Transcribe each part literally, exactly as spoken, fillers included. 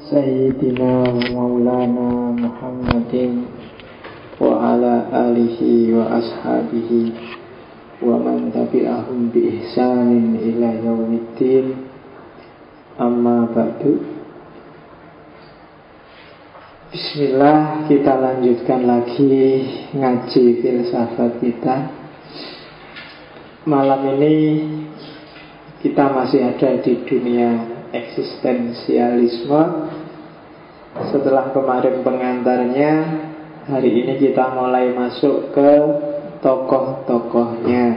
Sayyidina wa maulana Muhammadin wa ala alihi wa ashabihi wa man tabi'ahum bi ihsanin ila yaumiddin. Amma ba'du. Bismillah, kita lanjutkan lagi ngaji filsafat kita. Malam ini kita masih ada di dunia eksistensialisme. Setelah kemarin pengantarnya, hari ini kita mulai masuk ke tokoh-tokohnya.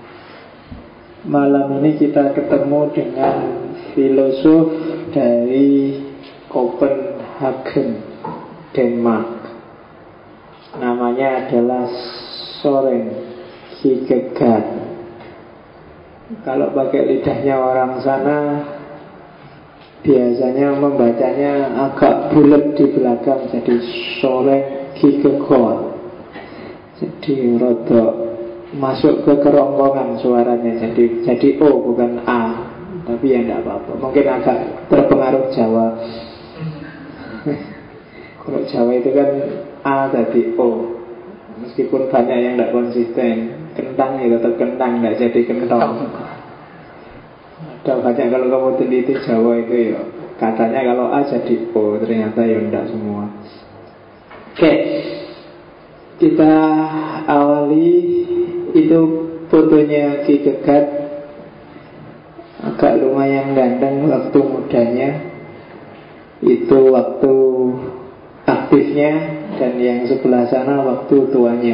Malam ini kita ketemu dengan filosof dari Copenhagen, Denmark. Namanya adalah Søren Kierkegaard. Kalau pakai lidahnya orang sana, biasanya membacanya agak bulat di belakang, jadi Søren Kierkegaard. Jadi rodok masuk ke kerongkongan suaranya, jadi jadi O bukan A. Tapi ya tidak apa-apa, mungkin agak terpengaruh Jawa. Kalau Jawa itu kan A tadi O, meskipun banyak yang tidak konsisten. Kentang ya tetap kentang, tidak jadi kentong. Ada banyak kalau kamu teliti Jawa itu ya, katanya kalau A jadi O, ternyata ya tidak semua. Oke, kita awali. Itu fotonya Kierkegaard, agak lumayan ganteng waktu mudanya. Itu waktu aktifnya, dan yang sebelah sana waktu tuanya.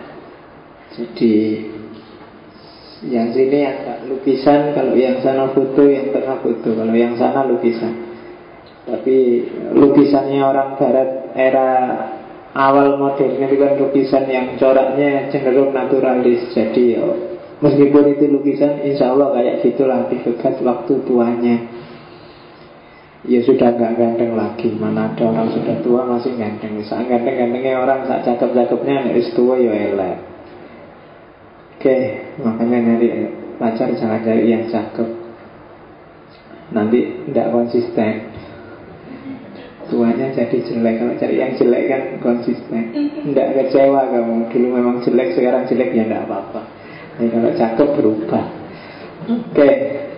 Jadi yang sini agak lukisan, kalau yang sana foto, yang tengah foto, kalau yang sana lukisan. Tapi lukisannya orang barat era awal modern itu kan lukisan yang coraknya cenderung naturalis. Jadi oh, meskipun itu lukisan, insya Allah kayak gitulah Kierkegaard waktu tuanya. Ya sudah gak ganteng lagi. Mana ada orang sudah tua masih ganteng. Saat ganteng-gantengnya orang, saat cakep-cakepnya nek wis tua ya elek. Oke, makanya nyari pacar jangan cari yang cakep, nanti tidak konsisten. Tuanya jadi jelek. Kalau cari yang jelek kan konsisten, tidak kecewa kamu. Dulu memang jelek, sekarang jelek, ya tidak apa-apa. Jadi kalau cakep berubah. Oke.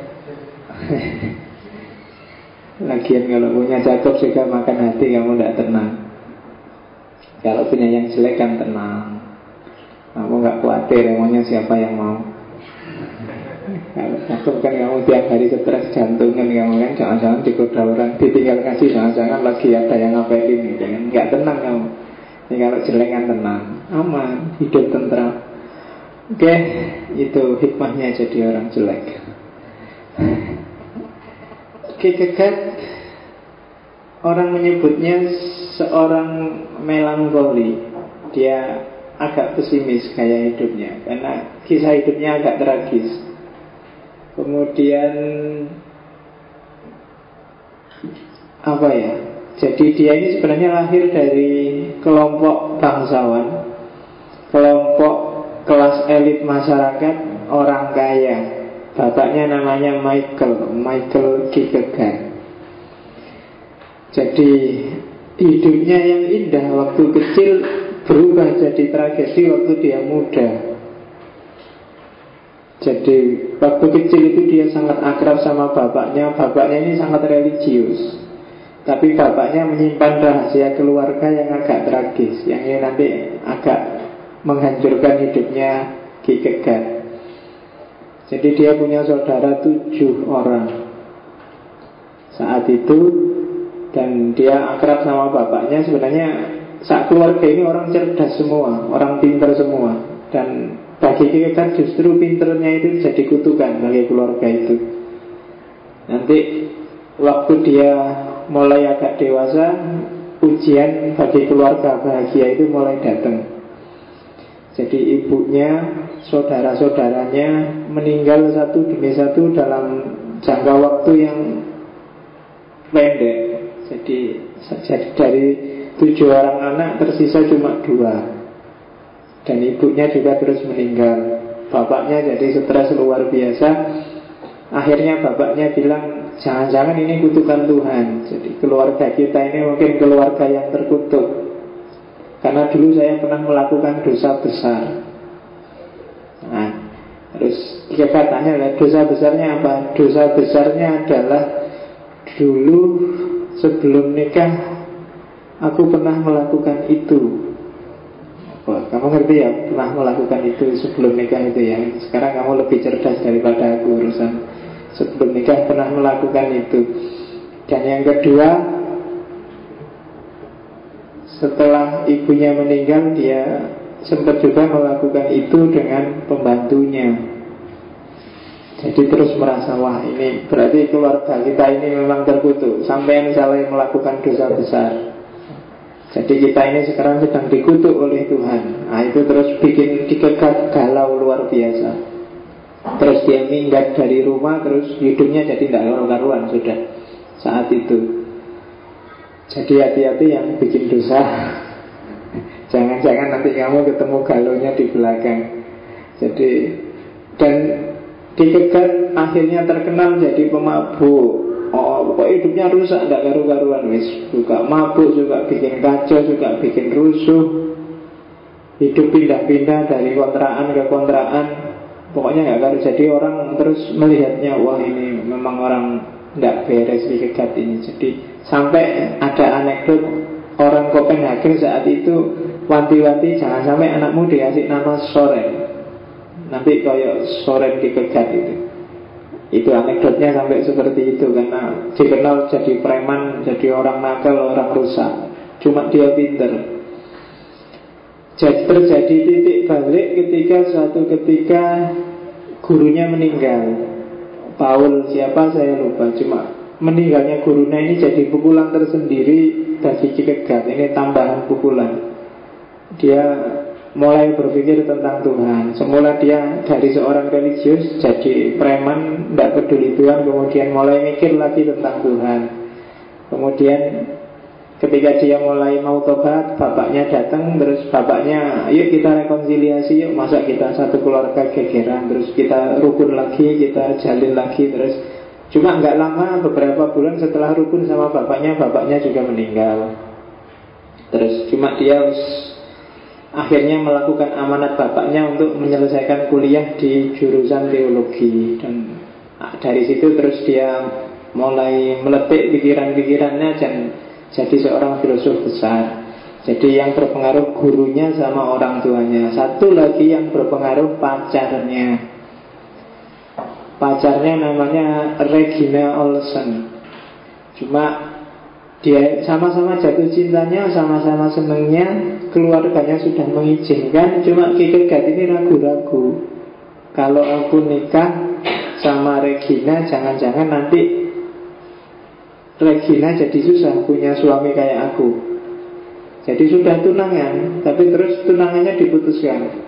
Lagian kalau punya cakep juga makan hati, kamu tidak tenang. Kalau punya yang jelek kan tenang, kamu gak khawatir emangnya siapa yang mau. Kalau cakep kan kamu tiap hari stres jantungan, kamu kan jangan-jangan digoda orang, ditinggal kasih, jangan-jangan lagi ada yang ngapelin gitu kan. Gak tenang kamu. Ini kalau jelek kan tenang, aman, hidup tentram. Oke, itu hikmahnya jadi orang jelek. Kierkegaard, orang menyebutnya seorang melankoli. Dia agak pesimis gaya hidupnya, karena kisah hidupnya agak tragis. Kemudian apa ya, jadi dia ini sebenarnya lahir dari kelompok bangsawan, kelompok kelas elit masyarakat, orang kaya. Bapaknya namanya Michael Michael Kierkegaard. Jadi hidupnya yang indah waktu kecil berubah jadi tragedi waktu dia muda. Jadi waktu kecil itu dia sangat akrab sama bapaknya. Bapaknya ini sangat religius, tapi bapaknya menyimpan rahasia keluarga yang agak tragis, yang ini nanti agak menghancurkan hidupnya Kierkegaard. Jadi dia punya saudara tujuh orang saat itu, dan dia akrab sama bapaknya. Sebenarnya saat keluarga ini orang cerdas semua, orang pintar semua. Dan bagi Kierkegaard justru pinternya itu jadi kutukan bagi keluarga itu. Nanti waktu dia mulai agak dewasa, ujian bagi keluarga bahagia itu mulai datang. Jadi ibunya, saudara-saudaranya meninggal satu demi satu dalam jangka waktu yang pendek. Jadi dari tujuh orang anak tersisa cuma dua, dan ibunya juga terus meninggal. Bapaknya jadi stres luar biasa. Akhirnya bapaknya bilang, jangan-jangan ini kutukan Tuhan. Jadi keluarga kita ini mungkin keluarga yang terkutuk, karena dulu saya pernah melakukan dosa besar. Nah, terus katanya lah, dosa besarnya apa? Dosa besarnya adalah dulu sebelum nikah aku pernah melakukan itu. Oh, kamu ngerti ya, pernah melakukan itu sebelum nikah itu ya. Sekarang kamu lebih cerdas daripada aku urusan sebelum nikah pernah melakukan itu. Dan yang kedua, setelah ibunya meninggal, dia sempat juga melakukan itu dengan pembantunya. Jadi terus merasa, wah ini berarti keluarga kita ini memang terkutuk, sampai misalnya melakukan dosa besar. Jadi kita ini sekarang sedang dikutuk oleh Tuhan. Nah itu terus bikin dikekat galau luar biasa. Terus dia minggat dari rumah, terus hidupnya jadi tidak karu-karuan sudah saat itu. Jadi hati-hati yang bikin dosa. Jangan-jangan nanti kamu ketemu galonya di belakang. Jadi, dan dikekat akhirnya terkenal jadi pemabuk. Oh, pokoknya hidupnya rusak, tidak karu-karuan wis. Juga mabuk, juga bikin kacau, juga bikin rusuh. Hidup pindah-pindah dari kontrakan ke kontrakan. Pokoknya nggak karu. Jadi orang terus melihatnya, wah ini memang orang tidak beres dikekat ini. Jadi sampai ada anekdot orang Copenhagen saat itu wanti-wanti jangan sampai anakmu dikasih nama Soren. Nanti kayak Soren dikekat itu. Itu anekdotnya sampai seperti itu, karena dikenal jadi preman, jadi orang nakal, orang rusak. Cuma dia pinter. Jadi terjadi titik balik ketika suatu ketika gurunya meninggal. Paul siapa saya lupa. Cuma meninggalnya gurunya ini jadi pukulan tersendiri bagi Kierkegaard. Ini tambahan pukulan. Dia mulai berpikir tentang Tuhan. Semula dia dari seorang religius jadi preman, tidak peduli Tuhan. Kemudian mulai mikir lagi tentang Tuhan. Kemudian ketika dia mulai mau tobat, bapaknya datang. Terus bapaknya, yuk kita rekonsiliasi, yuk masa kita satu keluarga gegeran. Terus kita rukun lagi, kita jalin lagi. Terus cuma nggak lama, beberapa bulan setelah rukun sama bapaknya, bapaknya juga meninggal. Terus cuma dia akhirnya melakukan amanat bapaknya untuk menyelesaikan kuliah di jurusan teologi. Dan dari situ terus dia mulai meletik pikiran-pikirannya dan jadi seorang filosof besar. Jadi yang berpengaruh gurunya sama orang tuanya. Satu lagi yang berpengaruh pacarnya. Pacarnya namanya Regina Olsen. Cuma dia sama-sama jatuh cintanya, sama-sama senengnya, keluarganya sudah mengizinkan. Cuma Kierkegaard ini ragu-ragu. Kalau aku nikah sama Regina, jangan-jangan nanti Regina jadi susah punya suami kayak aku. Jadi sudah tunangan, tapi terus tunangannya diputuskan.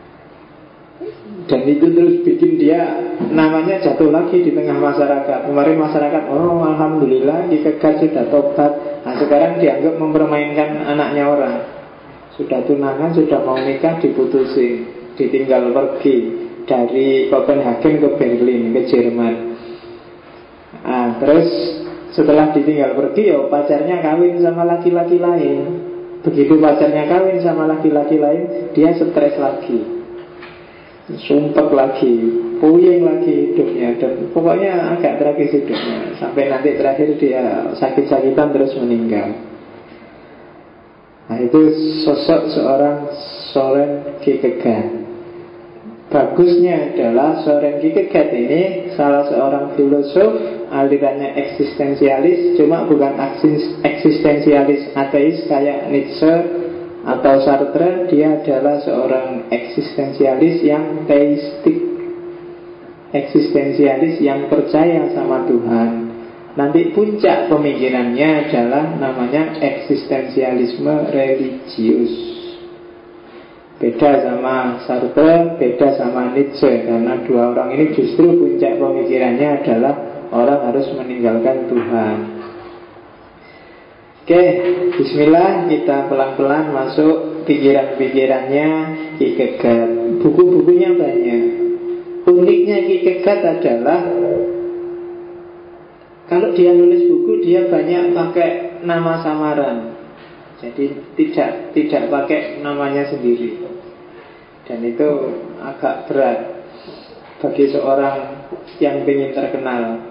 Dan itu terus bikin dia namanya jatuh lagi di tengah masyarakat. Kemarin masyarakat, oh alhamdulillah Kierkegaard sudah tobat. Nah sekarang dianggap mempermainkan anaknya orang. Sudah tunangan, sudah mau nikah, diputusin, ditinggal pergi dari Copenhagen ke Berlin, ke Jerman. Nah terus setelah ditinggal pergi, oh pacarnya kawin sama laki-laki lain. Begitu pacarnya kawin sama laki-laki lain, dia stres lagi, sumpek lagi, puyeng lagi hidupnya. Dan pokoknya agak tragis hidupnya. Sampai nanti terakhir dia sakit-sakitan terus meninggal. Nah itu sosok seorang Soren Kierkegaard. Bagusnya adalah Soren Kierkegaard ini salah seorang filosof alirannya eksistensialis. Cuma bukan eksistensialis ateis kayak Nietzsche atau Sartre. Dia adalah seorang eksistensialis yang teistik, eksistensialis yang percaya sama Tuhan. Nanti puncak pemikirannya adalah namanya eksistensialisme religius. Beda sama Sartre, beda sama Nietzsche. Karena dua orang ini justru puncak pemikirannya adalah orang harus meninggalkan Tuhan. Oke, bismillah, kita pelan-pelan masuk pikiran-pikirannya Kierkegaard. Buku-bukunya banyak. Uniknya Kierkegaard adalah Kalau dia nulis buku, dia banyak pakai nama samaran. Jadi tidak tidak pakai namanya sendiri. Dan itu agak berat bagi seorang yang ingin terkenal.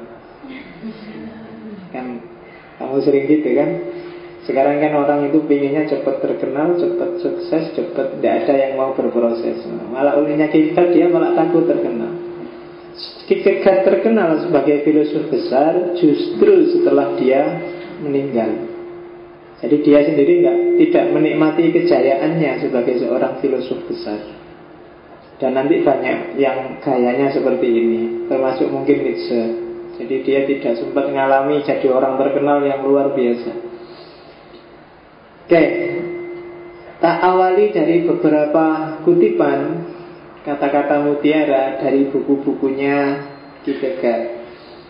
Kan kamu sering gitu kan? Sekarang kan orang itu pinginnya cepat terkenal, cepat sukses, cepat, tidak ada yang mau berproses. Malah ulihnya Kierkegaard, dia malah takut terkenal. Kierkegaard terkenal sebagai filosof besar justru setelah dia meninggal. Jadi dia sendiri enggak, tidak menikmati kejayaannya sebagai seorang filosof besar. Dan nanti banyak yang gayanya seperti ini, termasuk mungkin Nietzsche. Jadi dia tidak sempat mengalami jadi orang terkenal yang luar biasa. Oke, tak awali dari beberapa kutipan kata-kata mutiara dari buku-bukunya Kierkegaard.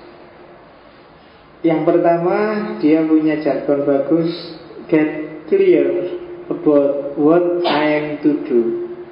Yang pertama, dia punya jargon bagus, get clear about what I am to do.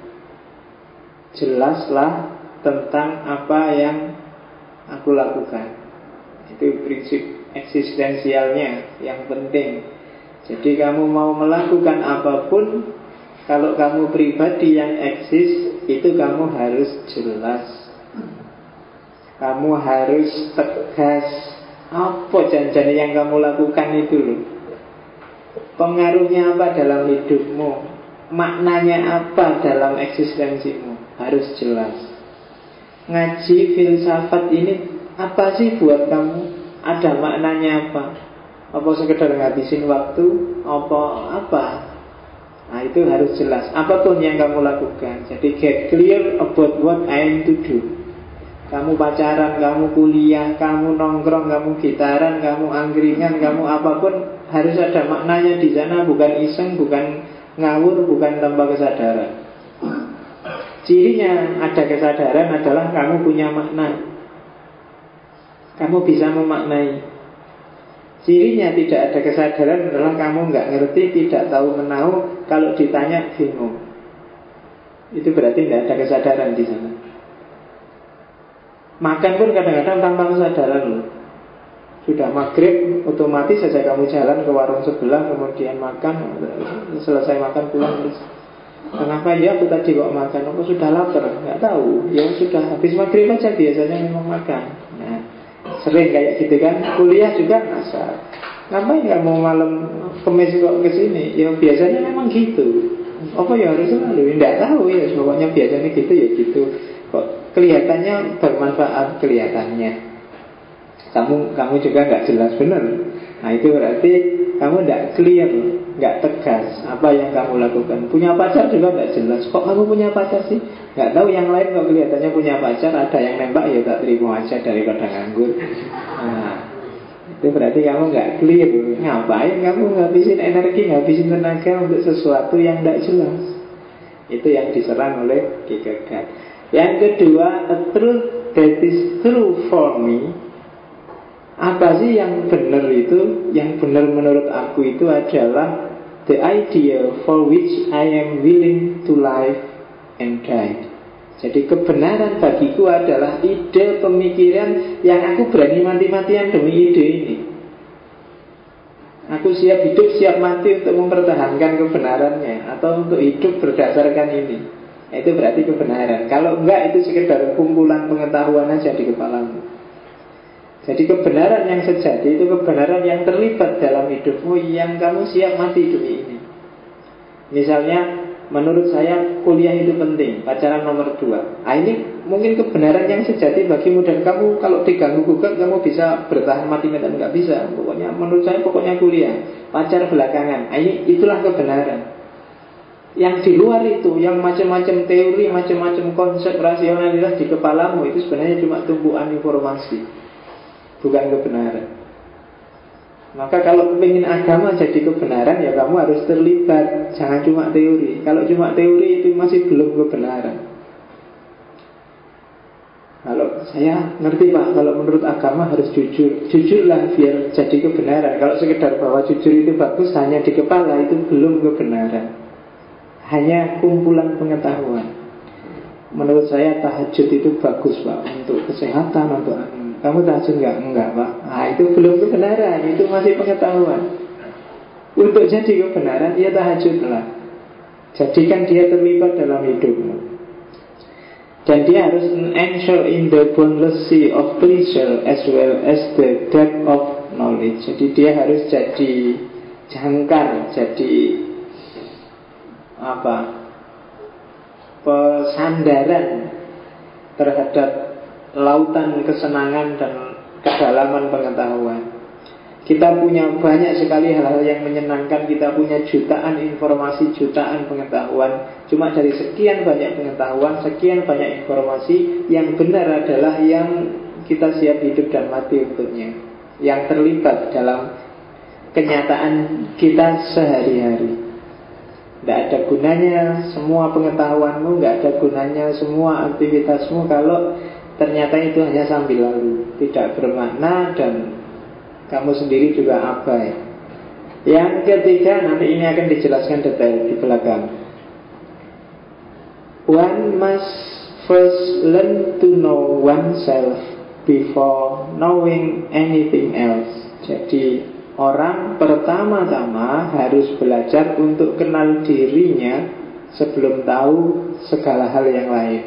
Jelaslah tentang apa yang aku lakukan. Itu prinsip eksistensialnya yang penting. Jadi kamu mau melakukan apapun, kalau kamu pribadi yang eksis, itu kamu harus jelas. Kamu harus tegas. Apa janjian yang kamu lakukan itu loh. Pengaruhnya apa dalam hidupmu, maknanya apa dalam eksistensimu, harus jelas. Ngaji filsafat ini apa sih buat kamu? Ada maknanya apa? Apa sekedar ngabisin waktu? Apa apa? Nah itu harus jelas. Apapun yang kamu lakukan. Jadi get clear about what I am to do. Kamu pacaran, kamu kuliah, kamu nongkrong, kamu gitaran, kamu angkringan, kamu apapun harus ada maknanya di sana. Bukan iseng, bukan ngawur, bukan tanpa kesadaran. Cirinya ada kesadaran adalah kamu punya makna. Kamu bisa memaknai. Cirinya tidak ada kesadaran adalah kamu nggak ngerti, tidak tahu menahu, kalau ditanya bingung. Itu berarti tidak ada kesadaran di sana. Makan pun kadang-kadang tanpa kesadaran loh. Sudah maghrib, otomatis saja kamu jalan ke warung sebelah, kemudian makan, selesai makan pulang terus. Kenapa ya aku tadi kok makan? Aku sudah lapar, nggak tahu. Ya sudah habis maghrib aja biasanya memang makan. Nah, sering kayak gitu kan. Kuliah juga asal. Ngapain kamu malam kemis kok kesini? Ya biasanya memang gitu. Apa ya harus selalu? Tidak tahu ya. Pokoknya biasanya gitu ya gitu. Kok kelihatannya bermanfaat kelihatannya. Kamu kamu juga nggak jelas benar. Nah itu berarti kamu tidak clear, nggak tegas apa yang kamu lakukan. Punya pacar juga nggak jelas. Kok kamu punya pacar sih? Nggak tahu yang lain kok kelihatannya punya pacar. Ada yang nembak ya tak terima aja daripada nganggur. Nah itu berarti kamu nggak clear. Ngapain kamu ngabisin energi, ngabisin tenaga untuk sesuatu yang tidak jelas. Itu yang diserang oleh Kierkegaard. Yang kedua, a truth that is true for me. Apa sih yang benar itu? Yang benar menurut aku itu adalah the idea for which I am willing to live and die. Jadi kebenaran bagiku adalah ide pemikiran yang aku berani mati-matian demi ide ini. Aku siap hidup, siap mati untuk mempertahankan kebenarannya, atau untuk hidup berdasarkan ini. Itu berarti kebenaran. Kalau enggak itu sekedar kumpulan pengetahuan aja di kepalamu. Jadi kebenaran yang sejati itu kebenaran yang terlibat dalam hidupmu, yang kamu siap mati demi ini. Misalnya menurut saya kuliah itu penting, pacaran nomor dua. Nah ini mungkin kebenaran yang sejati bagimu, dan kamu kalau diganggu gugat kamu bisa bertahan mati-matian, nggak bisa. Pokoknya menurut saya pokoknya kuliah, pacar belakangan. Nah ini itulah kebenaran. Yang di luar itu, yang macam-macam teori, macam-macam konsep rasionalitas di kepalamu, itu sebenarnya cuma tumpuan informasi, bukan kebenaran. Maka kalau ingin agama jadi kebenaran, ya kamu harus terlibat. Jangan cuma teori. Kalau cuma teori itu masih belum kebenaran. Kalau saya ngerti Pak, kalau menurut agama harus jujur. Jujurlah biar jadi kebenaran. Kalau sekedar bahwa jujur itu bagus hanya di kepala, itu belum kebenaran. Hanya kumpulan pengetahuan. Menurut saya tahajud itu bagus Pak, untuk kesehatan, untuk Kamu tahajud enggak? Enggak Pak. Nah itu belum kebenaran, itu masih pengetahuan. Untuk jadi kebenaran, ya tahajudlah. Jadikan dia terlibat dalam hidupmu. Dan dia harus ensure in the boundless sea of pleasure as well as the depth of knowledge. Jadi dia harus jadi jangkar, jadi apa, pesandaran terhadap lautan kesenangan dan kedalaman pengetahuan. Kita punya banyak sekali hal-hal yang menyenangkan. Kita punya jutaan informasi, jutaan pengetahuan. Cuma dari sekian banyak pengetahuan, sekian banyak informasi, yang benar adalah yang kita siap hidup dan mati untuknya, yang terlibat dalam kenyataan kita sehari-hari. Tidak ada gunanya semua pengetahuanmu, tidak ada gunanya semua aktivitasmu kalau ternyata itu hanya sambil lalu, tidak bermakna, dan kamu sendiri juga abai. Yang ketiga, nanti ini akan dijelaskan detail di belakang. One must first learn to know oneself before knowing anything else. Jadi orang pertama-tama harus belajar untuk kenal dirinya sebelum tahu segala hal yang lain.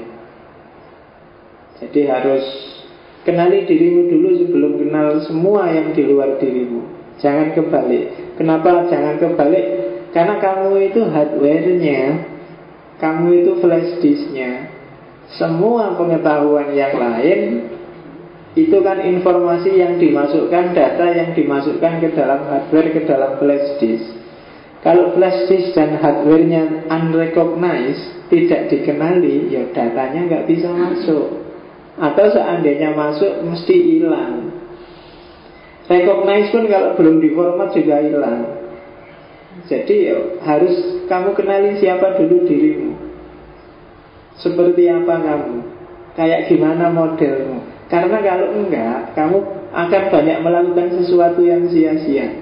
Jadi harus kenali dirimu dulu sebelum kenal semua yang di luar dirimu. Jangan kebalik. Kenapa jangan kebalik? Karena kamu itu hardware-nya, kamu itu flash disk-nya. Semua pengetahuan yang lain itu kan informasi yang dimasukkan, data yang dimasukkan ke dalam hardware, ke dalam flash disk. Kalau flash disk dan hardware-nya unrecognized, tidak dikenali, ya datanya nggak bisa masuk. Atau seandainya masuk mesti hilang. Recognize pun kalau belum diformat juga hilang. Jadi ya, harus kamu kenali siapa dulu dirimu. Seperti apa kamu, kayak gimana modelmu. Karena kalau enggak, kamu akan banyak melakukan sesuatu yang sia-sia.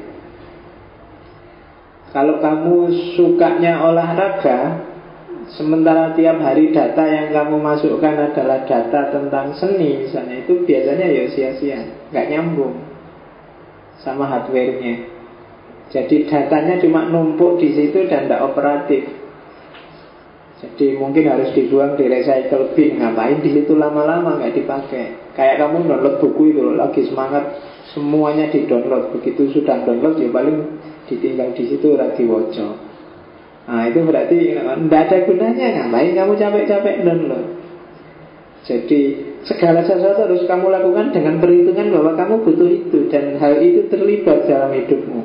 Kalau kamu sukanya olahraga, sementara tiap hari data yang kamu masukkan adalah data tentang seni misalnya, itu biasanya ya sia-sia, nggak nyambung sama hardware-nya. Jadi datanya cuma numpuk di situ dan tidak operatif. Jadi mungkin harus dibuang di recycle bin. Ngapain di situ lama-lama nggak dipakai? Kayak kamu download buku itu, lagi semangat semuanya di download. Begitu sudah download ya paling ditinggal di situ lagi woco. Nah itu berarti tidak ada gunanya. Ngapain kamu capek-capek download? Jadi segala sesuatu harus kamu lakukan dengan perhitungan bahwa kamu butuh itu, dan hal itu terlibat dalam hidupmu,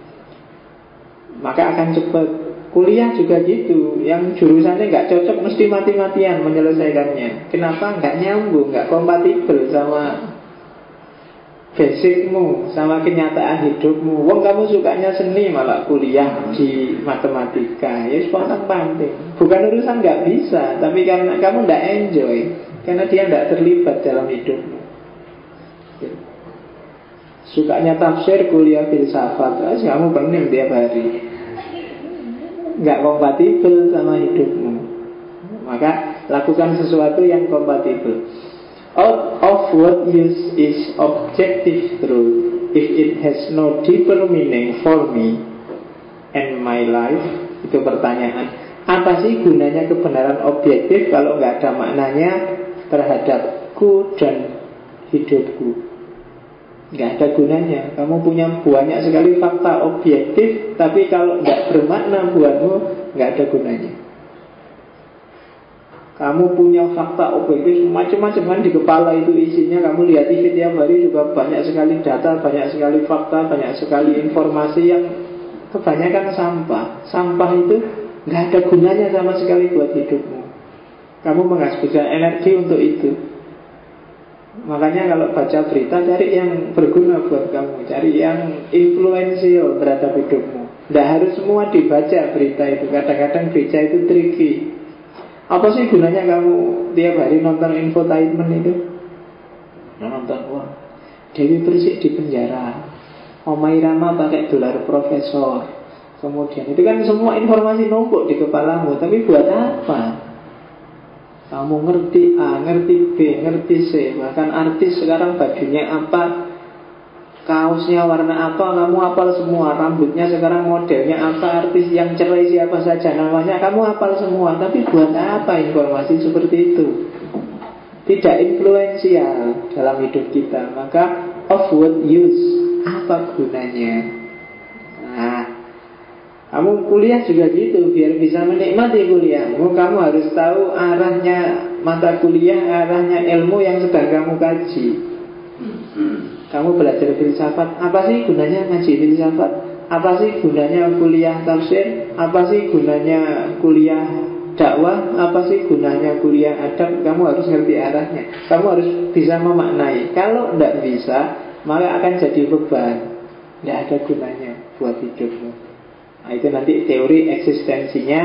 maka akan cepat. Kuliah juga gitu. Yang jurusannya nggak cocok mesti mati-matian menyelesaikannya. Kenapa? Nggak nyambung, nggak kompatibel sama basicmu, sama kenyataan hidupmu. Wong kamu sukanya seni malah kuliah di matematika, ya sepantang-panting. Bukan urusan nggak bisa, tapi karena kamu nggak enjoy, karena dia nggak terlibat dalam hidupmu. Sukanya tafsir, kuliah filsafat, terus kamu pening tiap hari, nggak kompatibel sama hidupmu. Maka lakukan sesuatu yang kompatibel. Out of what use is objective truth if it has no deeper meaning for me and my life? Itu pertanyaan. Apa sih gunanya kebenaran objektif kalau nggak ada maknanya terhadapku dan hidupku? Nggak ada gunanya. Kamu punya banyak sekali fakta objektif, tapi kalau nggak bermakna buatmu, nggak ada gunanya. Kamu punya fakta objektif macam-macam kan di kepala itu isinya. Kamu lihat T V tiap hari juga banyak sekali data, banyak sekali fakta, banyak sekali informasi yang kebanyakan sampah. Sampah itu nggak ada gunanya sama sekali buat hidupmu. Kamu menghabiskan energi untuk itu. Makanya kalau baca berita, cari yang berguna buat kamu, cari yang influential terhadap hidupmu. Tidak harus semua dibaca berita itu. Kadang-kadang berita itu tricky. Apa sih gunanya kamu tiap hari nonton infotainment itu? Nonton, wah, Dewi Persik di penjara, Omai Rama pakai dolar profesor. Kemudian itu kan semua informasi numpuk di kepalamu, tapi buat apa? Kamu ngerti A, ngerti B, ngerti C. Bahkan artis sekarang bajunya apa, kaosnya warna apa, kamu hafal semua. Rambutnya sekarang modelnya apa, artis yang cerai siapa saja namanya, kamu hafal semua. Tapi buat apa informasi seperti itu? Tidak influensial dalam hidup kita. Maka of what use? Apa gunanya? Nah, kamu kuliah juga gitu. Biar bisa menikmati kuliahmu, kamu harus tahu arahnya mata kuliah, arahnya ilmu yang sedang kamu kaji. Kamu belajar filsafat, apa sih gunanya ngaji filsafat? Apa sih gunanya kuliah tafsir? Apa sih gunanya kuliah dakwah? Apa sih gunanya kuliah adab? Kamu harus ngerti arahnya. Kamu harus bisa memaknai. Kalau tidak bisa, maka akan jadi beban. Tidak ada gunanya buat hidupmu. Nah, itu nanti teori eksistensinya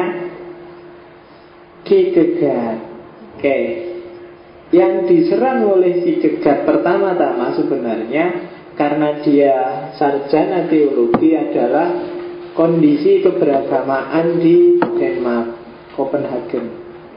Kierkegaard. Oke. Okay. Yang diserang oleh Kierkegaard pertama-tama sebenarnya karena dia sarjana teologi adalah kondisi keberagamaan di Denmark, Copenhagen.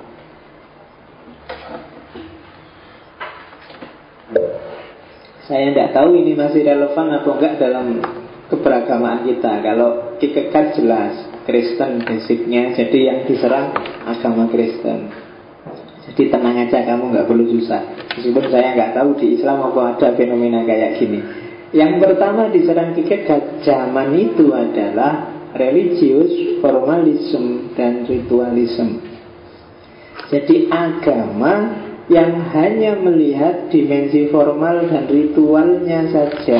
Saya tidak tahu ini masih relevan atau enggak dalam keberagamaan kita. Kalau Kierkegaard jelas Kristen basicnya, jadi yang diserang agama Kristen. Jadi tenang aja, kamu nggak perlu susah. Meskipun saya nggak tahu di Islam apa ada fenomena kayak gini. Yang pertama diserang Kierkegaard zaman itu adalah religius, formalisme, dan ritualisme. Jadi agama yang hanya melihat dimensi formal dan ritualnya saja,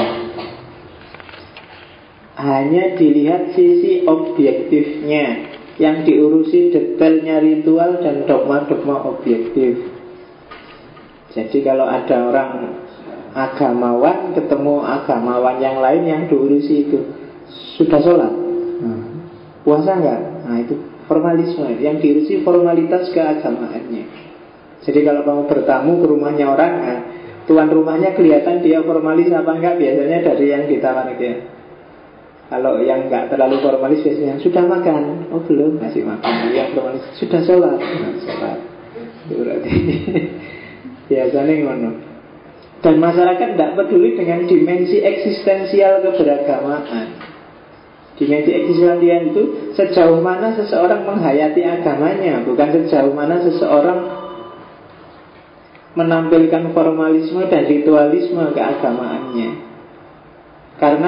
hanya dilihat sisi objektifnya, yang diurusi detailnya ritual dan dogma-dogma objektif. Jadi kalau ada orang agamawan ketemu agamawan yang lain yang diurusi itu, sudah sholat, puasa enggak? Nah itu formalisme, yang diurusi formalitas keagamaannya. Jadi kalau kamu bertamu ke rumahnya orang, nah, tuan rumahnya kelihatan dia formalis apa enggak, biasanya dari yang ditawar dia. Kalau yang nggak terlalu formalis biasanya sudah makan, oh belum, masih makan. Yang formalis sudah sholat, nah, sholat. Itu berarti biasanya ngono. Dan masyarakat tidak peduli dengan dimensi eksistensial keberagamaan. Dimensi eksistensial itu sejauh mana seseorang menghayati agamanya, bukan sejauh mana seseorang menampilkan formalisme dan ritualisme keagamaannya. Karena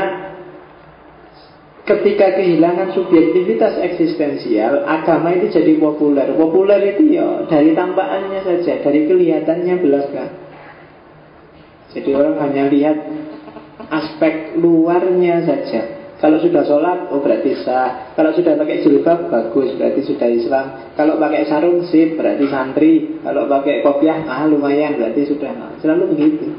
ketika kehilangan subjektivitas eksistensial, agama itu jadi populer. Populer itu ya dari tampakannya saja, dari kelihatannya belaka. Jadi orang hanya lihat aspek luarnya saja. Kalau sudah sholat, oh berarti sah. Kalau sudah pakai jilbab, bagus, berarti sudah Islam. Kalau pakai sarung, sip, berarti santri. Kalau pakai kopiah, ah lumayan, berarti sudah. Selalu begitu.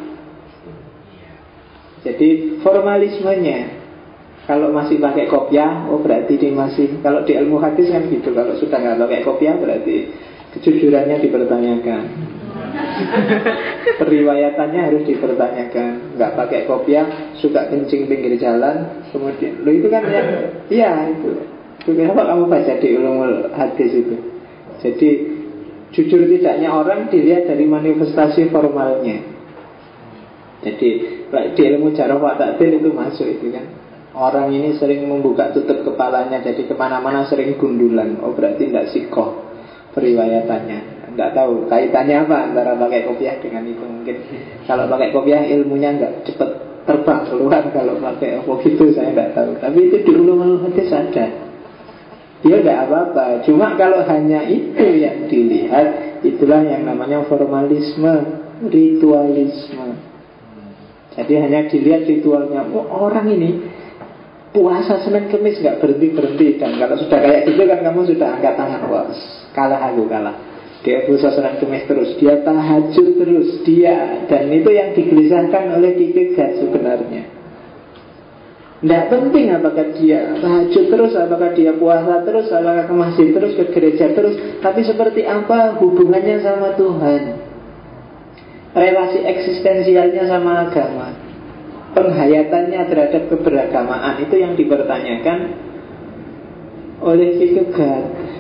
Jadi formalismenya, kalau masih pakai kopiah, oh berarti dia masih. Kalau di ilmu hadis kan gitu. Kalau sudah nggak pakai kopiah, berarti kejujurannya dipertanyakan. Periwayatannya harus dipertanyakan. Nggak pakai kopiah, suka kencing pinggir jalan. Kemudian, lo itu kan yang, iya itu. Itu kenapa kamu baca di ulumul hadis itu? Jadi jujur tidaknya orang dilihat dari manifestasi formalnya. Jadi di ilmu jarh wa ta'dil itu masuk itu kan. Orang ini sering membuka tutup kepalanya, jadi kemana-mana sering gundulan. Oh berarti tidak sikoh periwayatannya. Tidak tahu kaitannya apa antara pakai kopiah dengan itu. Mungkin kalau pakai kopiah ilmunya nggak cepat terbang keluar. Kalau pakai apa gitu saya nggak tahu. Tapi itu di ulumul hadis ada. Dia nggak apa-apa. Cuma kalau hanya itu yang dilihat, itulah yang namanya formalisme, ritualisme. Jadi hanya dilihat ritualnya. Oh orang ini puasa Senin Kemis nggak berhenti-berhenti. Dan kalau sudah kayak gitu kan kamu sudah angkat tangan. Wah kalah aku kalah. Dia puasa Senin Kemis terus, dia tahajud terus, dia. Dan itu yang digelisahkan oleh Kierkegaard sebenarnya. Tidak penting apakah dia tahajud terus, apakah dia puasa terus, apakah ke masjid terus, ke gereja terus. Tapi seperti apa hubungannya sama Tuhan, relasi eksistensialnya sama agama, penghayatannya terhadap keberagamaan, itu yang dipertanyakan oleh Kierkegaard.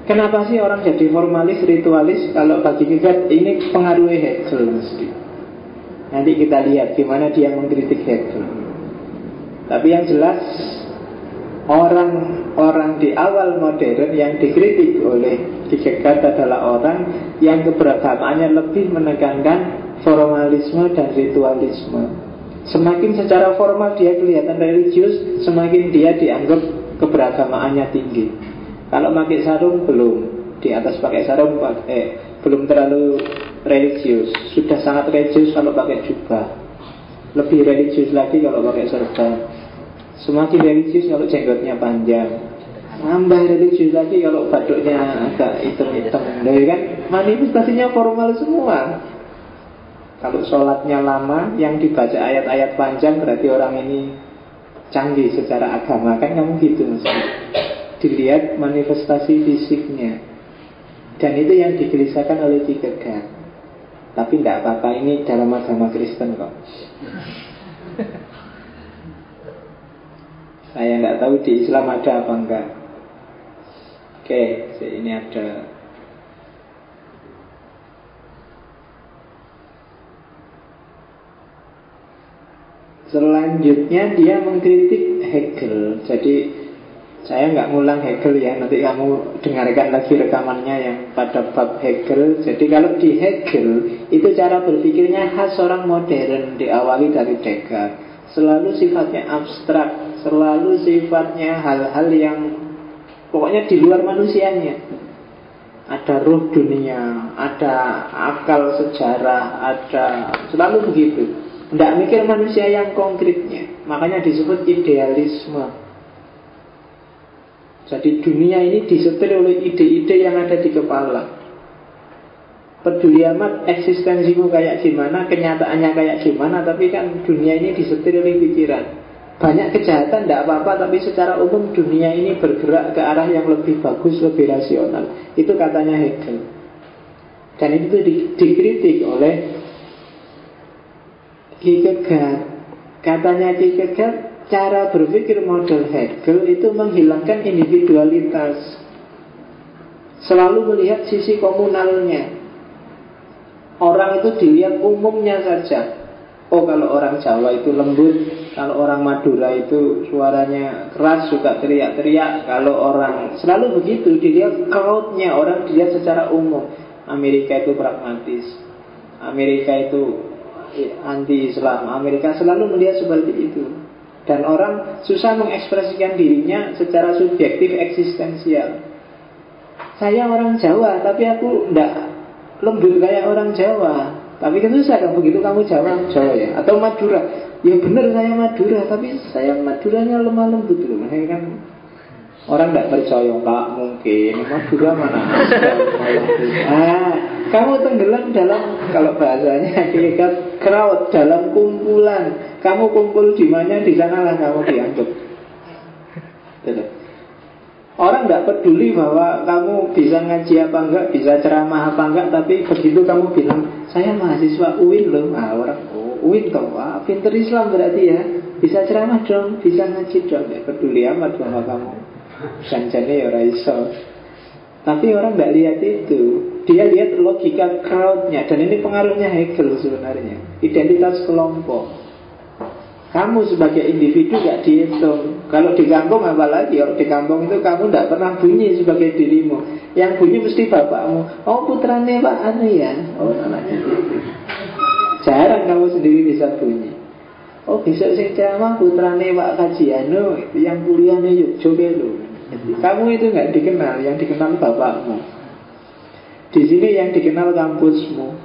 Kenapa sih orang jadi formalis, ritualis? Kalau bagi kita ini pengaruhi Hegel mesti. Nanti kita lihat gimana dia mengkritik Hegel. Tapi yang jelas orang-orang di awal modern yang dikritik oleh Kierkegaard adalah orang yang keberagamaannya lebih menekankan formalisme dan ritualisme. Semakin secara formal dia kelihatan religius, semakin dia dianggap keberagamaannya tinggi. Kalau pakai sarung belum, di atas pakai sarung eh, belum terlalu religius. Sudah sangat religius kalau pakai jubah. Lebih religius lagi kalau pakai serban. Semakin religius kalau jenggotnya panjang. Tambah religius lagi kalau baduknya agak hitam-hitam. Nah, kan manifestasinya formal semua. Kalau sholatnya lama, yang dibaca ayat-ayat panjang, berarti orang ini canggih secara agama. Kan kamu gitu maksudnya. Dilihat manifestasi fisiknya. Dan itu yang digelisahkan oleh Kierkegaard. Tapi tidak apa-apa, ini dalam agama Kristen kok. Saya tidak tahu di Islam ada apa enggak. Oke, ini ada. Selanjutnya dia mengkritik Hegel. Jadi saya nggak ngulang Hegel ya, nanti kamu dengarkan lagi rekamannya yang pada bab Hegel. Jadi kalau di Hegel itu cara berpikirnya khas orang modern, diawali dari Descartes. Selalu sifatnya abstrak, selalu sifatnya hal-hal yang pokoknya di luar manusianya. Ada ruh dunia, ada akal sejarah, ada selalu begitu. Tidak mikir manusia yang konkretnya. Makanya disebut idealisme. Jadi dunia ini disetir oleh ide-ide yang ada di kepala. Peduli amat eksistensimu kayak gimana, kenyataannya kayak gimana, tapi kan dunia ini disetir oleh pikiran. Banyak kejahatan tidak apa-apa, tapi secara umum dunia ini bergerak ke arah yang lebih bagus, lebih rasional. Itu katanya Hegel. Dan itu di, dikritik oleh Kierkegaard. Katanya Kierkegaard, cara berpikir model Hegel itu menghilangkan individualitas. Selalu melihat sisi komunalnya. Orang itu dilihat umumnya saja. Oh, kalau orang Jawa itu lembut, kalau orang Madura itu suaranya keras, suka teriak-teriak. Kalau orang selalu begitu, dilihat crowd-nya, orang dilihat secara umum. Amerika itu pragmatis, Amerika itu anti-Islam, Amerika selalu melihat seperti itu. Dan orang susah mengekspresikan dirinya secara subjektif eksistensial. Saya orang Jawa, tapi aku tidak lembut kayak orang Jawa. Tapi kan susah kan, begitu kamu Jawa, Jawa ya. Atau Madura, ya benar saya Madura, tapi saya Maduranya lemah lembut loh. Makanya kan orang tidak percaya, Pak, mungkin Madura mana ada. Ah, kamu tenggelam dalam, kalau bahasanya kayak crowd, dalam kumpulan. Kamu kumpul di mana, di sanalah kamu dianggap. Orang tidak peduli bahwa kamu bisa ngaji apa enggak, bisa ceramah apa enggak, tapi begitu kamu bilang, saya mahasiswa U I N loh. Ah, orang, oh, U I N toh, wah, pinter Islam berarti ya. Bisa ceramah dong, bisa ngaji dong. Ya, peduli amat bahwa kamu janjane ya raiso. Tapi orang tidak lihat itu. Dia lihat logika crowd-nya. Dan ini pengaruhnya Hegel sebenarnya. Identitas kelompok. Kamu sebagai individu gak dihitung. Kalau di kampung apalagi, kalau di kampung itu kamu tidak pernah bunyi sebagai dirimu. Yang bunyi mesti bapakmu. Oh, putrane Pak Anu ya. Oh, anaknya itu. Jarang kamu sendiri bisa bunyi. Oh, besok sing ceramah putrane Pak Kajiano, yang kuliahnya Yogyakarta lho. Kamu itu gak dikenal, yang dikenal bapakmu. Di sini yang dikenal kampusmu.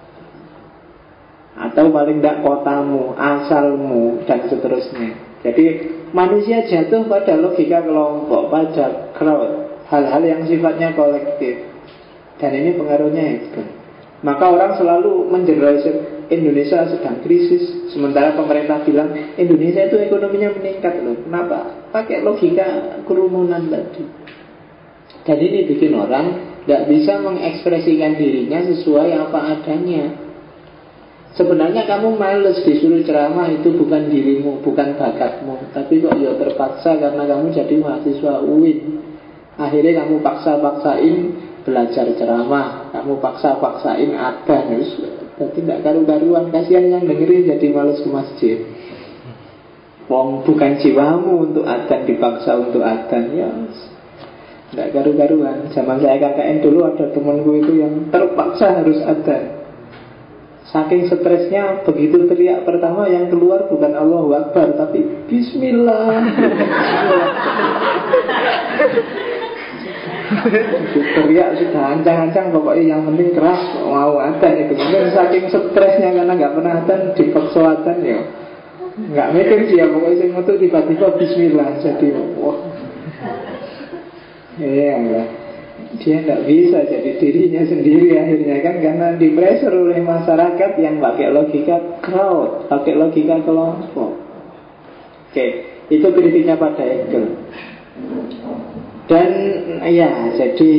Atau paling tidak kotamu, asalmu, dan seterusnya. Jadi manusia jatuh pada logika kelompok, pada crowd, hal-hal yang sifatnya kolektif. Dan ini pengaruhnya itu. Maka orang selalu mengeneralisir Indonesia sedang krisis, sementara pemerintah bilang Indonesia itu ekonominya meningkat loh. Kenapa? Pakai logika kerumunan tadi. Dan ini bikin orang tidak bisa mengekspresikan dirinya sesuai apa adanya. Sebenarnya kamu males disuruh ceramah, itu bukan dirimu, bukan bakatmu. Tapi kok ya terpaksa karena kamu jadi mahasiswa U I N. Akhirnya kamu paksa-paksain belajar ceramah, kamu paksa-paksain adzan, jadi tidak karu-karuan. Kasihan yang dengerin jadi males ke masjid. Wong bukan jiwamu untuk adzan dipaksa untuk adzan, ya tidak karu-karuan. Zaman saya K K N dulu ada temanku itu yang terpaksa harus adzan. Saking stresnya, begitu teriak pertama yang keluar bukan Allahu Akbar tapi Bismillah. Teriak sudah ancang-ancang, pokoknya yang penting keras mau adzan itu. Mungkin saking stresnya karena nggak pernah adzan dipaksa adzan ya. Nggak mikir dia pokoknya sing metu tiba-tiba Bismillah jadi wah. Iya enggak. Dia tidak bisa jadi dirinya sendiri akhirnya kan, karena dipressure oleh masyarakat yang pakai logika crowd, pakai logika kelompok. Oke, itu kritiknya pada Hegel. Dan ya, jadi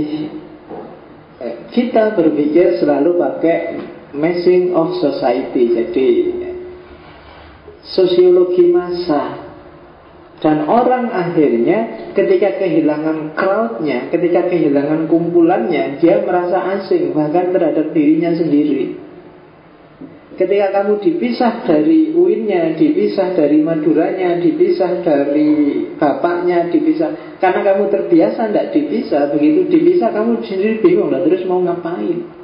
kita berpikir selalu pakai meshing of society, jadi sosiologi massa. Dan orang akhirnya ketika kehilangan crowdnya, ketika kehilangan kumpulannya, dia merasa asing bahkan terhadap dirinya sendiri. Ketika kamu dipisah dari U I N-nya, dipisah dari Maduranya, dipisah dari bapaknya, dipisah karena kamu terbiasa tidak dipisah. Begitu dipisah kamu sendiri bingung lah, terus mau ngapain.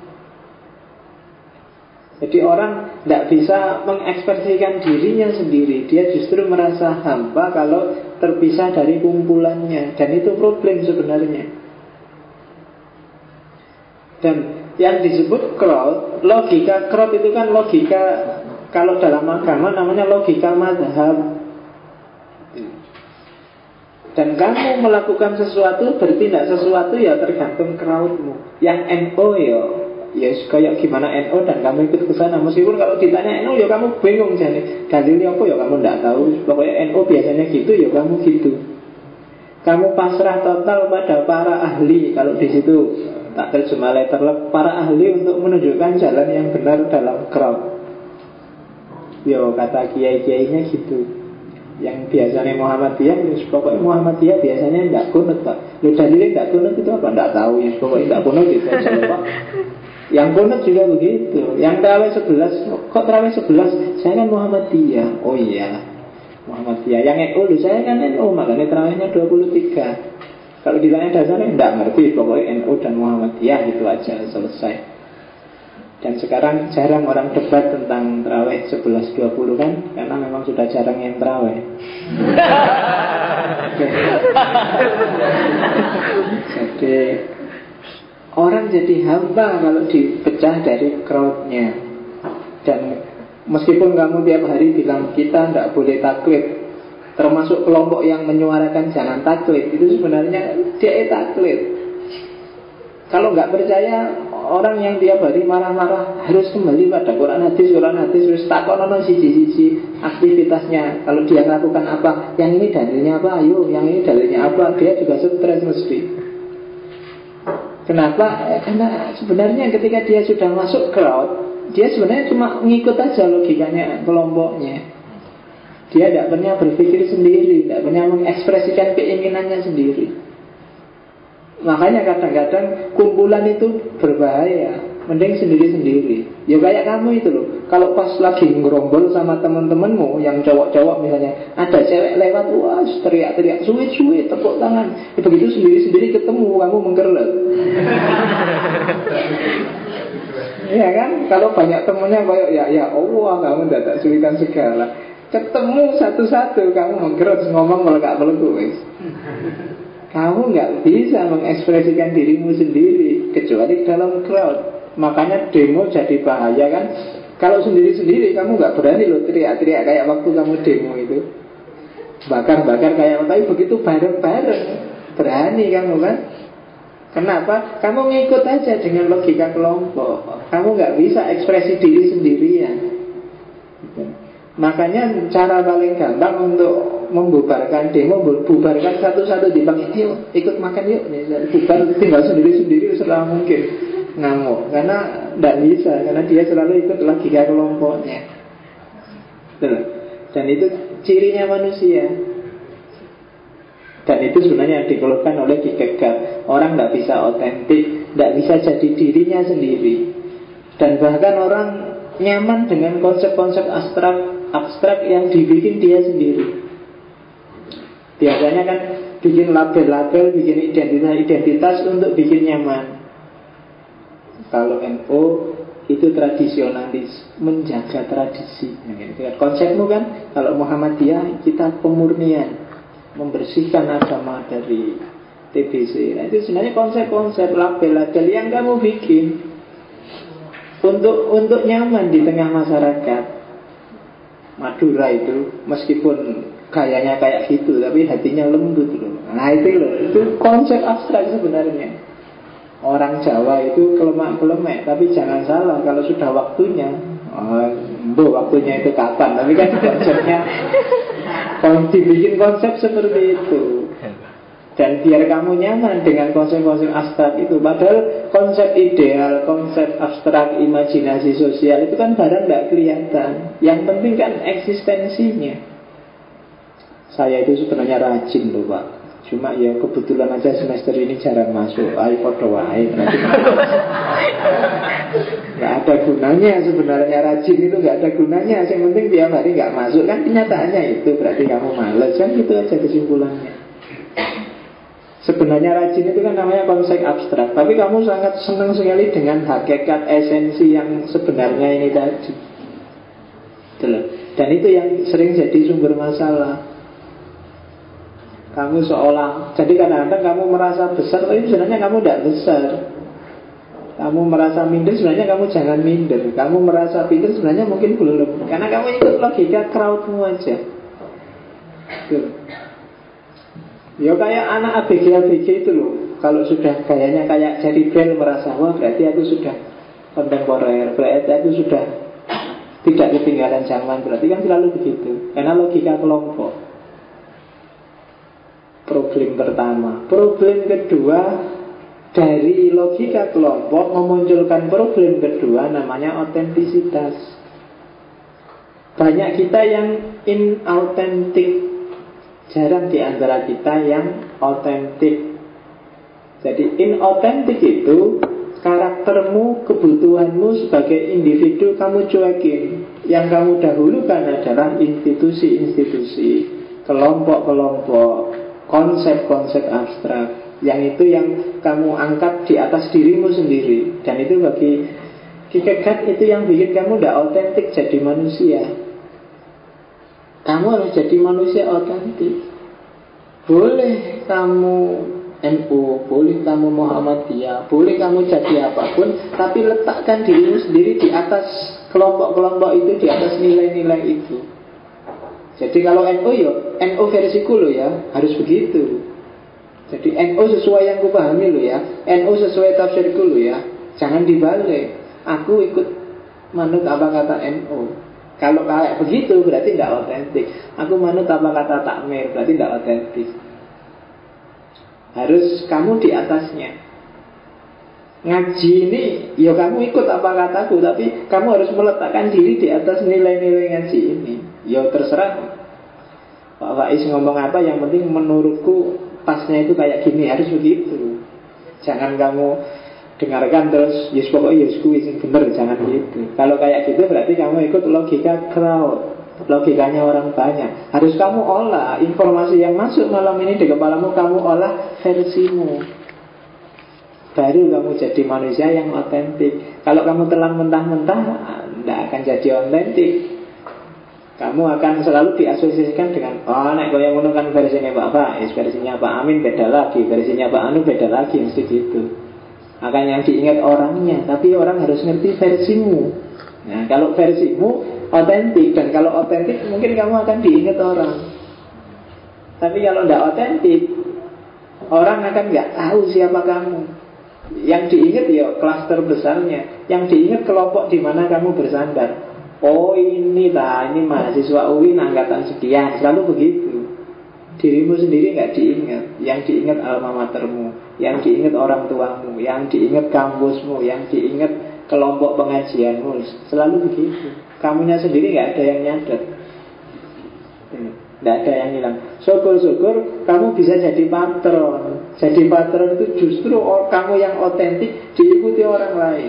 Jadi orang tidak bisa mengekspresikan dirinya sendiri. Dia justru merasa hampa kalau terpisah dari kumpulannya. Dan itu problem sebenarnya. Dan yang disebut crowd, logika crowd itu kan logika, kalau dalam agama namanya logika madhab. Dan kamu melakukan sesuatu, bertindak sesuatu ya tergantung crowdmu. Yang N O ya ya kayak gimana N O dan kamu ikut ke sana. Meskipun kalau ditanya N O ya kamu bingung jadi dalilnya apa ya kamu tidak tahu. Pokoknya N O biasanya gitu ya kamu gitu. Kamu pasrah total pada para ahli. Kalau di situ tak terjemah letterlek, para ahli untuk menunjukkan jalan yang benar dalam crowd. Yo kata kiai-kiainya gitu. Yang biasanya Muhammadiyah, pokoknya Muhammadiyah biasanya tidak kunut pak. Lu dalilnya tidak kunut itu apa? Tidak tahu ya. Pokoknya tidak kunut itu aja pak. Yang kunut juga begitu. Yang terawih sebelas, kok terawih sebelas? Saya kan Muhammadiyah. Oh iya, Muhammadiyah. Yang N U, saya kan N U, makanya terawihnya dua puluh tiga. Kalau ditanya dasarnya tidak ngerti. Pokoknya N U dan Muhammadiyah itu aja, selesai. Dan sekarang jarang orang debat tentang terawih sebelas dua puluh kan, karena memang sudah jarang yang terawih. Jadi orang jadi hamba kalau dipecah dari crowdnya. Dan meskipun kamu tiap hari bilang kita tidak boleh taklid, termasuk kelompok yang menyuarakan jangan taklid, itu sebenarnya dia taklid. Kalau nggak percaya, orang yang tiap hari marah-marah harus kembali pada Quran hadis, Quran hadis, harus takonono siji-siji aktivitasnya. Kalau dia melakukan apa, yang ini dalilnya apa, ayo, yang ini dalilnya apa, dia juga stres mesti. Kenapa? Karena sebenarnya ketika dia sudah masuk crowd, dia sebenarnya cuma ngikut aja logikanya kelompoknya. Dia tidak pernah berpikir sendiri, tidak pernah mengekspresikan keinginannya sendiri. Makanya kadang-kadang kumpulan itu berbahaya. Mending sendiri-sendiri. Ya kayak kamu itu loh, kalau pas lagi ngerombol sama teman-temanmu yang cowok-cowok misalnya, ada cewek lewat, wah teriak-teriak, suit-suit, tepuk tangan. Ya, begitu sendiri-sendiri ketemu, kamu mengkerlet. Iya kan? Kalau banyak temennya kayak ya ya Allah, kamu tidak sulitan segala. Ketemu satu-satu kamu mengkerut, ngomong melekak-melekuk. Kamu nggak bisa mengekspresikan dirimu sendiri kecuali dalam crowd. Makanya demo jadi bahaya kan. Kalau sendiri-sendiri kamu nggak berani loh teriak-teriak kayak waktu kamu demo itu, bakar-bakar kayak tapi begitu bareng-bareng berani kamu kan. Kenapa? Kamu ngikut aja dengan logika kelompok. Kamu nggak bisa ekspresi diri sendirian. Makanya cara paling gampang untuk membubarkan demo, bubarkan satu-satu di bang yuk ikut makan yuk, bubar tinggal sendiri-sendiri setelah mungkin ngamuk, karena tidak bisa, karena dia selalu ikut logika kelompoknya. Dan itu cirinya manusia. Dan itu sebenarnya yang dikeluhkan oleh Kierkegaard. Orang tidak bisa otentik, tidak bisa jadi dirinya sendiri. Dan bahkan orang nyaman dengan konsep-konsep abstrak abstrak yang dibikin dia sendiri. Biasanya kan bikin label-label, bikin identitas-identitas untuk bikin nyaman. Kalau N U itu tradisionalis, menjaga tradisi. Konsepmu kan, kalau Muhammadiyah kita pemurnian, membersihkan agama dari T B C. Nah, itu sebenarnya konsep-konsep label-label yang kamu bikin untuk untuk nyaman di tengah masyarakat. Madura itu meskipun gayanya kayak gitu, tapi hatinya lembut loh. Nah itu loh, itu konsep abstrak sebenarnya. Orang Jawa itu kelemak-kelemek, tapi jangan salah, kalau sudah waktunya, oh, bu, waktunya itu kapan? Tapi kan konsepnya, kalau dibikin konsep seperti itu, dan biar kamu nyaman dengan konsep-konsep abstrak itu. Padahal konsep ideal, konsep abstrak, imajinasi sosial itu kan barang tidak kelihatan. Yang penting kan eksistensinya. Saya itu sebenarnya rajin loh Pak, cuma ya kebetulan aja semester ini jarang masuk. Ayo podo wae. Gak ada gunanya sebenarnya rajin itu, gak ada gunanya. Yang penting tiap hari gak masuk, kan kenyataannya itu berarti kamu males, kan gitu aja kesimpulannya. Sebenarnya rajin itu kan namanya konsep abstrak, tapi kamu sangat senang sekali dengan hakikat esensi yang sebenarnya ini tadi. Dan itu yang sering jadi sumber masalah. Kamu seolah, jadi kadang-kadang kamu merasa besar, tapi sebenarnya kamu tidak besar. Kamu merasa minder, sebenarnya kamu jangan minder. Kamu merasa pintar, sebenarnya mungkin belum. Karena kamu ikut logika crowdmu aja. Tuh. Ya kayak anak A B G A B G itu loh. Kalau sudah gayanya kayak Jerry Bell, merasa wah berarti aku sudah kontemporer, berarti aku sudah tidak ketinggalan zaman. Berarti kan selalu begitu, karena logika kelompok. Problem pertama. Problem kedua, dari logika kelompok memunculkan problem kedua, namanya otentisitas. Banyak kita yang inauthentic, jarang di antara kita yang otentik. Jadi inauthentic itu karaktermu, kebutuhanmu sebagai individu kamu cuekin. Yang kamu dahulukan adalah institusi-institusi, kelompok-kelompok, konsep-konsep abstrak. Yang itu yang kamu angkat di atas dirimu sendiri. Dan itu bagi Kierkegaard itu yang bikin kamu tidak otentik jadi manusia. Kamu harus jadi manusia otentik. Boleh kamu N U, boleh kamu Muhammadiyah, boleh kamu jadi apapun, tapi letakkan dirimu sendiri di atas kelompok-kelompok itu, di atas nilai-nilai itu. Jadi kalau N U ya, N U versiku lo ya, harus begitu. Jadi N U sesuai yang kupahami lo ya, N U sesuai tafsirku lo ya. Jangan dibalik, aku ikut manut apa kata N U. Kalau kayak begitu berarti tidak otentik. Aku manut apa kata takmir, berarti tidak otentik. Harus kamu di atasnya. Ngaji ini, ya kamu ikut apa kataku, tapi kamu harus meletakkan diri di atas nilai-nilai ngaji ini. Ya terserah Pak Faiz ngomong apa, yang penting menurutku pasnya itu kayak gini, harus begitu. Jangan kamu dengarkan terus yes pokoknya yes kuis bener, jangan gitu. Kalau kayak gitu berarti kamu ikut logika crowd, logikanya orang banyak. Harus kamu olah informasi yang masuk malam ini di kepalamu, kamu olah versimu, baru kamu jadi manusia yang otentik. Kalau kamu telan mentah-mentah, tidak akan jadi otentik. Kamu akan selalu diasosiasikan dengan oh nek koyo ngono kan versinya Pak Faiz, versinya Pak Amin beda lagi, versinya Pak Anu beda lagi, mesti gitu. Akan yang diingat orangnya, tapi orang harus ngerti versimu. Nah, kalau versimu otentik, dan kalau otentik mungkin kamu akan diingat orang. Tapi kalau tidak otentik, orang akan nggak tahu siapa kamu. Yang diingat ya klaster besarnya, yang diingat kelompok di mana kamu bersandar. Oh ini lah, ini mahasiswa U I N angkatan sekian, selalu begitu. Dirimu sendiri nggak diingat, yang diingat alma matermu, yang diingat orang tuamu, yang diingat kampusmu, yang diingat kelompok pengajianmu, selalu begitu. Kamunya sendiri nggak ada yang nyadar. Tidak ada yang hilang. Syukur-syukur kamu bisa jadi patron. Jadi patron itu justru oh, kamu yang otentik diikuti orang lain.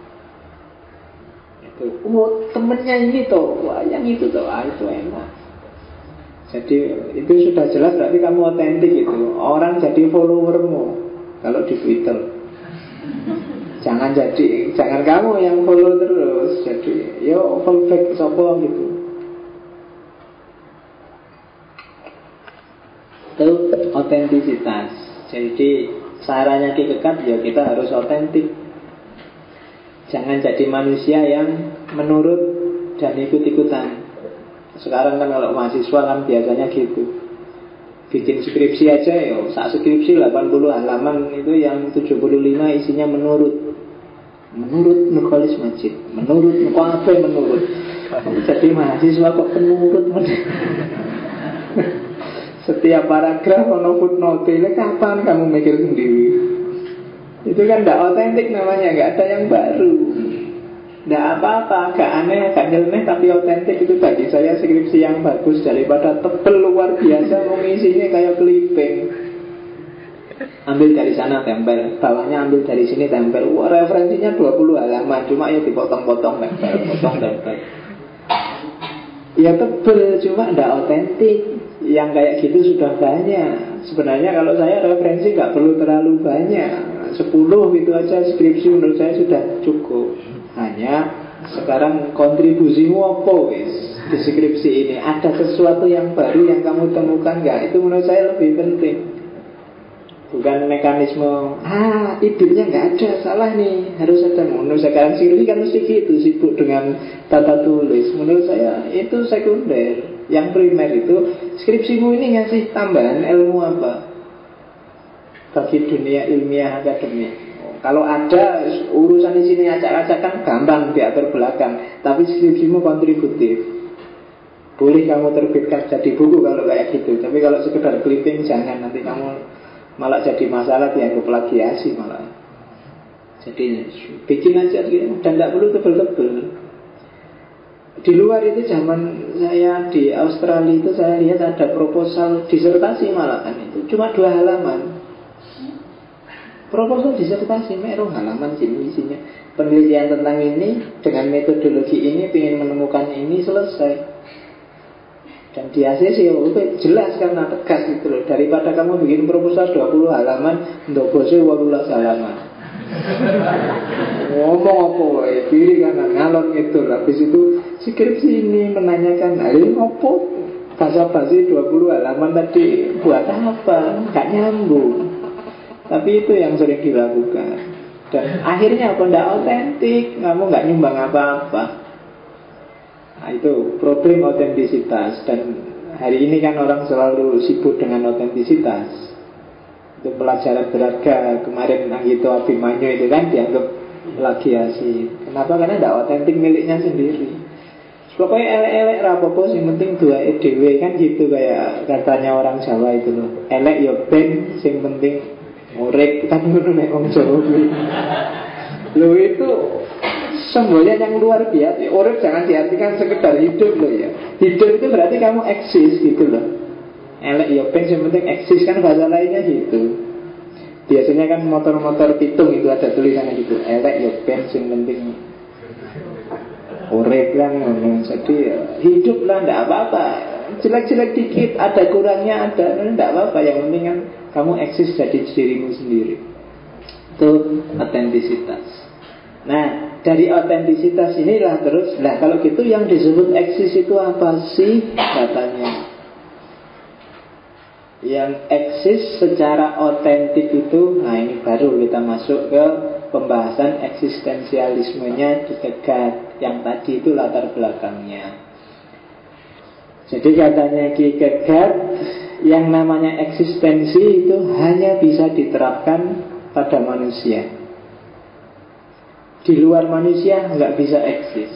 Itu, oh temennya ini toh, wah yang itu toh, ah, itu enak. Jadi itu sudah jelas berarti kamu otentik itu. Orang jadi followermu kalau di Twitter. Jangan jadi, jangan kamu yang follow terus. Jadi, yo follow back sopo gitu. Itu otentisitas. Jadi sarannya Ki Kekat ya kita harus otentik. Jangan jadi manusia yang menurut dan ikut-ikutan. Sekarang kan kalau mahasiswa kan biasanya gitu. Bikin skripsi aja ya, saat skripsi delapan puluh halaman itu yang tujuh puluh lima isinya menurut. Menurut Nurholis Majid, menurut apa menurut. Jadi mahasiswa kok penurut. Setiap paragraf ono footnote, kapan kamu mikir sendiri? Itu kan tidak otentik namanya, nggak ada yang baru. Tidak apa-apa, agak aneh, agak nyeleneh, tapi otentik itu bagi saya skripsi yang bagus daripada tebel luar biasa, mengisinya kayak clipping. Ambil dari sana tempel, bawahnya ambil dari sini tempel. Wah, referensinya dua puluh halaman, cuma ya dipotong-potong tempel, potong tempel. Ya tebel, cuma tidak otentik. Yang kayak gitu sudah banyak. Sebenarnya kalau saya referensi nggak perlu terlalu banyak, sepuluh gitu aja skripsi menurut saya sudah cukup. Hanya sekarang kontribusimu apa wis di skripsi ini? Ada sesuatu yang baru yang kamu temukan nggak? Itu menurut saya lebih penting. Bukan mekanisme ah idenya nggak ada, salah nih, harus ada. Menurut saya sekarang skripsi kan mesti gitu, sibuk dengan tata tulis. Menurut saya itu sekunder. Yang primer itu skripsimu ini ngasih tambahan ilmu apa bagi dunia ilmiah akademik. Kalau ada urusan di sini acak-acakan gampang diatur belakang, tapi skripsimu kontributif. Boleh kamu terbitkan jadi buku kalau kayak gitu. Tapi kalau sekedar clipping jangan, nanti kamu malah jadi masalah, dianggap plagiasi malah. Jadi bikin aja dan tidak perlu tebel-tebel. Di luar itu zaman saya di Australia itu saya lihat ada proposal disertasi malah kan itu cuma dua halaman. Proposal disertasi merong halaman sini isinya penelitian tentang ini dengan metodologi ini, ingin menemukan ini, selesai. Dan di A C C oh, jelas karena tegas gitu loh. Daripada kamu bikin proposal dua puluh halaman untuk bosnya dua puluh halaman. Ngomong apa wae kiri kanan ngalor gitu. Habis itu skripsi ini menanyakan hari apa basa-basi dua puluh halaman tadi buat apa? Gak nyambung. Tapi itu yang sering dilakukan. Dan akhirnya apa? Nggak otentik. Kamu nggak nyumbang apa-apa. Nah itu problem otentisitas. Dan hari ini kan orang selalu sibuk dengan otentisitas. Itu pelajaran berharga kemarin Anggito Abimanyu itu kan dianggap plagiasi. Kenapa? Karena tidak otentik miliknya sendiri. Pokoknya elek-elek rapopo, yang penting dua E D W kan gitu kayak katanya orang Jawa itu loh. Elek ya ben, yang penting urip kan ngono nek wong Jawa kuwi. Lho itu semboyan yang luar biasa. Urip jangan diartikan sekedar hidup loh ya. Hidup itu berarti kamu eksis gitu loh. Elek ya ben yang penting eksis kan bahasa lainnya gitu. Biasanya kan motor-motor pitung itu ada tulisannya gitu. Elek ya ben yang penting urip kan ngono. Jadi ya, hidup lah ndak apa-apa. Jelek-jelek dikit ada kurangnya ada, ndak apa-apa. Yang penting kan kamu eksis jadi dirimu sendiri. Itu otentisitas. Nah, dari otentisitas inilah terus, nah kalau gitu yang disebut eksis itu apa sih katanya? Yang eksis secara otentik itu, nah ini baru kita masuk ke pembahasan eksistensialismenya Ki Kekat. Yang tadi itu latar belakangnya. Jadi katanya Ki Kekat, yang namanya eksistensi itu hanya bisa diterapkan pada manusia. Di luar manusia nggak bisa eksis.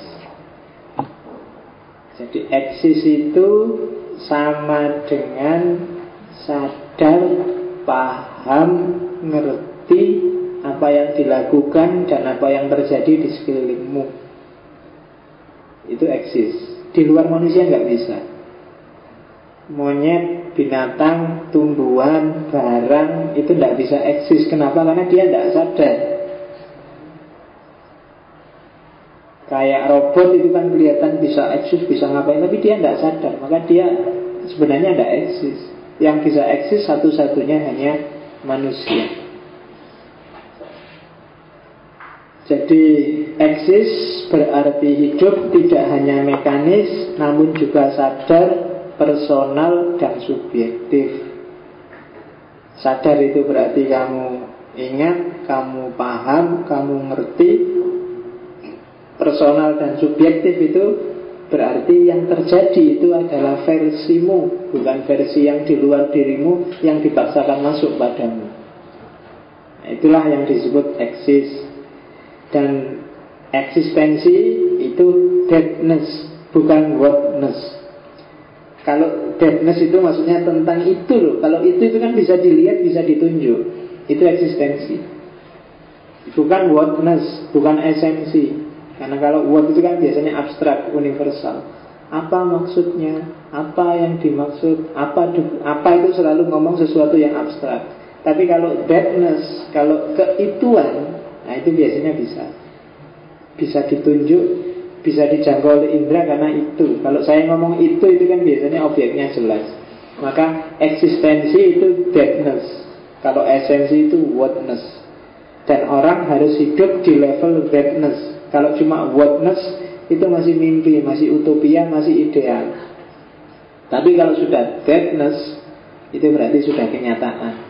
Jadi eksis itu sama dengan sadar, paham, ngerti apa yang dilakukan dan apa yang terjadi di sekelilingmu. Itu eksis. Di luar manusia nggak bisa. Monyet, binatang, tumbuhan, barang itu tidak bisa eksis. Kenapa? Karena dia tidak sadar. Kayak robot itu kan kelihatan bisa eksis, bisa ngapain, tapi dia tidak sadar. Maka dia sebenarnya tidak eksis. Yang bisa eksis satu-satunya hanya manusia. Jadi eksis berarti hidup, tidak hanya mekanis, namun juga sadar, personal, dan subjektif. Sadar itu berarti kamu ingat, kamu paham, kamu ngerti. Personal dan subjektif itu berarti yang terjadi itu adalah versimu, bukan versi yang di luar dirimu yang dipaksakan masuk padamu. Nah, itulah yang disebut eksis. Dan eksistensi itu deadness, bukan wordness. Kalau deadness itu maksudnya tentang itu loh. Kalau itu itu kan bisa dilihat, bisa ditunjuk. Itu eksistensi. Bukan wordness, bukan esensi. Karena kalau word itu kan biasanya abstrak, universal. Apa maksudnya? Apa yang dimaksud? Apa apa itu selalu ngomong sesuatu yang abstrak. Tapi kalau deadness, kalau keituan, nah itu biasanya bisa Bisa ditunjuk, bisa dijangkau oleh indera karena itu. Kalau saya ngomong itu, itu kan biasanya objeknya jelas. Maka eksistensi itu deadness. Kalau esensi itu wordness. Dan orang harus hidup di level deadness. Kalau cuma wordness, itu masih mimpi, masih utopia, masih ideal. Tapi kalau sudah deadness, itu berarti sudah kenyataan.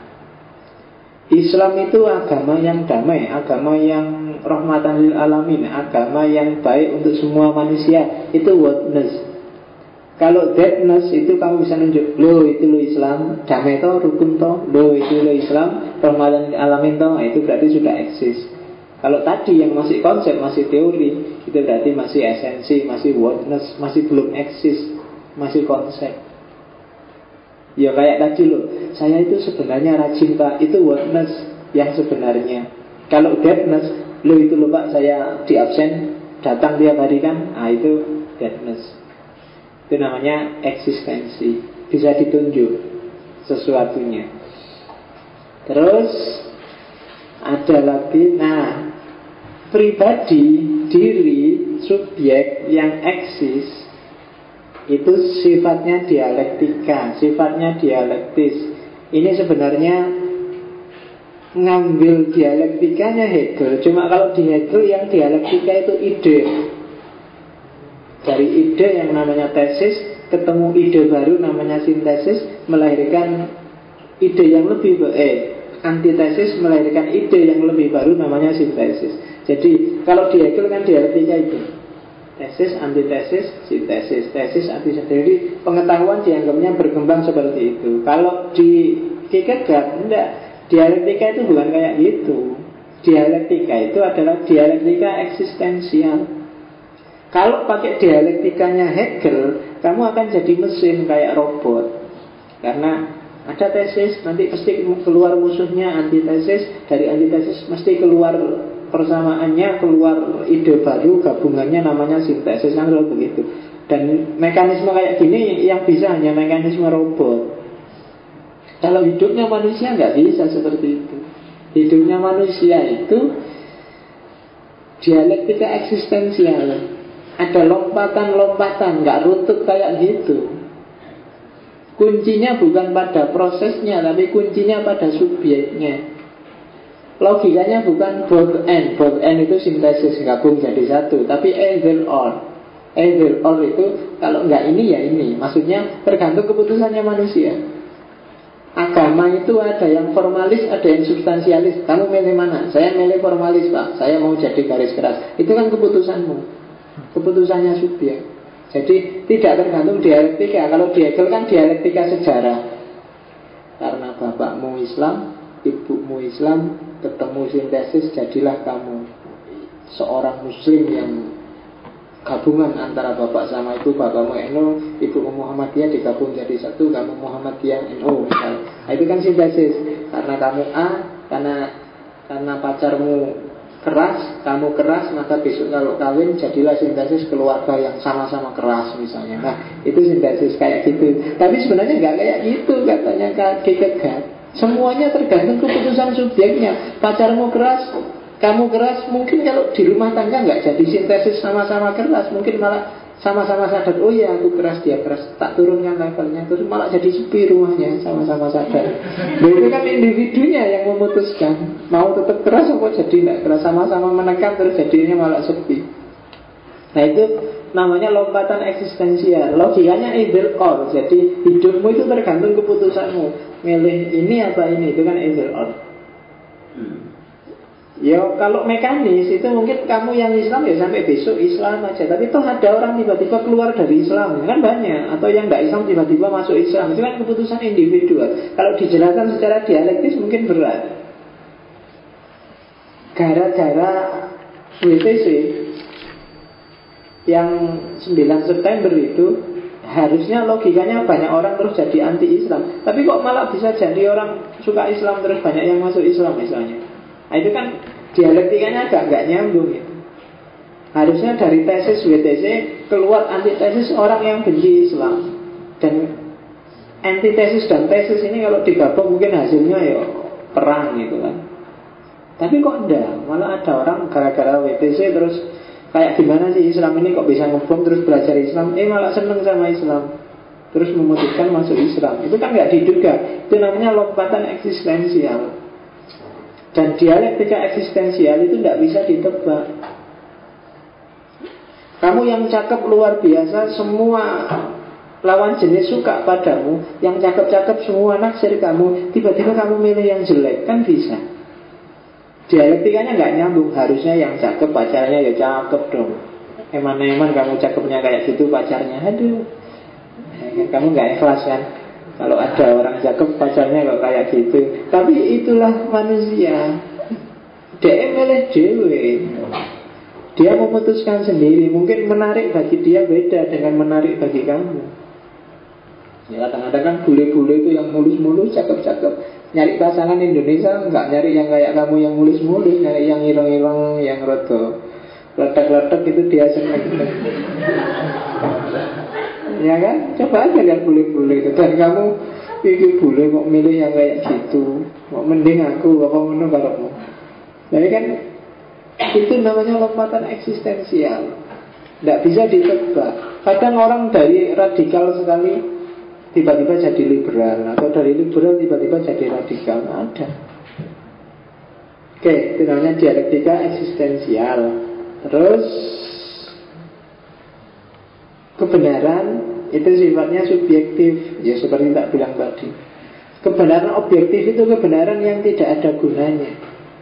Islam itu agama yang damai, agama yang rahmatan lil alamin, agama yang baik untuk semua manusia. Itu wordness. Kalau deadness itu kamu bisa nunjuk, loh itu lo Islam, damai toh, rukun toh, loh itu lo Islam, rahmatan lil alamin toh, itu berarti sudah eksis. Kalau tadi yang masih konsep, masih teori, itu berarti masih esensi, masih wordness, masih belum eksis, masih konsep. Ya kayak tadi loh, saya itu sebenarnya rajin pak, itu wordness yang sebenarnya. Kalau deadness, lo itu loh pak, saya di absen, datang tiap hari kan, nah itu deadness. Itu namanya eksistensi, bisa ditunjuk sesuatunya. Terus ada lagi, nah pribadi, diri, subjek yang eksis itu sifatnya dialektika, sifatnya dialektis. Ini sebenarnya ngambil dialektikanya Hegel. Cuma kalau di Hegel yang dialektika itu ide. Dari ide yang namanya tesis, ketemu ide baru namanya sintesis, melahirkan ide yang lebih eh antitesis, melahirkan ide yang lebih baru namanya sintesis. Jadi kalau di Hegel kan dialektika itu tesis, antitesis, sintesis, tesis, antitesis. Jadi pengetahuan dianggapnya berkembang seperti itu. Kalau di Kierkegaard, enggak. Dialektika itu bukan kayak gitu. Dialektika itu adalah dialektika eksistensial. Kalau pakai dialektikanya Hegel, kamu akan jadi mesin kayak robot. Karena ada tesis, nanti pasti keluar musuhnya antitesis. Dari antitesis mesti keluar persamaannya, keluar ide baru, gabungannya namanya sintesis, kan selalu begitu. Dan mekanisme kayak gini yang bisa hanya mekanisme robot. Kalau hidupnya manusia nggak bisa seperti itu. Hidupnya manusia itu dialektika eksistensial. Ada lompatan-lompatan, nggak runtut kayak gitu. Kuncinya bukan pada prosesnya, tapi kuncinya pada subjeknya. Logikanya bukan both and. Both and itu sintesis, gabung jadi satu. Tapi either or. Either or itu kalau nggak ini ya ini. Maksudnya tergantung keputusannya manusia. Agama itu ada yang formalis, ada yang substansialis. Kamu milih mana? Saya milih formalis pak, saya mau jadi garis keras. Itu kan keputusanmu, keputusannya subjek. Jadi tidak tergantung dialektika. Kalau di Hegel kan dialektika sejarah. Karena bapakmu Islam, ibumu Islam, ketemu sintesis, jadilah kamu seorang muslim yang gabungan antara bapak sama ibu. Bapakmu N U, ibumu Muhammadiyah, digabung jadi satu, kamu Muhammadiyah N U misal. Nah, itu kan sintesis. Karena kamu A, karena karena pacarmu keras, kamu keras, maka besok kalau kawin jadilah sintesis keluarga yang sama-sama keras misalnya. Nah, itu sintesis kayak gitu. Tapi sebenarnya nggak kayak gitu katanya Kak Kikegat. Semuanya tergantung keputusan subjeknya. Pacarmu keras, kamu keras, mungkin kalau di rumah tangga nggak jadi sintesis sama-sama keras, mungkin malah sama-sama sadar, oh ya aku keras, dia keras, tak turunkan levelnya, terus malah jadi sepi rumahnya, sama-sama sadar. Nah, itu kan individunya yang memutuskan mau tetap keras atau jadi tidak keras, sama-sama menekan terus jadinya malah sepi. Nah, itu namanya lompatan eksistensial. Logikanya either or. Jadi hidupmu itu tergantung keputusanmu, milih ini apa ini, itu kan either or. Ya kalau mekanis itu mungkin kamu yang Islam ya sampai besok Islam aja. Tapi toh ada orang tiba-tiba keluar dari Islam, kan banyak. Atau yang tidak Islam tiba-tiba masuk Islam. Itu kan keputusan individual. Kalau dijelaskan secara dialektis mungkin berat. Gara-gara W T C yang sembilan September itu, harusnya logikanya banyak orang terus jadi anti-Islam. Tapi kok malah bisa jadi orang suka Islam terus banyak yang masuk Islam misalnya. Nah, itu kan dialektikanya agak nggak nyambung ya. Harusnya dari tesis W T C keluar antitesis orang yang benci Islam. Dan antitesis dan tesis ini kalau digabung mungkin hasilnya ya perang gitu kan. Tapi kok enggak, malah ada orang gara-gara W T C terus kayak gimana sih Islam ini kok bisa ngebom terus belajar Islam, eh malah seneng sama Islam, terus memutuskan masuk Islam. Itu kan nggak diduga. Itu namanya lompatan eksistensial. Dan dialektika eksistensial itu tidak bisa ditebak. Kamu yang cakep luar biasa, semua lawan jenis suka padamu. Yang cakep-cakep semua naksir kamu, tiba-tiba kamu milih yang jelek, kan bisa. Dialektikanya nggak nyambung. Harusnya yang cakep pacarnya ya cakep dong. Eman-eman kamu cakepnya kayak gitu pacarnya, aduh, kamu nggak ikhlas kan kalau ada orang cakep pacarnya kok kayak gitu. Tapi itulah manusia. Dia milih dewe. Dia memutuskan sendiri. Mungkin menarik bagi dia beda dengan menarik bagi kamu. Ya kadang-kadang kan bule-bule itu yang mulus-mulus, cakep-cakep. Nyari pasangan Indonesia nggak nyari yang kayak kamu yang mulus-mulus, nyari yang ireng-ireng, yang rodo letek-letek, itu dia senang. Ya kan, coba aja lihat bule-bule itu. Dan kamu itu bule kok milih yang kayak gitu, kok mending aku apa ngono kalau. Jadi kan itu namanya lompatan eksistensial, tidak bisa ditebak. Kadang orang dari radikal sekali tiba-tiba jadi liberal, atau dari liberal tiba-tiba jadi radikal, ada. Oke, itu namanya dialektika eksistensial. Terus kebenaran itu sifatnya subjektif. Ya seperti tak bilang tadi, kebenaran objektif itu kebenaran yang tidak ada gunanya.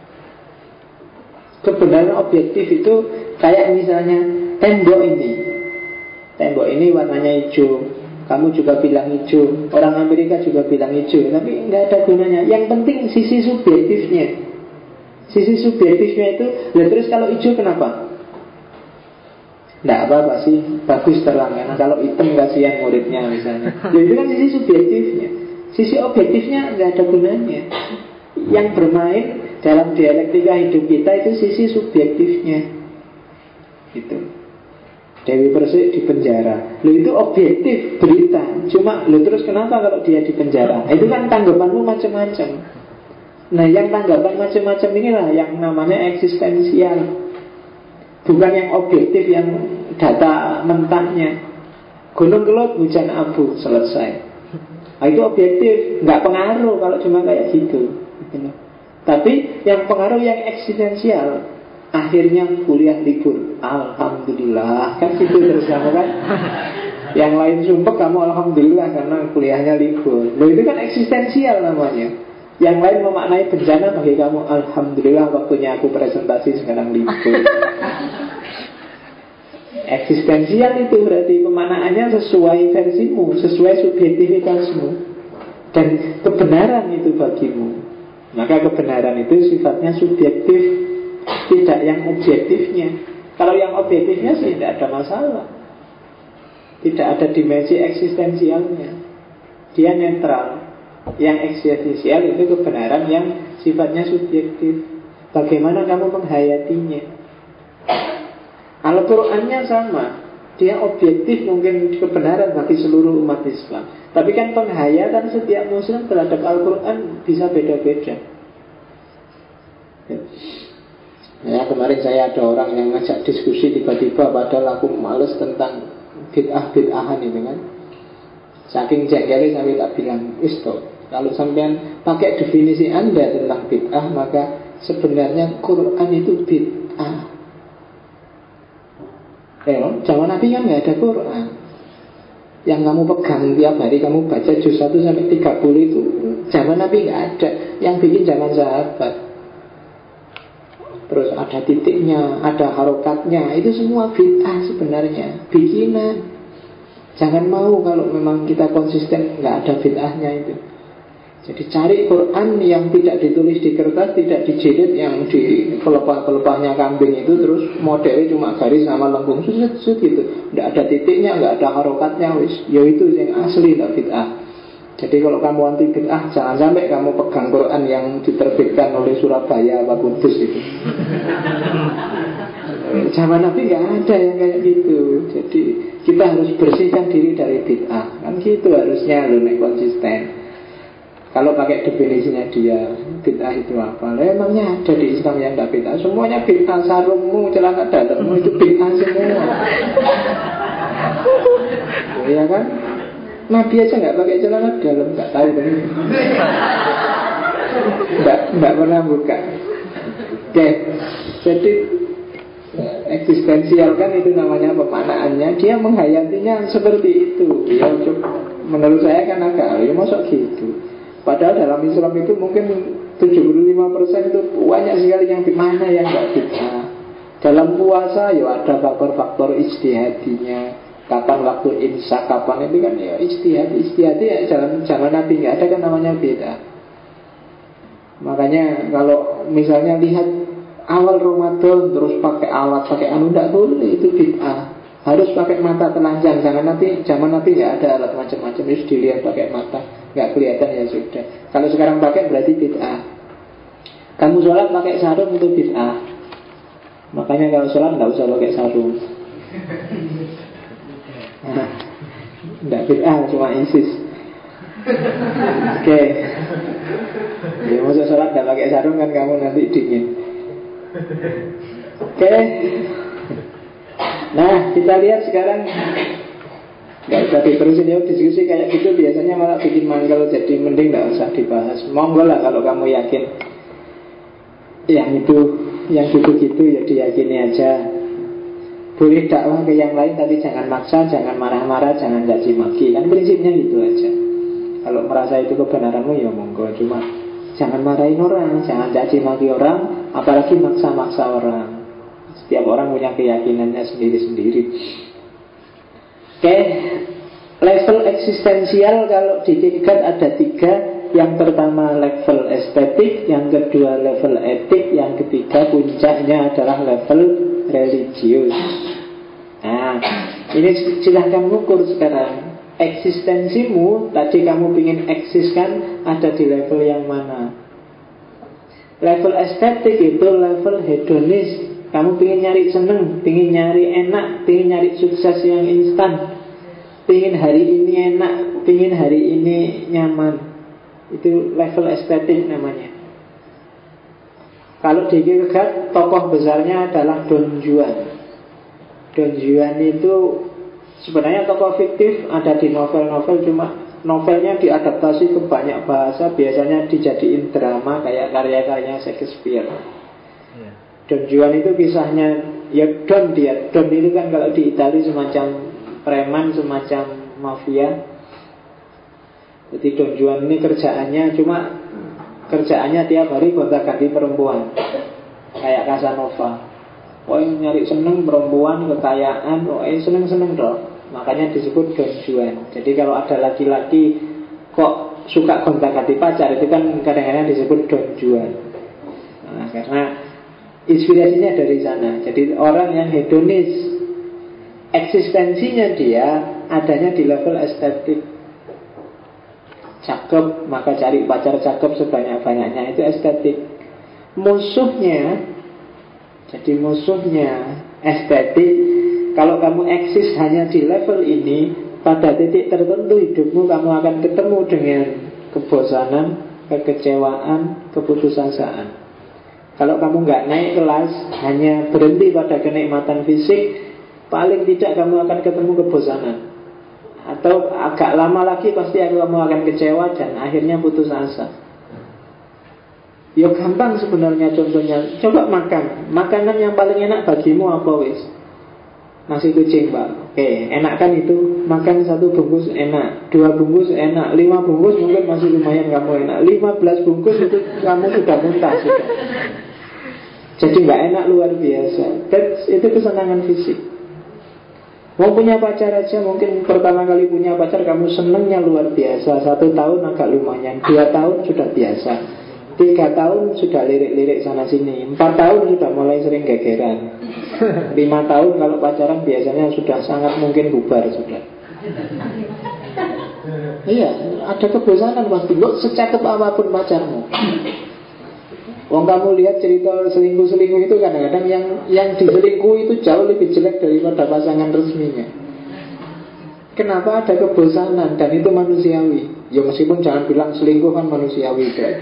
Kebenaran objektif itu kayak misalnya tembok ini. Tembok ini warnanya hijau, kamu juga bilang hijau, orang Amerika juga bilang hijau, tapi nggak ada gunanya. Yang penting sisi subjektifnya. Sisi subjektifnya itu, lah terus kalau hijau kenapa? Nggak apa-apa sih, bagus terang. Karena kalau hitam kasihan muridnya misalnya. Jadi itu kan sisi subjektifnya. Sisi objektifnya nggak ada gunanya. Yang bermain dalam dialektika hidup kita itu sisi subjektifnya. Gitu. Dewi Persik di penjara, lo itu objektif berita. Cuma lo terus kenapa kalau dia di penjara? Itu kan tanggapanmu macam-macam. Nah yang tanggapan macam-macam inilah yang namanya eksistensial. Bukan yang objektif, yang data mentahnya. Gunung Kelut hujan abu, selesai. Nah, itu objektif, nggak pengaruh kalau cuma kayak gitu. Tapi yang pengaruh yang eksistensial. Akhirnya kuliah libur, alhamdulillah. Kan gitu terus kamu kan. Yang lain sumpah kamu alhamdulillah karena kuliahnya libur. Loh itu kan eksistensial namanya. Yang lain memaknai bencana bagi kamu, alhamdulillah waktunya aku presentasi sekarang libur. Eksistensial itu berarti pemaknaannya sesuai versimu, sesuai subjektivitasmu. Dan kebenaran itu bagimu. Maka kebenaran itu sifatnya subjektif, tidak yang objektifnya. Kalau yang objektifnya sih tidak ada masalah. Tidak ada dimensi eksistensialnya. Dia netral. Yang eksistensial itu kebenaran yang sifatnya subjektif. bagaimana kamu menghayatinya. Al-Qur'annya sama, dia objektif mungkin kebenaran bagi seluruh umat Islam, tapi kan penghayatan setiap muslim terhadap Al-Quran bisa beda-beda. Ya, kemarin saya ada orang yang ngajak diskusi, tiba-tiba padahal aku males tentang bid'ah-bid'ahan itu kan. Saking jengkelnya sampai tak bilang, stop. Kalau sampean pakai definisi Anda tentang bid'ah, maka sebenarnya Quran itu bid'ah. Eh, zaman Nabi kan nggak ada Quran. Yang kamu pegang tiap hari, kamu baca juz satu sampai tiga puluh itu zaman Nabi nggak ada. Yang bikin zaman sahabat. Terus ada titiknya, ada harokatnya, itu semua bid'ah sebenarnya, bikinan. Jangan mau kalau memang kita konsisten nggak ada bid'ahnya itu. Jadi cari Quran yang tidak ditulis di kertas, tidak dijilid, yang di pelepah-pelepahnya kambing itu, terus modelnya cuma garis sama lengkung susut-susut gitu. Tidak ada titiknya, nggak ada harokatnya, wis. Ya itu yang asli, tidak bid'ah. Jadi kalau kamu anti bid'ah, jangan sampai kamu pegang Quran yang diterbitkan oleh Surabaya apa Kudus itu. Zaman Nabi nggak ada yang kayak gitu. Jadi kita harus bersihkan diri dari bid'ah. Kan gitu harusnya loh, nek konsisten. Kalau pakai definisinya dia, bid'ah itu apa? Lah emangnya ada di Islam yang tidak bid'ah? Semuanya bid'ah, sarungmu, celana dalammu itu bid'ah semua. Iya kan? Nabi aja nggak pakai celana dalam, nggak tahu kan? Nggak nggak pernah buka. Oke, jadi eksistensial kan itu namanya pemanaannya. Dia menghayatinya seperti itu. Ya, menurut saya kan agak, ya masuk gitu. Padahal dalam Islam itu mungkin tujuh puluh lima persen itu banyak sekali yang mana yang nggak bisa. Dalam puasa ya ada faktor-faktor ijtihadinya. Kapan waktu imsak, kapan itu kan ya ijtihad. Ijtihad ya jalan jalan Nabi nggak ada kan namanya beda. Makanya kalau misalnya lihat awal Ramadan terus pakai alat, pakai anu, nggak boleh, itu bid'ah. Harus pakai mata telanjang. Jangan nanti zaman Nabi nggak ada alat macam-macam, harus dilihat pakai mata, nggak kelihatan ya sudah. Kalau sekarang pakai berarti bid'ah. Kamu sholat pakai sarung itu bid'ah. Makanya kalau sholat nggak usah pakai sarung. Nah, nggak bid'ah, cuma ISIS. Oke. Okay. Ya masuk sholat nggak pakai sarung kan kamu nanti dingin. Oke. Okay. Nah, kita lihat sekarang. Gak usah diterusin ya, diskusi kayak gitu biasanya malah bikin mangkel. Jadi mending gak usah dibahas. Monggo lah kalau kamu yakin yang itu, yang gitu-gitu ya diyakini aja. Boleh dakwah ke yang lain, tapi jangan maksa, jangan marah-marah, jangan caci maki. Kan prinsipnya gitu aja. Kalau merasa itu kebenaranmu ya monggo. Cuma jangan marahin orang, jangan caci maki orang, apalagi maksa-maksa orang. Setiap orang punya keyakinannya sendiri-sendiri. Oke, level eksistensial kalau di Kierkegaard ada tiga. Yang pertama level estetik, yang kedua level etik, yang ketiga puncaknya adalah level religius. Nah, ini silahkan ukur sekarang. Eksistensimu, tadi kamu ingin eksis kan, ada di level yang mana? Level estetik itu level hedonis. Kamu pengen nyari seneng, pengen nyari enak, pengen nyari sukses yang instan, pengen hari ini enak, pengen hari ini nyaman. Itu level estetik namanya. Kalau di Kierkegaard, tokoh besarnya adalah Don Juan. Don Juan itu sebenarnya tokoh fiktif, ada di novel-novel, cuma novelnya diadaptasi ke banyak bahasa. Biasanya dijadiin drama kayak karya-karya Shakespeare. Don Juan itu kisahnya, ya Don dia Don itu kan kalau di Italia semacam preman, semacam mafia. Jadi Don Juan ini kerjaannya cuma kerjaannya tiap hari gonta-ganti perempuan, kayak Casanova. Oh nyari seneng perempuan, kekayaan, oh seneng-seneng dong. Makanya disebut Don Juan. Jadi kalau ada laki-laki kok suka gonta-ganti pacar, itu kan kadang-kadang disebut Don Juan. Nah, karena inspirasinya dari sana. Jadi orang yang hedonis, eksistensinya dia adanya di level estetik. Cakep, maka cari pacar cakep sebanyak-banyaknya, itu estetik. musuhnya, jadi musuhnya estetik, kalau kamu eksis hanya di level ini, pada titik tertentu hidupmu kamu akan ketemu dengan kebosanan, kekecewaan, keputusasaan. Kalau kamu nggak naik kelas, hanya berhenti pada kenikmatan fisik, paling tidak kamu akan ketemu kebosanan. Atau agak lama lagi pasti kamu akan kecewa dan akhirnya putus asa. Ya gampang sebenarnya contohnya. Coba makan. Makanan yang paling enak bagimu apa wis? Nasi kucing, Pak. Oke, enak kan itu? Makan satu bungkus enak, dua bungkus enak, lima bungkus mungkin masih lumayan kamu enak, lima belas bungkus itu kamu sudah muntah sudah. Jadi nggak enak luar biasa. That's, itu kesenangan fisik. Mau punya pacar aja, mungkin pertama kali punya pacar kamu senengnya luar biasa. Satu tahun agak lumayan, dua tahun sudah biasa, tiga tahun sudah lirik-lirik sana sini, empat tahun sudah mulai sering gegeran, lima tahun kalau pacaran biasanya sudah sangat mungkin bubar sudah. Iya, ada kebosanan pasti. Lo secakep apapun pacarmu, wong kamu lihat cerita selingkuh-selingkuh itu kadang-kadang yang yang diselingkuh itu jauh lebih jelek daripada pasangan resminya. Kenapa? Ada kebosanan dan itu manusiawi. Ya meskipun jangan bilang selingkuh kan manusiawi berarti.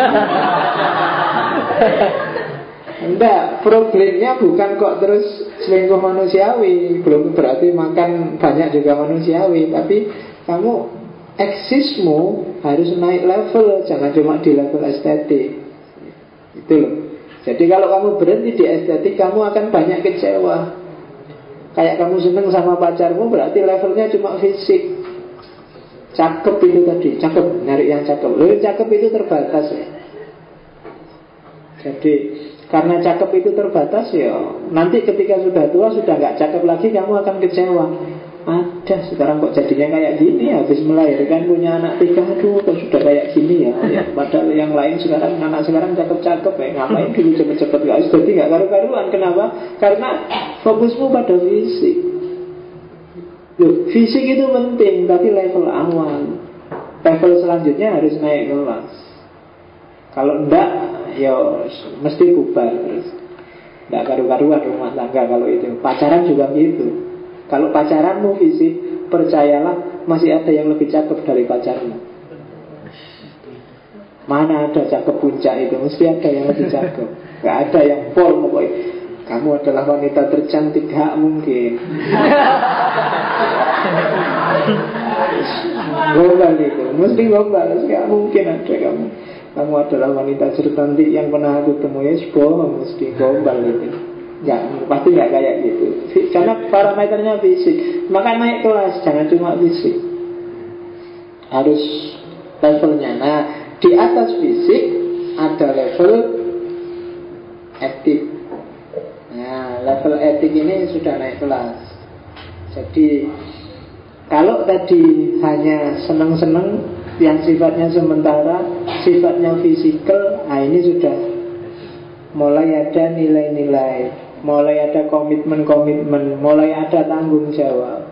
Enggak, problemnya bukan kok terus selingkuh manusiawi, belum berarti makan banyak juga manusiawi, tapi kamu eksismu harus naik level, jangan cuma di level estetik. Itu loh. Jadi kalau kamu berhenti di estetik, kamu akan banyak kecewa. Kayak kamu seneng sama pacarmu, berarti levelnya cuma fisik. Cakep itu tadi, cakep, nyari yang cakep. Lalu cakep itu terbatas ya. Jadi karena cakep itu terbatas ya, nanti ketika sudah tua, sudah gak cakep lagi, kamu akan kecewa. Ada sekarang kok jadinya kayak gini, habis melahirkan punya anak tiga, aduh kok sudah kayak gini ya, ya padahal yang lain sekarang, anak sekarang cakep-cakep ya, ngapain dulu cepet-cepet guys. Jadi gak karu-karuan. Kenapa? Karena fokusmu pada fisik. Loh, fisik itu penting, tapi level awal. Level selanjutnya harus naik kelas. Kalau enggak, ya mesti bubar terus. Enggak karu-karuan rumah tangga kalau itu. Pacaran juga gitu. Kalau pacaranmu fisik, percayalah masih ada yang lebih cakep dari pacarmu. Mana ada cakep puncak itu, mesti ada yang lebih cakep. Gak ada yang pol pokoknya. Kamu adalah wanita tercantik, gak mungkin. Gombal itu, mesti gombal. Gak mungkin ada kamu. Kamu adalah wanita tercantik yang pernah aku temui. Bohong, mesti gombal itu. Gak, pasti gak kayak gitu. Karena parameternya fisik. Maka naik kelas, jangan cuma fisik, harus levelnya. Nah, di atas fisik ada level etik. Nah, level etik ini sudah naik kelas. Jadi kalau tadi hanya seneng-seneng yang sifatnya sementara, sifatnya fisikal, nah ini sudah mulai ada nilai-nilai, mulai ada komitmen-komitmen, mulai ada tanggung jawab.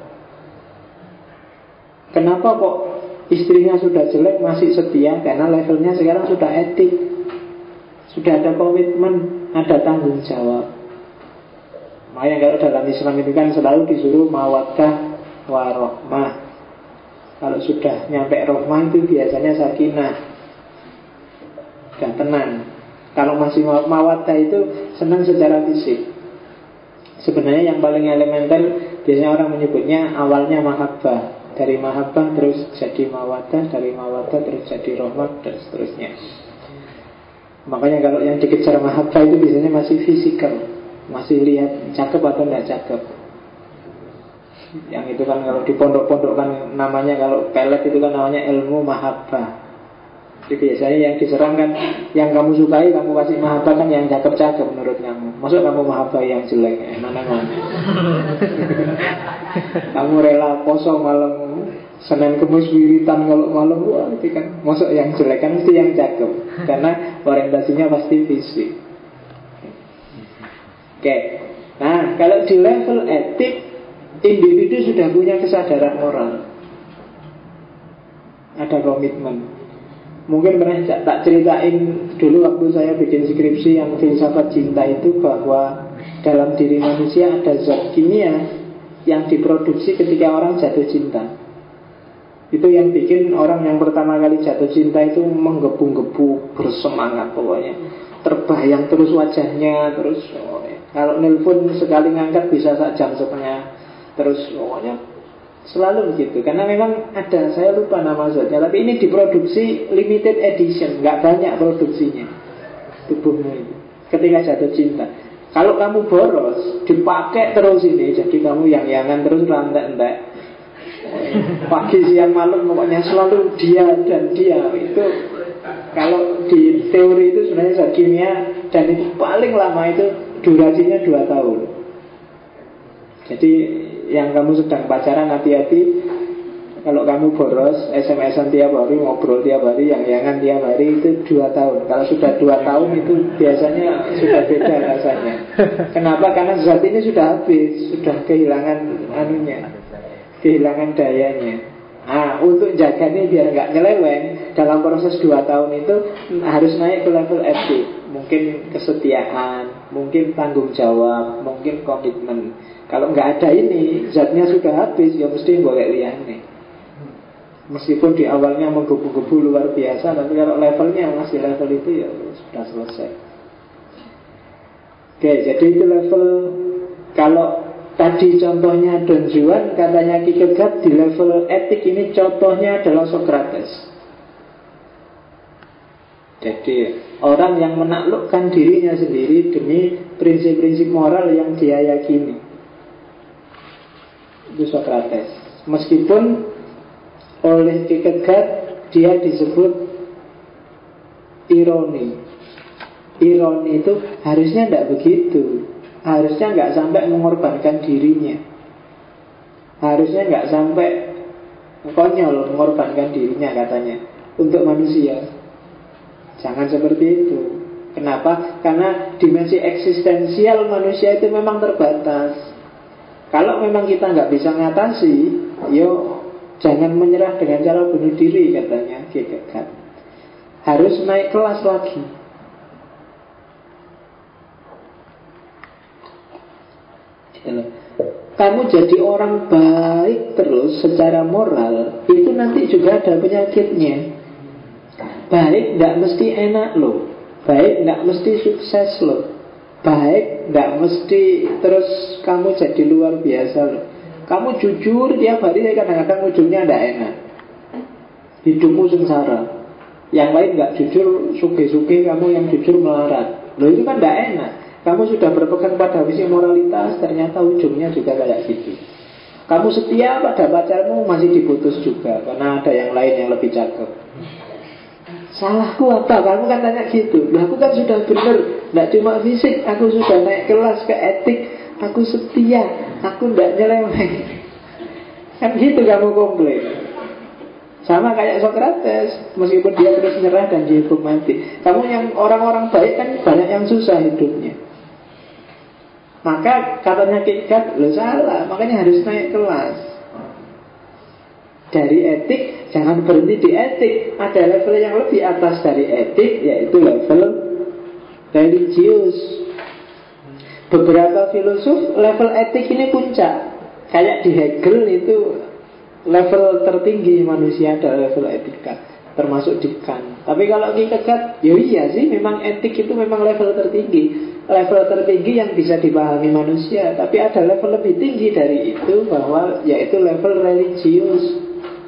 Kenapa kok istrinya sudah jelek masih setia? Karena levelnya sekarang sudah etik, sudah ada komitmen, ada tanggung jawab. Makanya kalau dalam Islam itu kan selalu disuruh mawaddah warohmah. Kalau sudah nyampe rohmah itu biasanya sakinah dan tenang. Kalau masih mawaddah itu senang secara fisik. Sebenarnya yang paling elementer biasanya orang menyebutnya awalnya mahabbah. Dari mahabbah terus jadi mawaddah, dari mawaddah terus jadi rohmah dan seterusnya. Makanya kalau yang dikejar mahabbah itu biasanya masih fisikal, masih lihat cakep atau tidak cakep. Yang itu kan kalau di pondok-pondok kan namanya, kalau pelet itu kan namanya ilmu mahabbah. Jadi biasanya yang diserang kan yang kamu sukai, kamu kasih mahabbah kan yang cakep-cakep menurut kamu. Masuk kamu mahabbah yang jelek, eh, mana-mana. Kamu rela poso malam Senin Kemis wiritan kalau malam, wah itu kan masuk yang jelek, kan mesti yang cakep. Karena orientasinya pasti fisik. Oke. Nah, kalau di level etik, individu sudah punya kesadaran moral, ada komitmen. Mungkin pernah tak ceritain dulu waktu saya bikin skripsi yang filsafat cinta itu, bahwa dalam diri manusia ada zat kimia yang diproduksi ketika orang jatuh cinta. Itu yang bikin orang yang pertama kali jatuh cinta itu menggebu-gebu, bersemangat pokoknya, terbayang terus wajahnya, terus oh, kalau nelpon sekali ngangkat bisa sak jam setengah, terus pokoknya selalu begitu. Karena memang ada, saya lupa nama zatnya, tapi ini diproduksi limited edition, nggak banyak produksinya tubuhmu itu ketika jatuh cinta. Kalau kamu boros, dipakai terus ini, jadi kamu yang-yangan terus rantai-rantai, pagi siang malam pokoknya selalu dia dan dia. Itu kalau di teori itu sebenarnya zat kimia, dan itu paling lama itu durasinya dua tahun. Jadi yang kamu sedang pacaran, hati-hati. Kalau kamu boros, S M S-an tiap hari, ngobrol tiap hari, yang-yangan tiap hari, itu dua tahun. Kalau sudah dua tahun itu biasanya sudah beda rasanya. Kenapa? Karena zat ini sudah habis, sudah kehilangan anunya, kehilangan dayanya. Nah, untuk jaga ini biar nggak nyeleweng, dalam proses dua tahun itu harus naik ke level etik. Mungkin kesetiaan, mungkin tanggung jawab, mungkin komitmen. Kalau nggak ada ini, zatnya sudah habis, ya mesti boleh liane. Meskipun di awalnya menggebu-gebu luar biasa, tapi kalau levelnya masih level itu, ya sudah selesai. Oke, jadi itu level. Kalau tadi contohnya Don Juan, katanya Kierkegaard, di level etik ini contohnya adalah Socrates. Jadi orang yang menaklukkan dirinya sendiri demi prinsip-prinsip moral yang dia yakini, itu Socrates. Meskipun oleh Kierkegaard dia disebut ironi. Ironi itu harusnya tidak begitu. Harusnya nggak sampai mengorbankan dirinya. Harusnya nggak sampai konyol mengorbankan dirinya, katanya, untuk manusia. Jangan seperti itu. Kenapa? Karena dimensi eksistensial manusia itu memang terbatas. Kalau memang kita nggak bisa ngatasi, yo jangan menyerah dengan cara bunuh diri, katanya Kierkegaard. Harus naik kelas lagi. Kamu jadi orang baik terus secara moral, itu nanti juga ada penyakitnya. Baik tidak mesti enak loh. Baik tidak mesti sukses loh. Baik tidak mesti terus kamu jadi luar biasa loh. Kamu jujur tiap hari, kadang-kadang ujungnya tidak enak. Hidupmu sengsara. Yang lain nggak jujur, suge-suge, kamu yang jujur melarat. Loh itu kan tidak enak. Kamu sudah berpegang pada visi moralitas, ternyata ujungnya juga kayak gitu. Kamu setia pada pacarmu, masih diputus juga karena ada yang lain yang lebih cakep. Salahku apa? Kamu kan tanya gitu. Nah, aku kan sudah benar, tidak cuma fisik, aku sudah naik kelas ke etik, aku setia, aku tidak nyeleweng. Kan gitu kamu komplain. Sama kayak Socrates, meskipun dia terus nyerah dan dihukum mati. Kamu yang orang-orang baik kan banyak yang susah hidupnya. Maka katanya Kierkegaard, lo salah, makanya harus naik kelas. Dari etik, jangan berhenti di etik. Ada level yang lebih atas dari etik, yaitu level religius. Beberapa filosof level etik ini puncak. Kayak di Hegel itu level tertinggi manusia adalah level etika, termasuk di Kant. Tapi kalau Kierkegaard, ya iya sih, memang etik itu memang level tertinggi, level tertinggi yang bisa dipahami manusia. Tapi ada level lebih tinggi dari itu, bahwa yaitu level religius.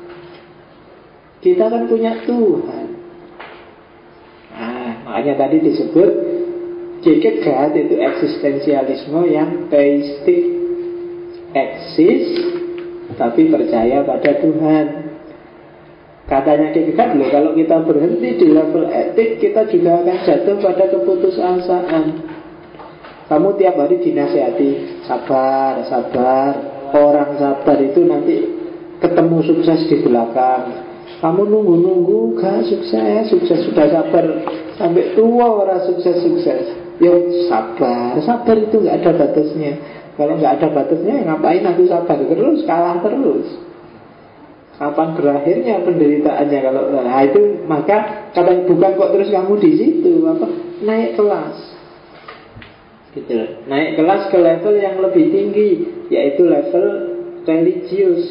Kita kan punya Tuhan. Nah, makanya tadi disebut Kierkegaard itu eksistensialisme yang teistik, eksis tapi percaya pada Tuhan. Katanya Kierkegaard, loh, kalau kita berhenti di level etik, kita juga akan jatuh pada keputusasaan. Kamu tiap hari dinasihati, sabar, sabar. Orang sabar itu nanti ketemu sukses di belakang. Kamu nunggu-nunggu, gak sukses, sukses sudah sabar sampai tua orang sukses-sukses. Ya sabar, sabar itu gak ada batasnya. Kalau nggak ada batasnya, ngapain aku sabar terus, kalah terus. Kapan berakhirnya penderitaannya kalau nah itu maka kata bukan kok terus kamu di situ apa naik kelas gitu, naik kelas ke level yang lebih tinggi yaitu level religius.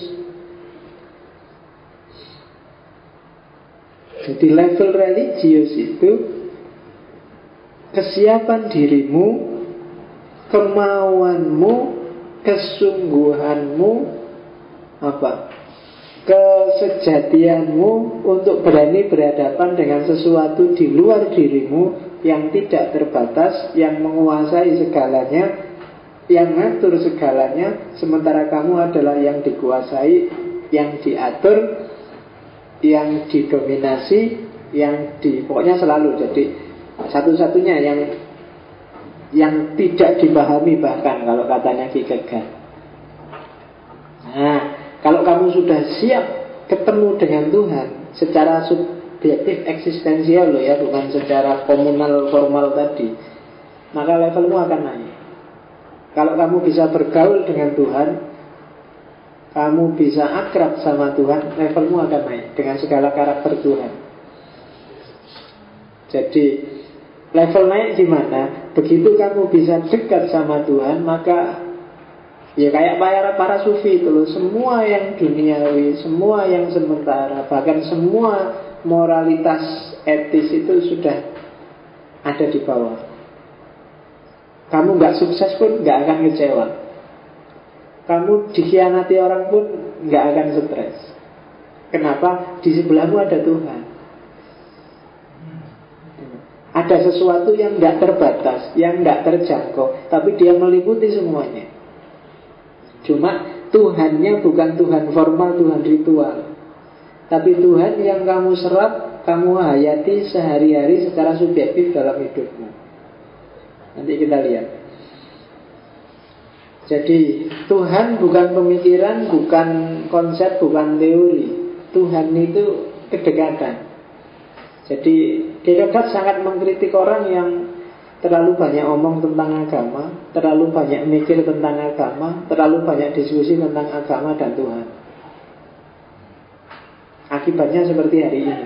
Jadi level religius itu kesiapan dirimu, kemauanmu, kesungguhanmu, apa? Kesejatianmu untuk berani berhadapan dengan sesuatu di luar dirimu yang tidak terbatas, yang menguasai segalanya, yang ngatur segalanya, sementara kamu adalah yang dikuasai, yang diatur, yang didominasi, yang di pokoknya selalu jadi satu-satunya yang yang tidak dipahami bahkan kalau katanya Kierkegaard. Nah, kalau kamu sudah siap ketemu dengan Tuhan secara subjektif eksistensial loh ya, bukan secara komunal formal tadi, maka levelmu akan naik. Kalau kamu bisa bergaul dengan Tuhan, kamu bisa akrab sama Tuhan, levelmu akan naik dengan segala karakter Tuhan. Jadi level naik gimana? Begitu kamu bisa dekat sama Tuhan, maka ya kayak para, para sufi itu loh, semua yang duniawi, semua yang sementara, bahkan semua moralitas etis itu sudah ada di bawah. Kamu gak sukses pun gak akan kecewa. Kamu dikhianati orang pun gak akan stres. Kenapa? Di sebelahmu ada Tuhan. Ada sesuatu yang gak terbatas, yang gak terjangkau, tapi dia meliputi semuanya. Cuma Tuhannya bukan Tuhan formal, Tuhan ritual, tapi Tuhan yang kamu serap, kamu hayati sehari-hari secara subjektif dalam hidupmu. Nanti kita lihat. Jadi Tuhan bukan pemikiran, bukan konsep, bukan teori. Tuhan itu kedekatan. Jadi Kierkegaard sangat mengkritik orang yang terlalu banyak omong tentang agama, terlalu banyak mikir tentang agama, terlalu banyak diskusi tentang agama dan Tuhan. Akibatnya seperti hari ini.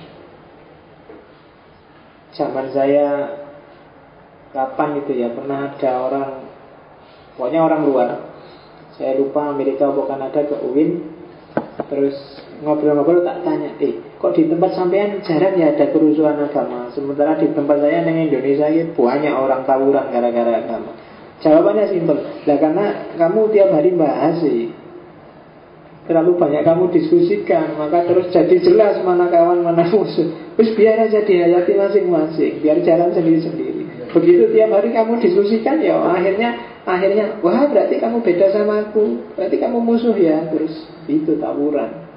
Zaman saya kapan itu ya, pernah ada orang, pokoknya orang luar, saya lupa Amerika atau Kanada, ke U I N. Terus ngobrol-ngobrol tak tanya, eh kok di tempat sampean jarang ya ada kerusuhan agama, sementara di tempat saya di Indonesia ini banyak orang tawuran gara-gara agama. Jawabannya simpel, lah karena kamu tiap hari bahas sih, terlalu banyak kamu diskusikan, maka terus jadi jelas mana kawan mana musuh. Terus biar aja dihayati masing-masing, biar jalan sendiri-sendiri. Begitu tiap hari kamu diskusikan, ya akhirnya akhirnya wah berarti kamu beda sama aku, berarti kamu musuh ya, terus itu tawuran.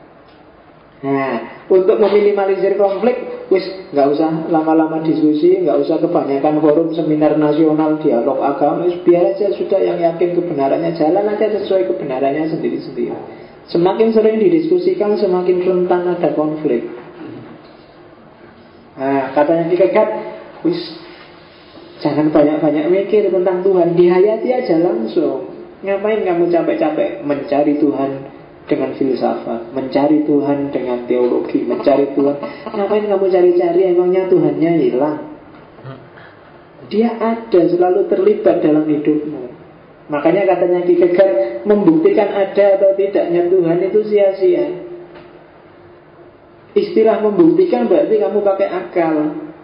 Nah, untuk meminimalisir konflik, wis nggak usah lama-lama diskusi, nggak usah kebanyakan forum seminar nasional dialog agama, wis biar aja sudah yang yakin kebenarannya, jalan aja sesuai kebenarannya sendiri-sendiri. Semakin sering didiskusikan, semakin rentan ada konflik. Nah, katanya Kierkegaard, wis jangan banyak-banyak mikir tentang Tuhan, dihayati aja langsung. Ngapain kamu capek-capek mencari Tuhan dengan filsafat, mencari Tuhan dengan teologi, mencari Tuhan? Ngapain kamu cari-cari, emangnya Tuhannya hilang? Dia ada, selalu terlibat dalam hidupmu. Makanya katanya Kierkegaard, membuktikan ada atau tidaknya Tuhan itu sia-sia. Istilah membuktikan berarti kamu pakai akal,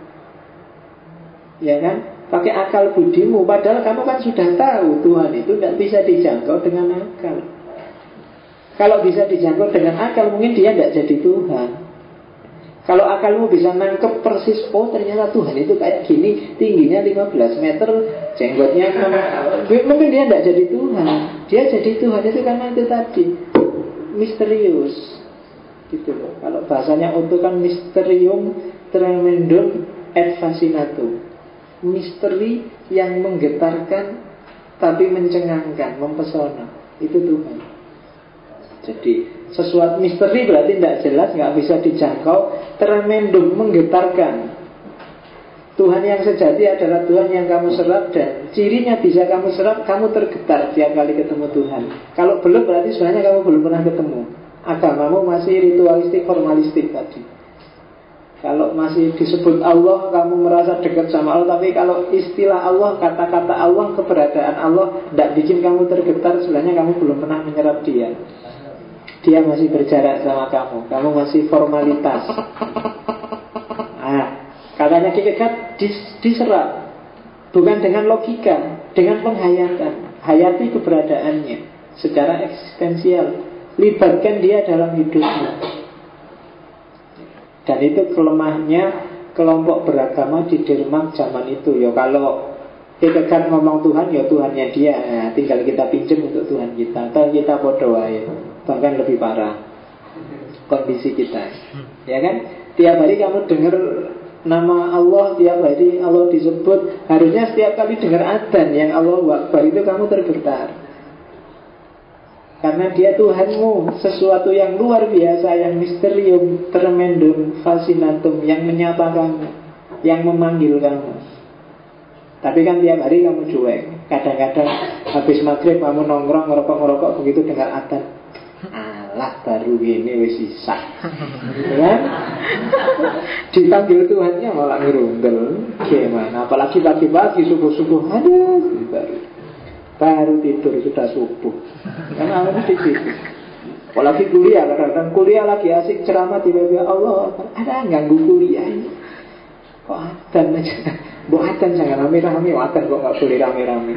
ya kan? Pakai akal budimu, padahal kamu kan sudah tahu Tuhan itu tidak bisa dijangkau dengan akal. Kalau bisa dijangkau dengan akal, mungkin dia tidak jadi Tuhan. Kalau akalmu bisa nangkep persis, oh ternyata Tuhan itu kayak gini, tingginya lima belas meter, jenggotnya mungkin dia tidak jadi Tuhan. Dia jadi Tuhan itu karena itu tadi, misterius gitu loh. Kalau bahasanya untuk kan mysterium tremendum et fascinatum, misteri yang menggetarkan tapi mencengangkan, mempesona, itu Tuhan. Jadi sesuatu misteri berarti tidak jelas, nggak bisa dijangkau, tremendum, menggetarkan. Tuhan yang sejati adalah Tuhan yang kamu serap, dan cirinya bisa kamu serap, kamu tergetar tiap kali ketemu Tuhan. Kalau belum berarti sebenarnya kamu belum pernah ketemu. agamamu masih ritualistik, formalistik tadi. Kalau masih disebut Allah, kamu merasa dekat sama Allah. Tapi kalau istilah Allah, kata-kata Allah, keberadaan Allah tidak bikin kamu tergetar, sebenarnya kamu belum pernah menyerap dia. Dia masih berjarak sama kamu, kamu masih formalitas. Nah, katanya Kierkegaard dis, diserap, bukan dengan logika, dengan penghayatan. Hayati keberadaannya secara eksistensial, libatkan dia dalam hidupmu. Dan itu kelemahannya kelompok beragama di Denmark zaman itu. Ya kalau Kierkegaard ngomong Tuhan, ya Tuhannya dia. Nah, tinggal kita pinjam untuk Tuhan kita. Atau kita bodoh aja. Bahkan lebih parah kondisi kita. Ya kan? Tiap hari kamu dengar nama Allah, tiap hari Allah disebut. Harusnya setiap kali dengar adzan yang Allahu Akbar itu kamu tergetar. Karena dia Tuhanmu, sesuatu yang luar biasa, yang misterium, tremendum, fascinatum, yang menyapa kamu, yang memanggil kamu. Tapi kan tiap hari kamu cuek. Kadang-kadang habis maghrib kamu nongkrong, ngerokok-ngerokok, begitu dengar adzan, alah baru gini wis isak. Ya? Dipanggil Tuhannya malah ngerundel. Gimana? Apalagi pagi-pagi, subuh-subuh, ada baru. Baru tidur sudah subuh. Karena harus di situ. Apalagi kuliah, kadang-kadang kuliah lagi asik ceramah tiba-tiba Allah, ada ganggu kuliah ini. Kok adzan aja? Bu adzan jangan rame-rame, adzan kok nggak boleh rame-rame.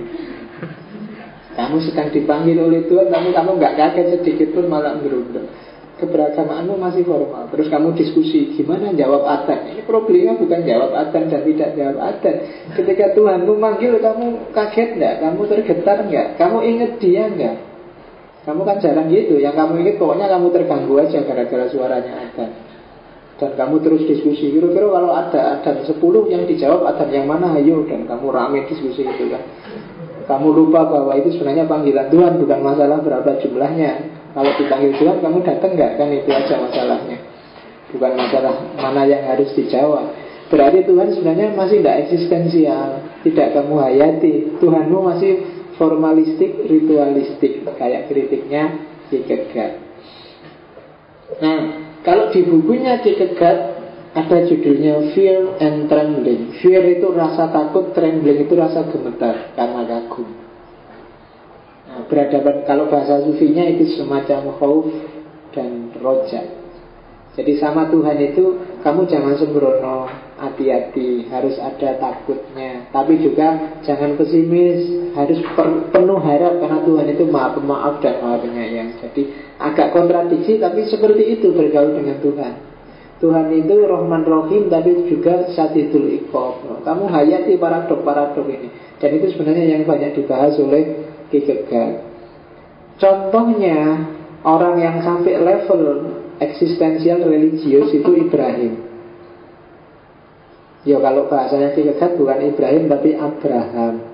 Kamu sedang dipanggil oleh Tuhan, tapi kamu nggak kaget sedikit pun malah berundang. Keberagamaanmu masih formal. Terus kamu diskusi gimana jawab adzan. Ini problemnya bukan jawab adzan dan tidak jawab adzan. Ketika Tuhan memanggil, kamu kaget nggak? Kamu tergetar nggak? Kamu ingat dia nggak? Kamu kan jarang gitu. Yang kamu ingat pokoknya kamu terganggu aja gara-gara suaranya adzan. Dan kamu terus diskusi. Kira-kira kalau ada adzan sepuluh yang dijawab adzan yang mana? Ayo. Dan kamu rame diskusi itu kan. Kamu lupa bahwa itu sebenarnya panggilan Tuhan, bukan masalah berapa jumlahnya. Kalau dipanggil Tuhan, kamu datang nggak? Kan itu aja masalahnya. Bukan masalah mana yang harus dijawab. Berarti Tuhan sebenarnya masih tidak eksistensial, tidak kamu hayati. Tuhanmu masih formalistik, ritualistik, kayak kritiknya Kierkegaard. Nah, kalau di bukunya Kierkegaard ada judulnya Fear and Trembling. Fear itu rasa takut, trembling itu rasa gemetar karena kagum. Nah, berhadapan, kalau bahasa sufinya itu semacam khauf dan roja. Jadi sama Tuhan itu kamu jangan sembrono, hati-hati, harus ada takutnya. Tapi juga jangan pesimis, harus per, penuh harap karena Tuhan itu maha pemaaf dan maha penyayang. Jadi agak kontradiksi tapi seperti itu bergaul dengan Tuhan. Tuhan itu Rahman Rahim tapi juga Syadidul Iqab. Kamu hayati paradok-paradok ini. Dan itu sebenarnya yang banyak dibahas oleh Kierkegaard. Contohnya orang yang sampai level eksistensial religius itu Ibrahim. Ya kalau bahasanya Kierkegaard bukan Ibrahim tapi Abraham.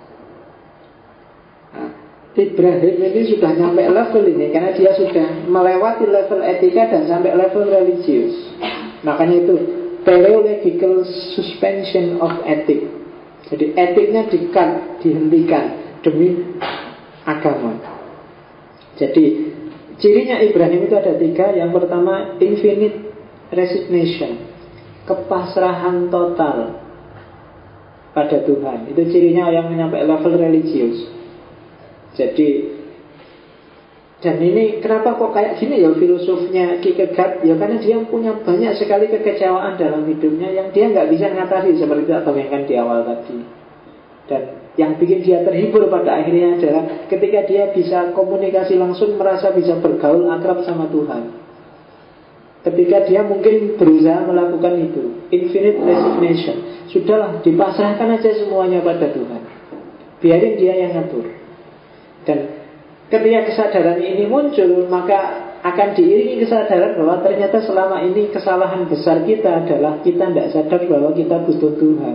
Nah, Ibrahim ini sudah sampai level ini karena dia sudah melewati level etika dan sampai level religius. Makanya itu teleological suspension of ethic. Jadi etiknya di-cut, dihentikan demi agama. Jadi cirinya Ibrahim itu ada tiga. Yang pertama infinite resignation, kepasrahan total pada Tuhan. Itu cirinya yang sampai level religius. Jadi, dan ini kenapa kok kayak gini ya filosofnya Kierkegaard? Ya karena dia punya banyak sekali kekecewaan dalam hidupnya yang dia nggak bisa ngatasi seperti yang bayangkan di awal tadi. Dan yang bikin dia terhibur pada akhirnya adalah ketika dia bisa komunikasi langsung, merasa bisa bergaul akrab sama Tuhan. Ketika dia mungkin berusaha melakukan itu, infinite resignation, sudahlah dipasrahkan aja semuanya pada Tuhan, biarin dia yang ngatur. Dan ketika kesadaran ini muncul, maka akan diiringi kesadaran bahwa ternyata selama ini kesalahan besar kita adalah kita tidak sadar bahwa kita butuh Tuhan.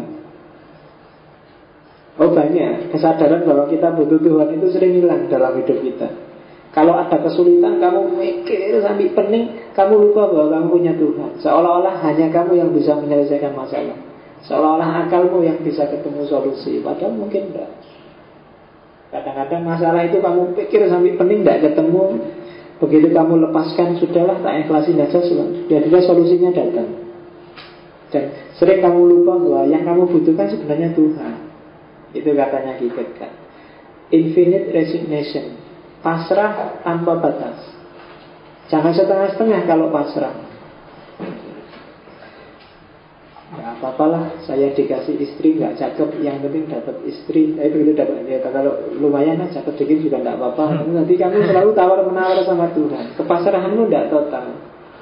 Oh banyak kesadaran bahwa kita butuh Tuhan itu sering hilang dalam hidup kita. Kalau ada kesulitan, kamu mikir sampai pening, kamu lupa bahwa kamu punya Tuhan. Seolah-olah hanya kamu yang bisa menyelesaikan masalah, seolah-olah akalmu yang bisa ketemu solusi. Padahal mungkin tidak. Kadang-kadang masalah itu kamu pikir sampai pening tidak ketemu. Begitu kamu lepaskan, sudahlah tak ikhlasin aja, tiba-tiba solusinya datang. Dan sering kamu lupa bahwa yang kamu butuhkan sebenarnya Tuhan. Itu katanya Kierkegaard. Infinite resignation, pasrah tanpa batas. Jangan setengah-setengah kalau pasrah. Ya apa-apalah, saya dikasih istri nggak cakep, yang penting dapat istri. Tapi begitu dapat, ya kalau lumayan lah cakep dikit juga nggak apa-apa. Nanti kamu selalu tawar-menawar sama Tuhan. Kepasrahanmu nggak total.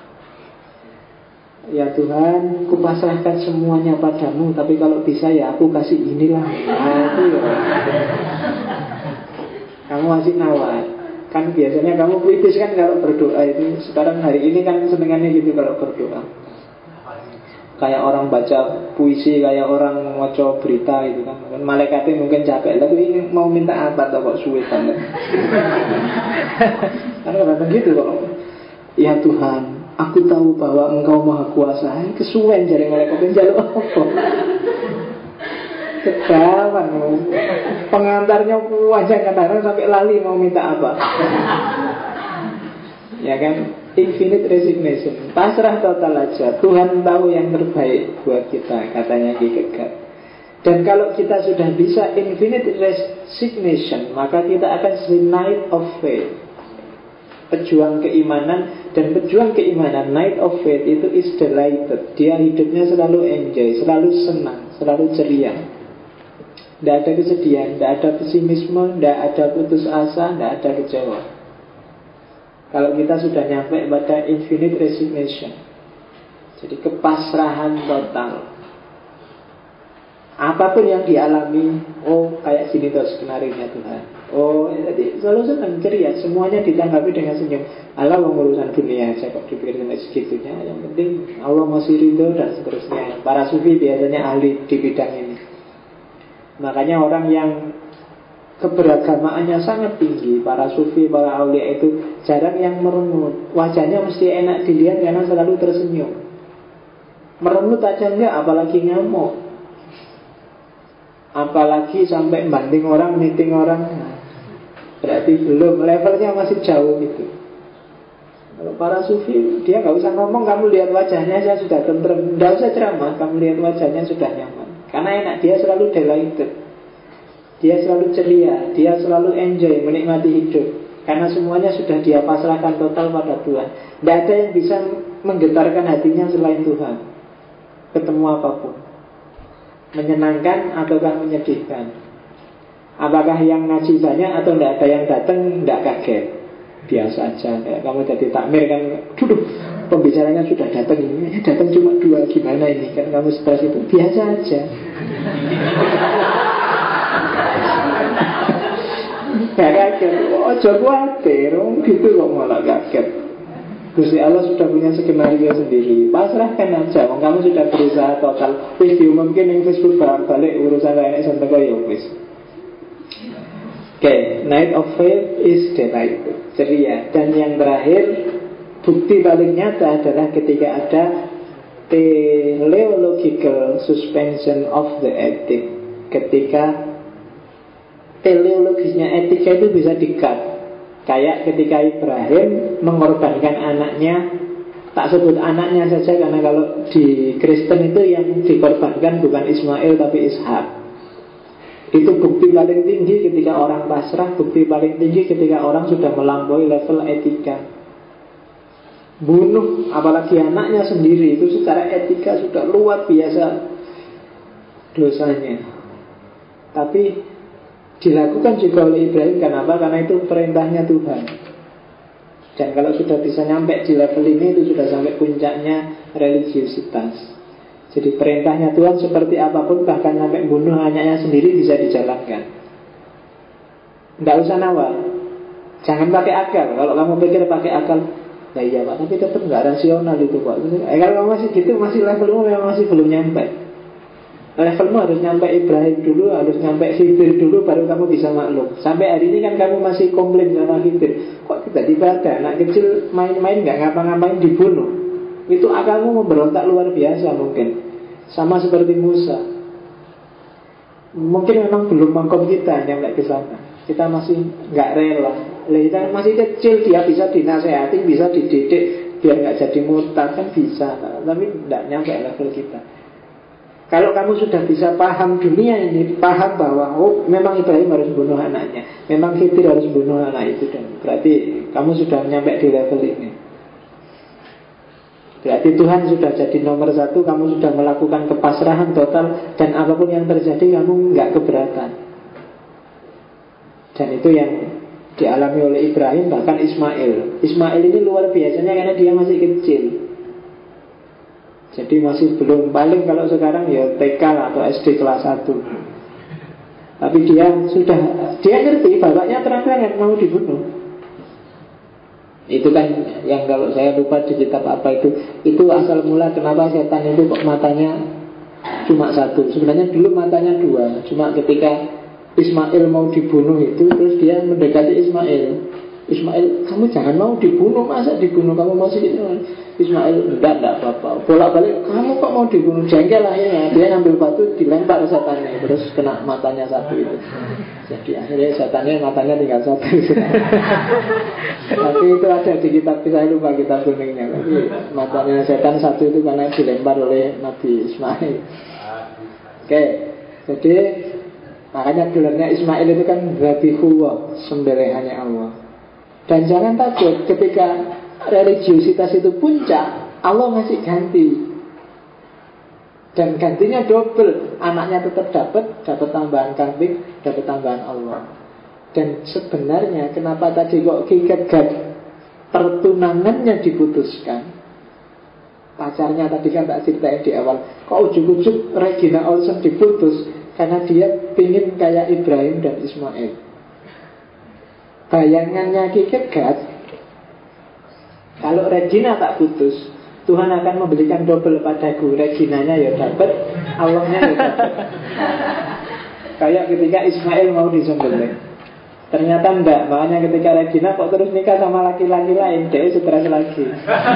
Ya Tuhan, kupasrahkan semuanya padamu, tapi kalau bisa ya aku kasih inilah. Nah itu ya. Kamu masih nawar. Kan biasanya kamu puitis kan kalau berdoa itu. Sekarang hari ini kan senengannya gitu kalau berdoa. Kayak orang baca puisi, kayak orang ngoco berita gitu kan. Malaikatnya mungkin capek, tapi ini mau minta apa atau kok suwe banget. Karena kadang gitu kok. Ya Tuhan, aku tahu bahwa Engkau Maha Kuasa. Kesuwen jari malaikatnya jaluk apa? Kegawan. Pengantarnya wajah kadang-kadang sampai lali mau minta apa. Ya kan? Infinite resignation, pasrah total aja. Tuhan tahu yang terbaik buat kita, katanya Kierkegaard. Dan kalau kita sudah bisa infinite resignation, maka kita akan see night of faith, pejuang keimanan. Dan pejuang keimanan, night of faith itu is delighted. Dia hidupnya selalu enjoy, selalu senang, selalu ceria. Tidak ada kesedihan, tidak ada pesimisme, tidak ada putus asa, tidak ada kecewa. Kalau kita sudah nyampe pada infinite resignation, jadi kepasrahan total. Apapun yang dialami, oh kayak sini tuh skenarionya Tuhan. Oh, jadi selalu senang, ceria. Semuanya ditanggapi dengan senyum. Allah mau urusan dunia aja kok dipikirkan segitunya. Yang penting Allah masih ridho dan seterusnya. Para sufi biasanya ahli di bidang ini. Makanya orang yang keberagamaannya sangat tinggi, para sufi, para aulia itu jarang yang merengut. Wajahnya mesti enak dilihat karena selalu tersenyum. Merengut aja enggak, apalagi ngamuk, apalagi sampai banding orang, meeting orang. Nah, berarti belum, levelnya masih jauh gitu. Kalau para sufi, dia nggak usah ngomong, kamu lihat wajahnya saya sudah tentrem. Nggak usah ceramah, kamu lihat wajahnya sudah nyaman. Karena enak, dia selalu delighted. Dia selalu ceria, dia selalu enjoy, menikmati hidup. Karena semuanya sudah dia pasrahkan total pada Tuhan. Tidak ada yang bisa menggetarkan hatinya selain Tuhan. Ketemu apapun, menyenangkan ataukah menyedihkan. Apakah yang ngaji banyak atau tidak ada yang datang, tidak kaget. Biasa aja. Kayak kamu jadi takmir kan, duduk, pembicaranya sudah datang ini, datang cuma dua, gimana ini? Kan kamu stres itu, biasa aja. Gak kaget, oh ojo kuatir, gitu kok malah kaget. Gusti Allah sudah punya skenario sendiri. Pasrahkan aja, kamu sudah berusaha total. Wis diumumkan yang Facebook balik urusan lainnya sampai kau ya wis. Oke, night of faith is the night, ceria. Dan yang terakhir, bukti paling nyata adalah ketika ada teleological suspension of the ethic. Ketika teleologisnya etika itu bisa di-cut. Kayak ketika Ibrahim mengorbankan anaknya. Tak sebut anaknya saja, karena kalau di Kristen itu yang dikorbankan bukan Ismail tapi Ishak. Itu bukti paling tinggi ketika orang pasrah. Bukti paling tinggi ketika orang sudah melampaui level etika. Bunuh apalagi anaknya sendiri, itu secara etika sudah luar biasa dosanya. Tapi dilakukan juga oleh Ibrahim. Kenapa? Karena itu perintahnya Tuhan. Dan kalau sudah bisa nyampe di level ini, itu sudah sampai puncaknya religiusitas. Jadi perintahnya Tuhan seperti apapun, bahkan sampai bunuh anaknya sendiri bisa dijalankan. Tidak usah nawar. Jangan pakai akal. Kalau kamu pikir pakai akal, nah iya Pak, tapi tetap nggak rasional itu Pak. Eh, kalau masih gitu, masih levelmu memang masih belum nyampe. Levelmu harus nyampe Ibrahim dulu, harus nyampe Khidir dulu, baru kamu bisa maklum. Sampai hari ini kan kamu masih komplain sama Khidir. Kok tiba-tiba ada anak kecil main-main gak ngapa-ngapain dibunuh? Itu akalmu memberontak luar biasa mungkin. Sama seperti Musa. Mungkin memang belum mangkom kita nyampe ke sana. Kita masih gak rela. Lah masih kecil dia bisa dinasehati, bisa dididik biar nggak jadi murtad kan bisa, tapi tidak nyampe level kita. Kalau kamu sudah bisa paham dunia ini, paham bahwa oh memang Ibrahim harus bunuh anaknya, memang Khidir harus bunuh anak itu, dan berarti kamu sudah nyampe di level ini. Berarti Tuhan sudah jadi nomor satu, kamu sudah melakukan kepasrahan total, dan apapun yang terjadi kamu nggak keberatan. Dan itu yang dialami oleh Ibrahim, bahkan Ismail. Ismail ini luar biasanya karena dia masih kecil. Jadi masih belum, paling kalau sekarang ya T K atau S D kelas satu. Tapi dia sudah, dia ngerti bapaknya terang-terangan mau dibunuh. Itu kan yang kalau saya lupa di kitab apa itu, itu asal mula kenapa setan itu kok matanya cuma satu. Sebenarnya dulu matanya dua, cuma ketika Ismail mau dibunuh itu, terus dia mendekati Ismail. Ismail, kamu jangan mau dibunuh, masa dibunuh, kamu masih gitu. Ismail, enggak, enggak apa-apa. Bolak-balik, kamu kok mau dibunuh, jengkel akhirnya. Dia ngambil batu, dilempar ke setannya, terus kena matanya satu itu. Jadi akhirnya setannya matanya tinggal satu. Tapi itu ada di kitab, saya lupa kitab kuningnya. Tapi matanya setan satu itu karena dilempar oleh Nabi Ismail. Oke, jadi makanya gelarnya Ismail itu kan Zabihullah, sembelihannya Allah. Dan jangan takut ketika religiositas itu puncak, Allah ngasih ganti. Dan gantinya double, anaknya tetap dapat, dapat tambahan kambing, dapat tambahan Allah. Dan sebenarnya kenapa tadi kok Kierkegaard pertunangannya diputuskan? Pacarnya tadi kan tak ceritain di awal, kok ujuk-ujuk Regina Olsen diputus karena dia pingin kayak Ibrahim dan Ismail. Bayangannya Kierkegaard, kalau Regina tak putus, Tuhan akan memberikan double padaku. Reginanya ya dapat, Allahnya ya dapat. Kayak ketika Ismail mau disembelih, ternyata enggak. Makanya ketika Regina kok terus nikah sama laki-laki lain, dia stres lagi.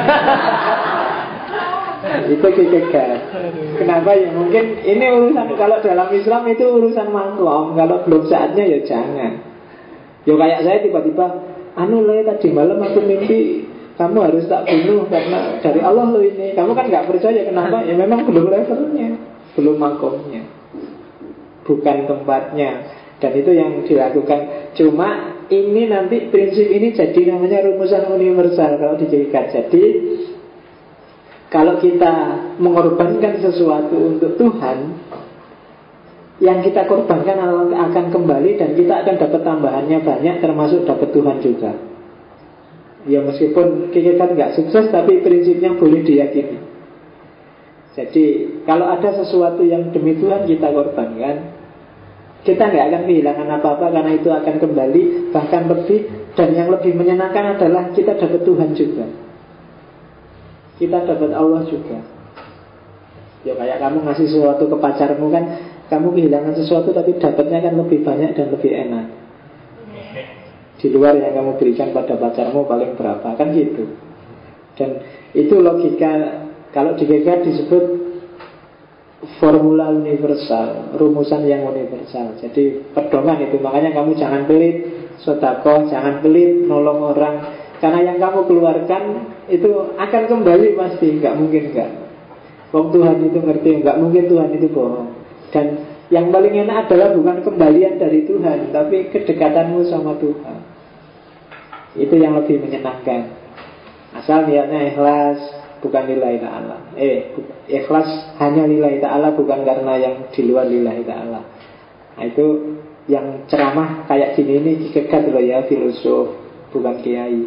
Itu Kierkegaard. Kenapa ya? Mungkin ini urusan, kalau dalam Islam itu urusan maklum. Kalau belum saatnya ya jangan. Ya kayak saya tiba-tiba, anu le tadi malam aku mimpi kamu harus tak bunuh karena dari Allah lo ini. Kamu kan nggak percaya, kenapa? Ya memang belum levelnya, belum makomnya, bukan tempatnya. Dan itu yang dilakukan. Cuma ini nanti prinsip ini jadi namanya rumusan universal kalau di Kierkegaard. Jadi kalau kita mengorbankan sesuatu untuk Tuhan, yang kita korbankan akan kembali dan kita akan dapat tambahannya banyak, termasuk dapat Tuhan juga. Ya meskipun kita nggak sukses, tapi prinsipnya boleh diyakini. Jadi kalau ada sesuatu yang demi Tuhan kita korbankan, kita nggak akan kehilangan apa-apa karena itu akan kembali, bahkan lebih. Dan yang lebih menyenangkan adalah kita dapat Tuhan juga, kita dapat Allah juga. Ya kayak kamu ngasih sesuatu ke pacarmu kan, kamu kehilangan sesuatu tapi dapatnya kan lebih banyak dan lebih enak. Di luar yang kamu berikan pada pacarmu paling berapa, kan gitu. Dan itu logika. Kalau di Kierkegaard disebut formula universal, rumusan yang universal. Jadi pedoman itu. Makanya kamu jangan pelit sedekah, jangan pelit nolong orang, karena yang kamu keluarkan itu akan kembali pasti, nggak mungkin nggak. Wong Tuhan itu ngerti, nggak mungkin Tuhan itu bohong. Dan yang paling enak adalah bukan kembalian dari Tuhan, tapi kedekatanmu sama Tuhan. Itu yang lebih menyenangkan. Asal niatnya ikhlas, bukan lillahi ta'ala. Eh, ikhlas hanya lillahi ta'ala, bukan karena yang di luar lillahi ta'ala. Nah itu yang ceramah kayak gini ini Kierkegaard loh ya, filosof, bukan kiai.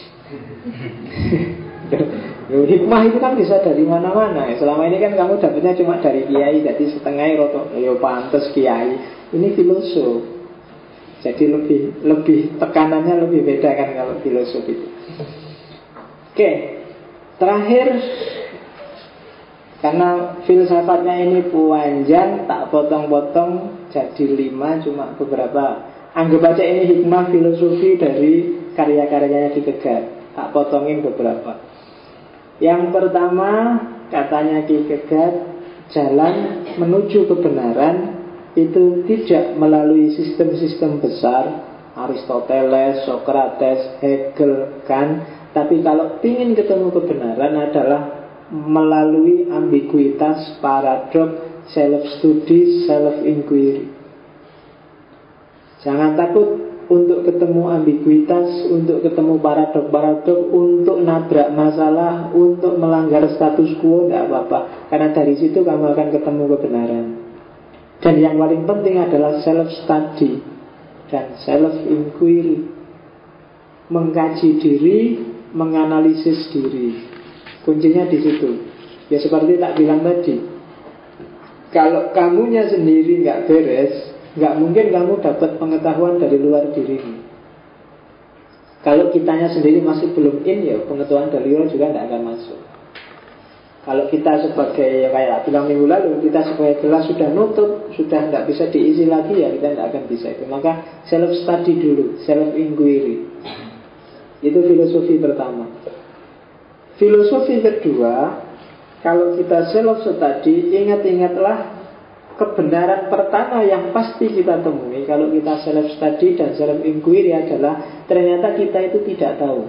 Hikmah itu kan bisa dari mana-mana. Selama ini kan kamu dapatnya cuma dari kiai, jadi setengah roto, ya pantes kiai. Ini filosof. Jadi lebih lebih tekanannya lebih beda kan kalau filosof itu. Oke, terakhir, karena filsafatnya ini panjang, tak potong-potong jadi lima, cuma beberapa. Anggap aja ini hikmah filosofi dari karya-karyanya Kierkegaard. Tak potongin beberapa. Yang pertama, katanya Kierkegaard, jalan menuju kebenaran itu tidak melalui sistem-sistem besar, Aristoteles, Socrates, Hegel, kan. Tapi kalau ingin ketemu kebenaran adalah melalui ambiguitas, paradoks, self-study, self-inquiry. Jangan takut untuk ketemu ambiguitas, untuk ketemu paradok-paradok, untuk nabrak masalah, untuk melanggar status quo, tidak apa-apa. Karena dari situ kamu akan ketemu kebenaran. Dan yang paling penting adalah self-study dan self-inquiry. Mengkaji diri, menganalisis diri. Kuncinya di situ. Ya seperti tak bilang tadi, kalau kamunya sendiri nggak beres, nggak mungkin kamu dapat pengetahuan dari luar dirimu. Kalau kitanya sendiri masih belum in, ya pengetahuan dari luar juga tidak akan masuk. Kalau kita sebagai, kayak bilang minggu lalu, kita sebagai gelas sudah nutup, sudah tidak bisa diisi lagi, ya kita tidak akan bisa itu. Maka self study dulu, self inquiry. Itu filosofi pertama. Filosofi kedua, kalau kita self study, ingat-ingatlah kebenaran pertama yang pasti kita temui kalau kita self study dan self inquiry adalah ternyata kita itu tidak tahu.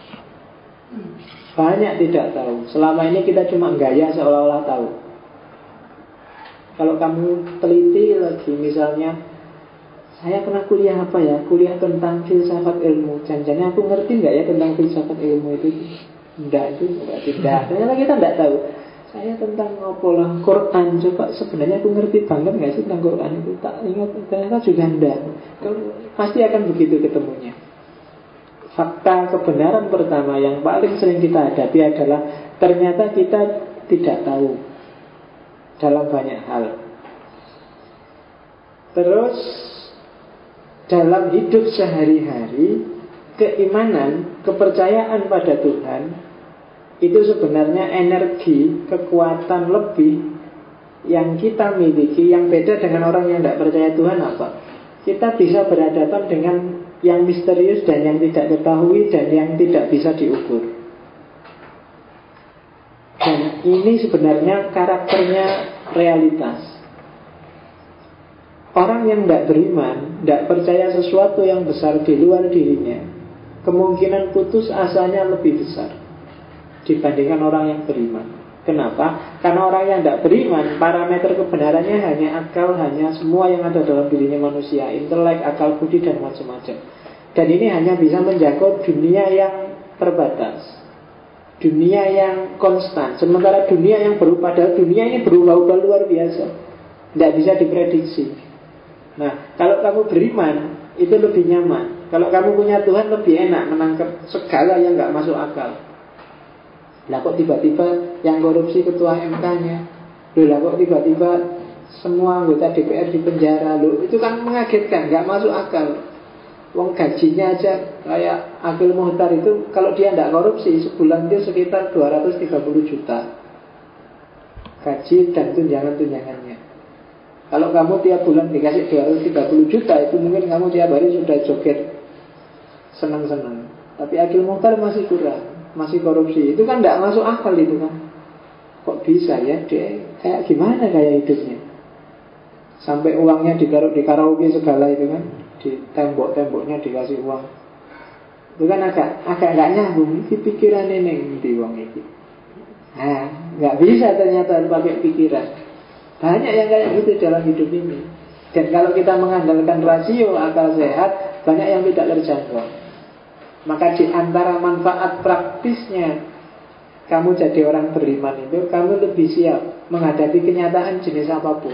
Banyak tidak tahu. Selama ini kita cuma gaya seolah-olah tahu. Kalau kamu teliti lagi, misalnya saya pernah kuliah apa ya, kuliah tentang filsafat ilmu. Jangan-jangan aku ngerti nggak ya tentang filsafat ilmu itu? Tidak, itu tidak. Ternyata kita tidak tahu. Saya tentang ngopolah Quran, coba sebenarnya aku ngerti banget nggak sih tentang Quran itu? Tak ingat, ternyata juga enggak. Pasti akan begitu ketemunya. Fakta kebenaran pertama yang paling sering kita hadapi adalah ternyata kita tidak tahu dalam banyak hal. Terus dalam hidup sehari-hari, keimanan, kepercayaan pada Tuhan itu sebenarnya energi, kekuatan lebih yang kita miliki, yang beda dengan orang yang tidak percaya Tuhan apa? Kita bisa berhadapan dengan yang misterius dan yang tidak ketahui dan yang tidak bisa diukur. Dan ini sebenarnya karakternya realitas. Orang yang tidak beriman, tidak percaya sesuatu yang besar di luar dirinya, kemungkinan putus asanya lebih besar dibandingkan orang yang beriman. Kenapa? Karena orang yang tidak beriman, parameter kebenarannya hanya akal, hanya semua yang ada dalam dirinya manusia, intelek, akal budi, dan macam-macam. Dan ini hanya bisa menjangkau dunia yang terbatas, dunia yang konstan. Sementara dunia yang berubah, padahal dunia ini berubah-ubah luar biasa, tidak bisa diprediksi. Nah, kalau kamu beriman, itu lebih nyaman. Kalau kamu punya Tuhan, lebih enak menangkap segala yang nggak masuk akal. Lah kok tiba-tiba yang korupsi ketua M K-nya, loh lah kok tiba-tiba semua anggota D P R di penjara, loh itu kan mengagetkan, nggak masuk akal. Wong gajinya aja kayak Akil Muhtar itu, kalau dia tidak korupsi sebulan itu sekitar dua ratus tiga puluh juta gaji dan tunjangan-tunjangannya. Kalau kamu tiap bulan dikasih dua ratus tiga puluh juta, itu mungkin kamu tiap hari sudah joget senang-senang. Tapi Akil Muhtar masih kurang, masih korupsi. Itu kan tidak masuk akal itu kan. Kok bisa ya dia kayak gimana kayak hidupnya, sampai uangnya ditaruh di karaoke segala itu kan, di tembok-temboknya dikasih uang. Itu kan agak agak nggak nyambung. Ini pikiran ini di uang itu. Nah, nggak bisa ternyata pakai pikiran. Banyak yang kayak gitu dalam hidup ini. Dan kalau kita mengandalkan rasio akal sehat, banyak yang tidak terjangkau. Maka di antara manfaat praktisnya kamu jadi orang beriman itu, kamu lebih siap menghadapi kenyataan jenis apapun.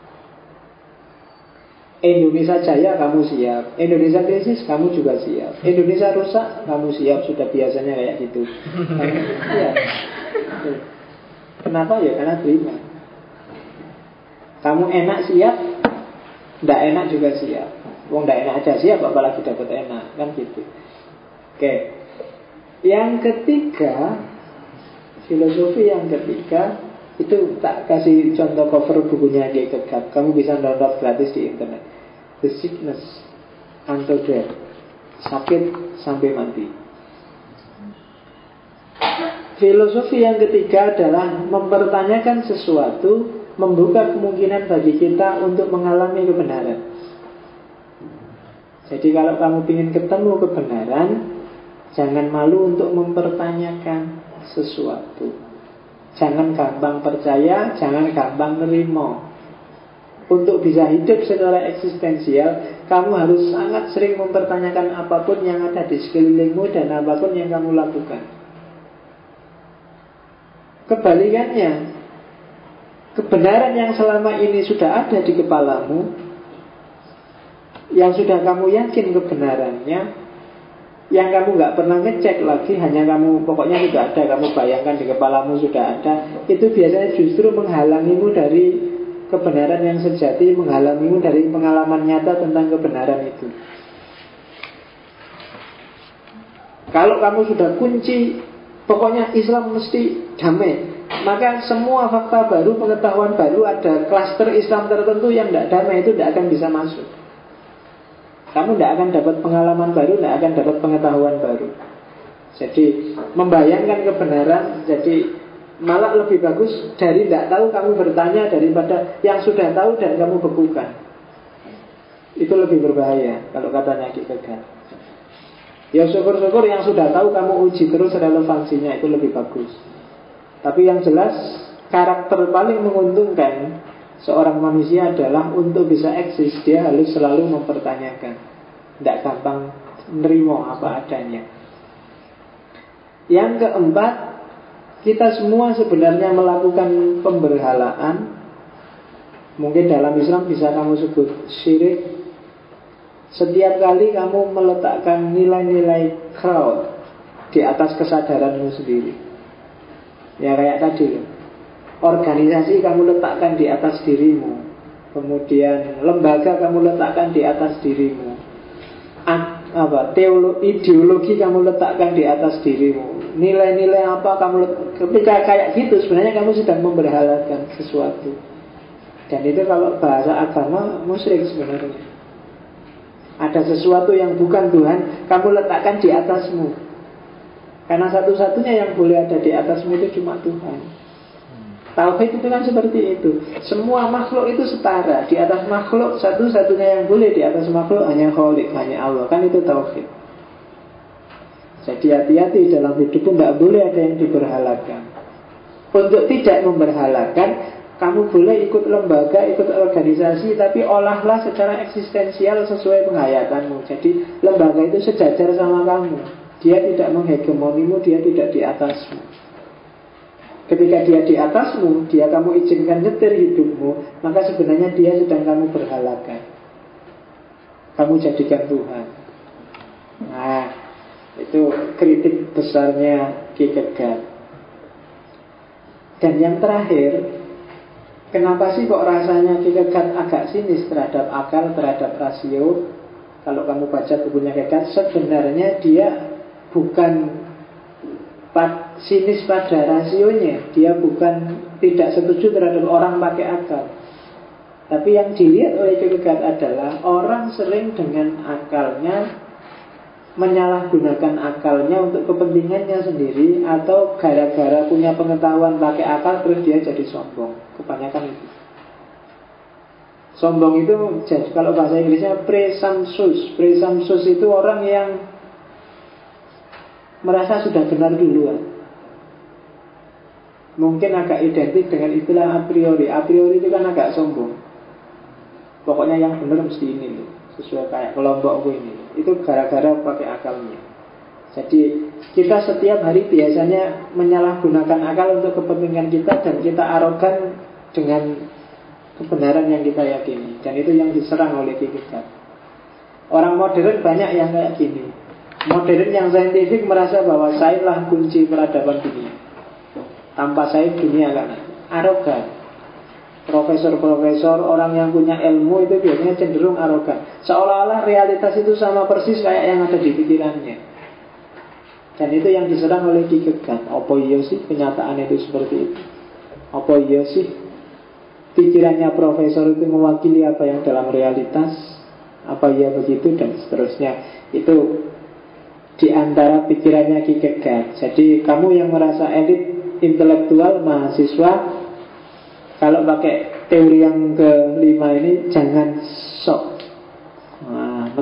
Indonesia jaya, kamu siap. Indonesia krisis, kamu juga siap. Indonesia rusak, kamu siap. Sudah biasanya kayak gitu. Ya. Kenapa ya? Karena beriman. Kamu enak siap, tidak enak juga siap. Wong tidak enak aja siap, apalagi dapat enak, kan gitu. Oke. Yang ketiga, filosofi yang ketiga itu tak kasih contoh cover bukunya G. Kegap. Kamu bisa download gratis di internet. The Sickness Unto Death, sakit sampai mati. Filosofi yang ketiga adalah mempertanyakan sesuatu, membuka kemungkinan bagi kita untuk mengalami kebenaran. Jadi kalau kamu ingin ketemu kebenaran, jangan malu untuk mempertanyakan sesuatu. Jangan gampang percaya, jangan gampang nerima. Untuk bisa hidup secara eksistensial, kamu harus sangat sering mempertanyakan apapun yang ada di sekelilingmu dan apapun yang kamu lakukan. Kebalikannya, kebenaran yang selama ini sudah ada di kepalamu, yang sudah kamu yakin kebenarannya, yang kamu nggak pernah ngecek lagi, hanya kamu pokoknya sudah ada, kamu bayangkan di kepalamu sudah ada, itu biasanya justru menghalangimu dari kebenaran yang sejati, menghalangimu dari pengalaman nyata tentang kebenaran itu. Kalau kamu sudah kunci, pokoknya Islam mesti damai, maka semua fakta baru, pengetahuan baru, ada klaster Islam tertentu yang tidak damai, itu tidak akan bisa masuk. Kamu tidak akan dapat pengalaman baru, tidak akan dapat pengetahuan baru. Jadi membayangkan kebenaran, jadi malah lebih bagus dari tidak tahu kamu bertanya daripada yang sudah tahu dan kamu bekukan. Itu lebih berbahaya kalau katanya Ki Kegat. Ya syukur-syukur yang sudah tahu kamu uji terus relevansinya, itu lebih bagus. Tapi yang jelas karakter paling menguntungkan seorang manusia adalah untuk bisa eksis, dia harus selalu mempertanyakan, tidak gampang nerima apa adanya. Yang keempat, kita semua sebenarnya melakukan pemberhalaan. Mungkin dalam Islam bisa kamu sebut syirik. Setiap kali kamu meletakkan nilai-nilai crowd di atas kesadaranmu sendiri. Ya kayak tadi, organisasi kamu letakkan di atas dirimu, kemudian lembaga kamu letakkan di atas dirimu, apa teologi, ideologi kamu letakkan di atas dirimu, nilai-nilai apa kamu letakkan. Ketika kayak gitu sebenarnya kamu sedang memberhalakan sesuatu. Dan itu kalau bahasa agama musyrik sebenarnya. Ada sesuatu yang bukan Tuhan kamu letakkan di atasmu, karena satu-satunya yang boleh ada di atasmu itu cuma Tuhan. Tauhid itu kan seperti itu. Semua makhluk itu setara. Di atas makhluk, satu-satunya yang boleh di atas makhluk hanya Khalik, hanya Allah. Kan itu tauhid. Jadi hati-hati dalam hidup pun tidak boleh ada yang diberhalakan. Untuk tidak memberhalakan, kamu boleh ikut lembaga, ikut organisasi, tapi olahlah secara eksistensial sesuai penghayatanmu. Jadi lembaga itu sejajar sama kamu. Dia tidak menghegemonimu, dia tidak di atasmu. Ketika dia di atasmu, dia kamu izinkan nyetir hidupmu, maka sebenarnya dia sedang kamu berhalakan. Kamu jadikan Tuhan. Nah, itu kritik besarnya Ki Kegat. Dan yang terakhir, kenapa sih kok rasanya Ki Kegat agak sinis terhadap akal, terhadap rasio? Kalau kamu baca bukunya Kegat, sebenarnya dia bukan sinis pada rasionya, dia bukan tidak setuju terhadap orang pakai akal. Tapi yang dilihat oleh Ki Kegat adalah orang sering dengan akalnya menyalahgunakan akalnya untuk kepentingannya sendiri, atau gara-gara punya pengetahuan pakai akal terus dia jadi sombong. Kebanyakan itu. Sombong itu jadi, kalau bahasa Inggrisnya presumptuous. Presumptuous itu orang yang merasa sudah benar duluan. Mungkin agak identik dengan istilah a priori. A priori itu kan agak sombong. Pokoknya yang benar mesti ini, sesuai kayak kelompokku ini. Itu gara-gara pakai akalnya. Jadi kita setiap hari biasanya menyalahgunakan akal untuk kepentingan kita, dan kita arogan dengan kebenaran yang kita yakini. Dan itu yang diserang oleh Ki Kegat. Orang modern banyak yang kayak gini. Modern yang saintifik merasa bahwa sainlah kunci peradaban dunia. Tanpa sain dunia kan arogan. Profesor-profesor, orang yang punya ilmu itu biasanya cenderung arogan. Seolah-olah realitas itu sama persis kayak yang ada di pikirannya. Dan itu yang diserang oleh Ki Kegat. Apa iya sih kenyataan itu seperti itu? Apa iya sih pikirannya profesor itu mewakili apa yang dalam realitas? Apa iya begitu? Dan seterusnya. Itu di antara pikirannya Ki Kegat. Jadi kamu yang merasa elit intelektual, mahasiswa, kalau pakai teori yang kelima ini jangan sok. Nah,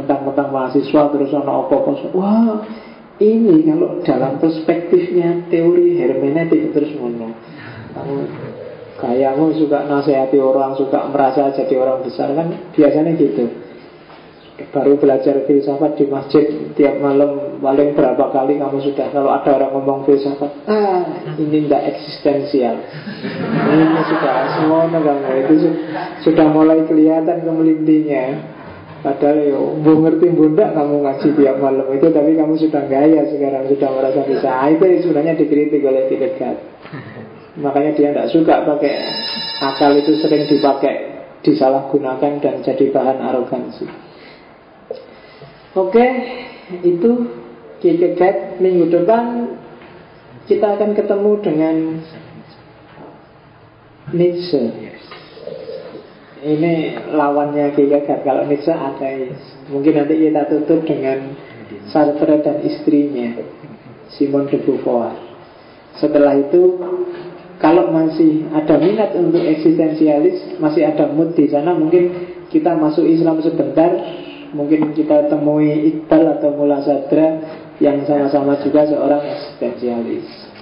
mentang-mentang mahasiswa terus ana apa-apa. Wah, ini kalau dalam perspektifnya teori hermeneutik terus ngono. Kamu kayamu suka nasihati orang, suka merasa jadi orang besar kan biasanya gitu. Baru belajar filsafat di masjid tiap malam paling berapa kali kamu sudah, kalau ada orang ngomong filsafat, ah ini tidak eksistensial, ini sudah semua kamu itu sudah mulai kelihatan kemelintinya. Padahal yo bu ngerti bunda kamu ngaji tiap malam itu, tapi kamu sudah gaya sekarang, sudah merasa bisa. Ah, itu sebenarnya dikritik oleh Kierkegaard. Makanya dia tidak suka pakai akal, itu sering dipakai, disalahgunakan dan jadi bahan arogansi. Oke, itu Kierkegaard. Minggu depan kita akan ketemu dengan Nietzsche. Ini lawannya Kierkegaard. Kalau Nietzsche ateis. Mungkin nanti kita tutup dengan Sartre dan istrinya, Simone de Beauvoir. Setelah itu, kalau masih ada minat untuk eksistensialis, masih ada mood di sana, mungkin kita masuk Islam sebentar. Mungkin kita temui Iqbal atau Mullah Sadra yang sama-sama juga seorang eksistensialis.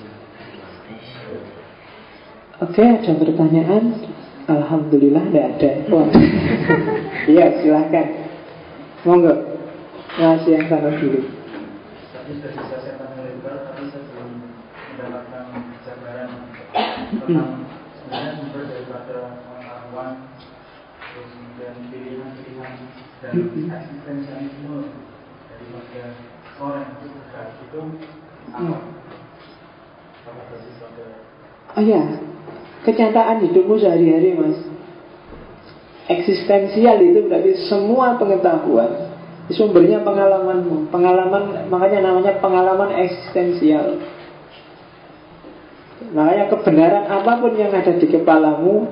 Oke, ada pertanyaan? Alhamdulillah tidak ada. Wah. Iya, silahkan. Monggo. Mas yang sana dulu. Tadi sudah diselesaikan oleh Iqbal, tapi saya belum mendapatkan jabaran tentang sebenarnya sumber daripada pengetahuan, terus kemudian pilihan-pilihan dan eksistensialisme daripada orang itu bergerak itu apa? Apa basis pada? Oh ya, kenyataan hidupmu sehari-hari, Mas. Eksistensial itu berarti semua pengetahuan sumbernya pengalamanmu. Pengalaman, makanya namanya pengalaman eksistensial. Makanya kebenaran apapun yang ada di kepalamu,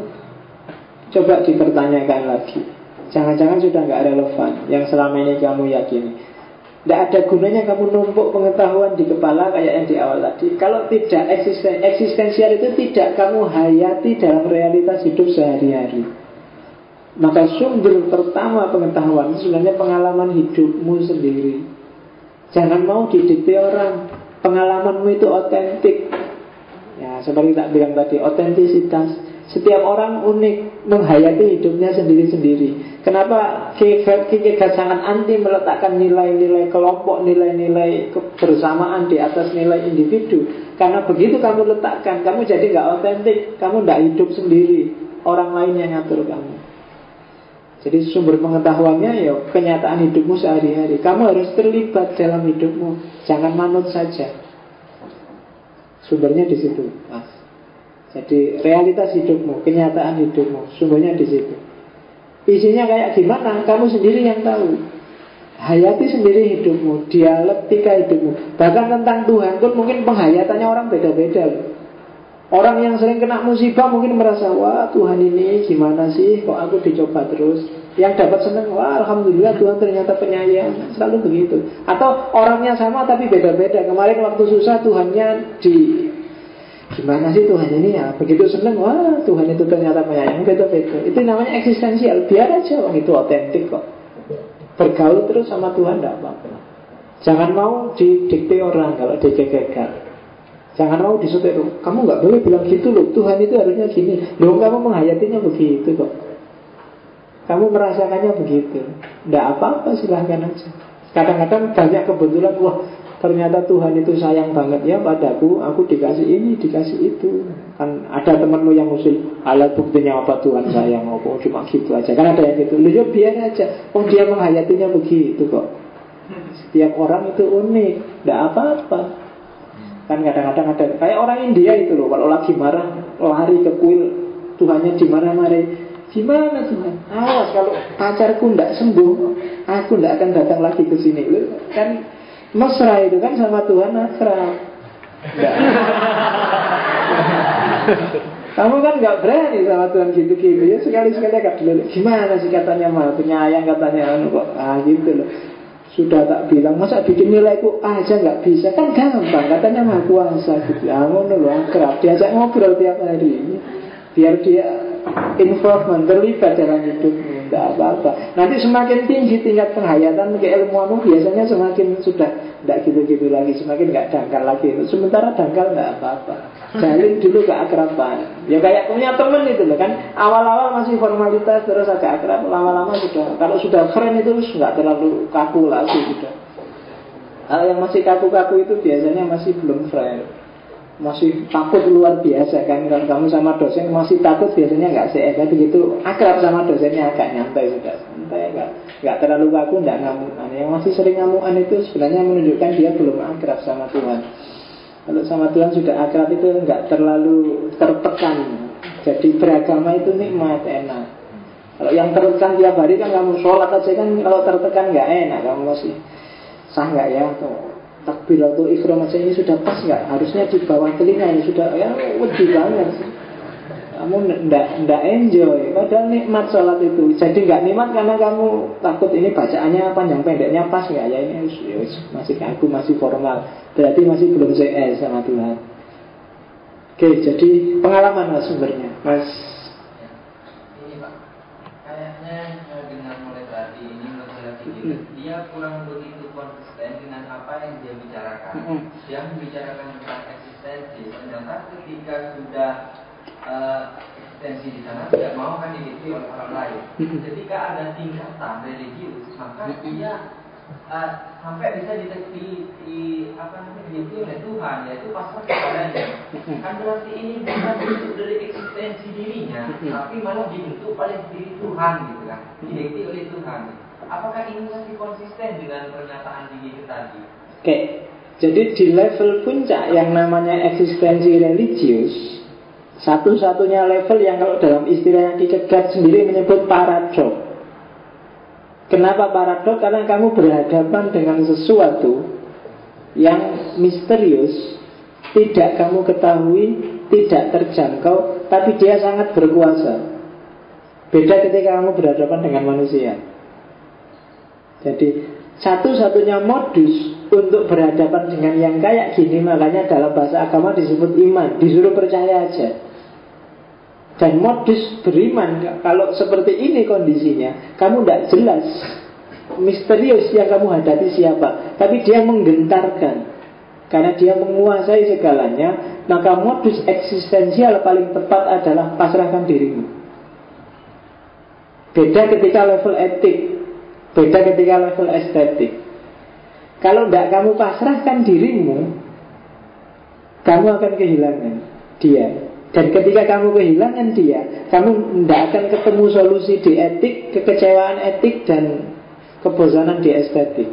coba dipertanyakan lagi. Jangan-jangan sudah nggak relevan yang selama ini kamu yakini. Tidak ada gunanya kamu numpuk pengetahuan di kepala kayak yang di awal tadi. Kalau tidak eksisten, eksistensial itu tidak kamu hayati dalam realitas hidup sehari-hari. Maka sumber pertama pengetahuan itu sebenarnya pengalaman hidupmu sendiri. Jangan mau didikte orang. Pengalamanmu itu otentik. Ya, seperti tak bilang tadi, otentisitas. Setiap orang unik, menghayati hidupnya sendiri-sendiri. Kenapa Kierkegaard sangat anti meletakkan nilai-nilai kelompok, nilai-nilai kebersamaan di atas nilai individu? Karena begitu kamu letakkan, kamu jadi gak otentik. Kamu gak hidup sendiri, orang lain yang ngatur kamu. Jadi sumber pengetahuannya ya kenyataan hidupmu sehari-hari. Kamu harus terlibat dalam hidupmu, jangan manut saja. Sumbernya di situ, Mas. Jadi realitas hidupmu, kenyataan hidupmu, sumbernya di situ. Isinya kayak gimana, kamu sendiri yang tahu. Hayati sendiri hidupmu, dialektika hidupmu. Bahkan tentang Tuhan pun mungkin penghayatannya orang beda-beda loh. Orang yang sering kena musibah mungkin merasa, wah Tuhan ini gimana sih, kok aku dicoba terus. Yang dapat senang, wah Alhamdulillah Tuhan ternyata penyayang. Selalu begitu. Atau orangnya sama tapi beda-beda. Kemarin waktu susah Tuhannya di gimana sih Tuhan ini ya, begitu senang, wah Tuhan itu ternyata penyayang, beda-beda. Itu namanya eksistensial. Biar aja orang itu otentik kok. Bergaul terus sama Tuhan tidak apa-apa. Jangan mau didikte orang kalau di Kierkegaard. Jangan mau disuruh, kamu nggak boleh bilang gitu loh, Tuhan itu harusnya gini. Loh, kamu menghayatinya begitu kok. Kamu merasakannya begitu. Tidak apa-apa, silahkan aja. Kadang-kadang banyak kebetulan, wah ternyata Tuhan itu sayang banget ya padaku, aku dikasih ini, dikasih itu. Kan ada temanmu yang usul, alat buktinya apa Tuhan sayang, apa cuma gitu aja. Kan ada yang gitu, loh ya biar aja. Oh dia menghayatinya begitu kok. Setiap orang itu unik, tidak apa-apa. Kan kadang-kadang ada kayak orang India itu loh, kalau lagi marah lari ke kuil, Tuhannya dimana-mana. Gimana Tuhan? Awas kalau pacarku tidak sembuh, aku tidak akan datang lagi ke sini. Kan mesra itu kan sama Tuhan akrab. Kamu kan nggak berani sama Tuhan gitu-gitu ya, sekali-sekali agak dulu. Gimana sih katanya maha penyayang, katanya anu kok ah gitu loh. Sudah tak bilang, masa bikin nilaiku aja nggak bisa? Kan gampang, katanya maha kuasa gitu. Ah, ngono loh, akrab, diajak ngobrol tiap hari, biar dia involvement, terlibat dalam hidupmu. tidak apa-apa. Nanti semakin tinggi tingkat penghayatan keilmuanmu, biasanya semakin sudah tidak gitu-gitu lagi, semakin nggak dangkal lagi. Sementara dangkal nggak apa-apa. Jalin dulu keakraban. Ya kayak punya teman itu loh kan. Awal-awal masih formalitas, terus agak akrab, lama-lama sudah. Kalau sudah keren itu nggak terlalu kaku lagi sudah. Kalau yang masih kaku-kaku itu biasanya masih belum friend, masih takut luar biasa kan. Kalau kamu sama dosen masih takut, biasanya nggak se begitu akrab sama dosennya agak nyantai sudah, santai, nggak nggak terlalu kaku, nggak ngamuan. Yang masih sering ngamuan itu sebenarnya menunjukkan dia belum akrab sama Tuhan. Kalau sama Tuhan sudah akrab itu nggak terlalu tertekan. Jadi beragama itu nikmat, enak. Kalau yang tertekan tiap hari kan kamu sholat aja kan, kalau tertekan nggak enak, kamu masih sah nggak ya? Takbir atau ikhram aja ini sudah pas nggak? Harusnya di bawah telinga ini sudah, ya wedi banget. Kamu ndak ndak enjoy. Padahal nikmat sholat itu. Jadi nggak nikmat karena kamu takut ini bacaannya panjang pendeknya pas nggak ya? Ini masih kaku, masih formal. Berarti masih belum C S sama Tuhan. Oke, jadi pengalaman mas sumbernya, mas. Ini Pak, kayaknya dengan mulai tadi ini mulai tadi dia kurang begitu konsisten dengan apa yang dia bicarakan. Mm-hmm. Dia membicarakan tentang eksistensi. Ternyata ketika sudah uh, eksistensi di sana tidak mau kan diikuti oleh orang lain. Mm-hmm. Ketika ada tingkatan religius, maka mm-hmm. dia uh, sampai bisa di, di, di apa namanya diikuti oleh Tuhan, yaitu pasrah kepadanya. Mm-hmm. Kan berarti ini bukan bentuk dari eksistensi dirinya, mm-hmm. tapi malah dibentuk oleh diri Tuhan gitu kan, diikuti oleh Tuhan. Apakah ini masih konsisten dengan pernyataan diri itu tadi? Oke, jadi di level puncak yang namanya eksistensi religius, satu-satunya level yang kalau dalam istilah yang Kierkegaard sendiri menyebut paradok. Kenapa paradok? Karena kamu berhadapan dengan sesuatu yang misterius, tidak kamu ketahui, tidak terjangkau, tapi dia sangat berkuasa. Beda ketika kamu berhadapan dengan manusia. Jadi satu-satunya modus untuk berhadapan dengan yang kayak gini, makanya dalam bahasa agama disebut iman, disuruh percaya aja. Dan modus beriman, kalau seperti ini kondisinya, kamu tidak jelas, misterius yang kamu hadapi siapa, tapi dia menggentarkan. Karena dia menguasai segalanya, maka modus eksistensial paling tepat adalah pasrahkan dirimu. Beda ketika level etik, beda ketika level estetik. Kalau tidak kamu pasrahkan dirimu, kamu akan kehilangan dia. Dan ketika kamu kehilangan dia, kamu tidak akan ketemu solusi di etik, kekecewaan etik, dan kebosanan di estetik.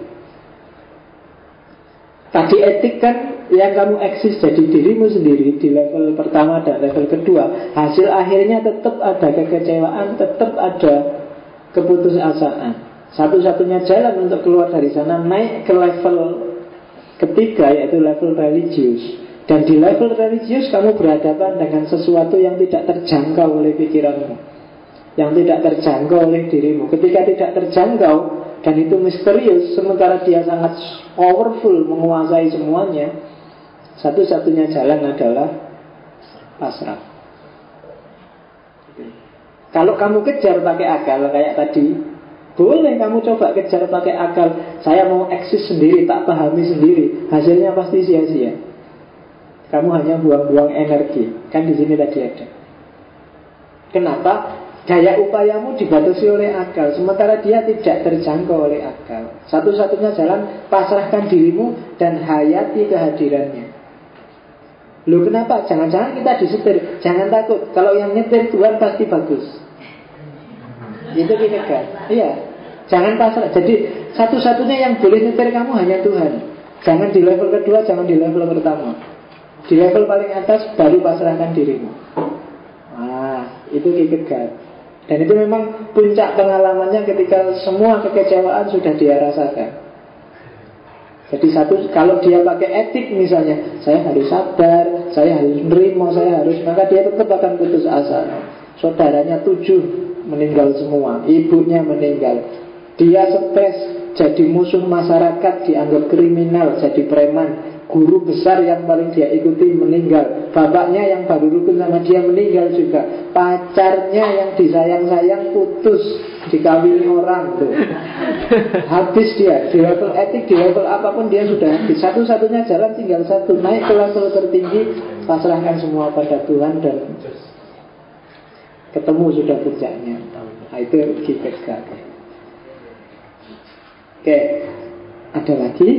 Tadi etik kan yang kamu eksis jadi dirimu sendiri di level pertama dan level kedua. Hasil akhirnya tetap ada kekecewaan, tetap ada keputusasaan. Satu-satunya jalan untuk keluar dari sana naik ke level ketiga, yaitu level religius. Dan di level religius kamu berhadapan dengan sesuatu yang tidak terjangkau oleh pikiranmu, yang tidak terjangkau oleh dirimu. Ketika tidak terjangkau dan itu misterius, sementara dia sangat powerful, menguasai semuanya, satu-satunya jalan adalah pasrah. Kalau kamu kejar pakai akal kayak tadi, boleh kamu coba kejar pakai akal. Saya mau eksis sendiri, tak pahami sendiri, hasilnya pasti sia-sia. Kamu hanya buang-buang energi. Kan di sini tadi ada. Kenapa? Daya upayamu dibatasi oleh akal, sementara dia tidak terjangkau oleh akal. Satu-satunya jalan, pasrahkan dirimu dan hayati kehadirannya. Loh kenapa? Jangan-jangan kita disetir. Jangan takut, kalau yang nyetir Tuhan pasti bagus. Itu kita kan. Iya. Jangan pasrah. Jadi satu-satunya yang boleh nyetir kamu hanya Tuhan. Jangan di level kedua, jangan di level pertama. Di level paling atas baru pasrahkan dirimu. Nah, itu Kierkegaard. Dan itu memang puncak pengalamannya ketika semua kekecewaan sudah dia rasakan. Jadi satu, kalau dia pakai etik misalnya, saya harus sabar, saya harus menerima, saya harus, maka dia tetap akan putus asa. Saudaranya tujuh meninggal semua, ibunya meninggal. Dia stres, jadi musuh masyarakat, dianggap kriminal, jadi preman. Guru besar yang paling dia ikuti meninggal, bapaknya yang baru rukun sama dia meninggal juga, pacarnya yang disayang-sayang putus, dikawini orang tuh. Habis dia, di level etik, di level apapun dia sudah habis. Satu-satunya jalan tinggal satu, naik ke level tertinggi, pasrahkan semua pada Tuhan dan ketemu sudah puncaknya. Nah, itu kita sekali. Oke, ada lagi?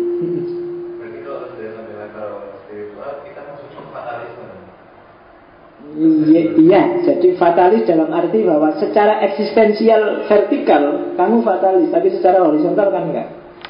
Iya, iya, jadi fatalis dalam arti bahwa secara eksistensial vertikal kamu fatalis, tapi secara horizontal kan enggak.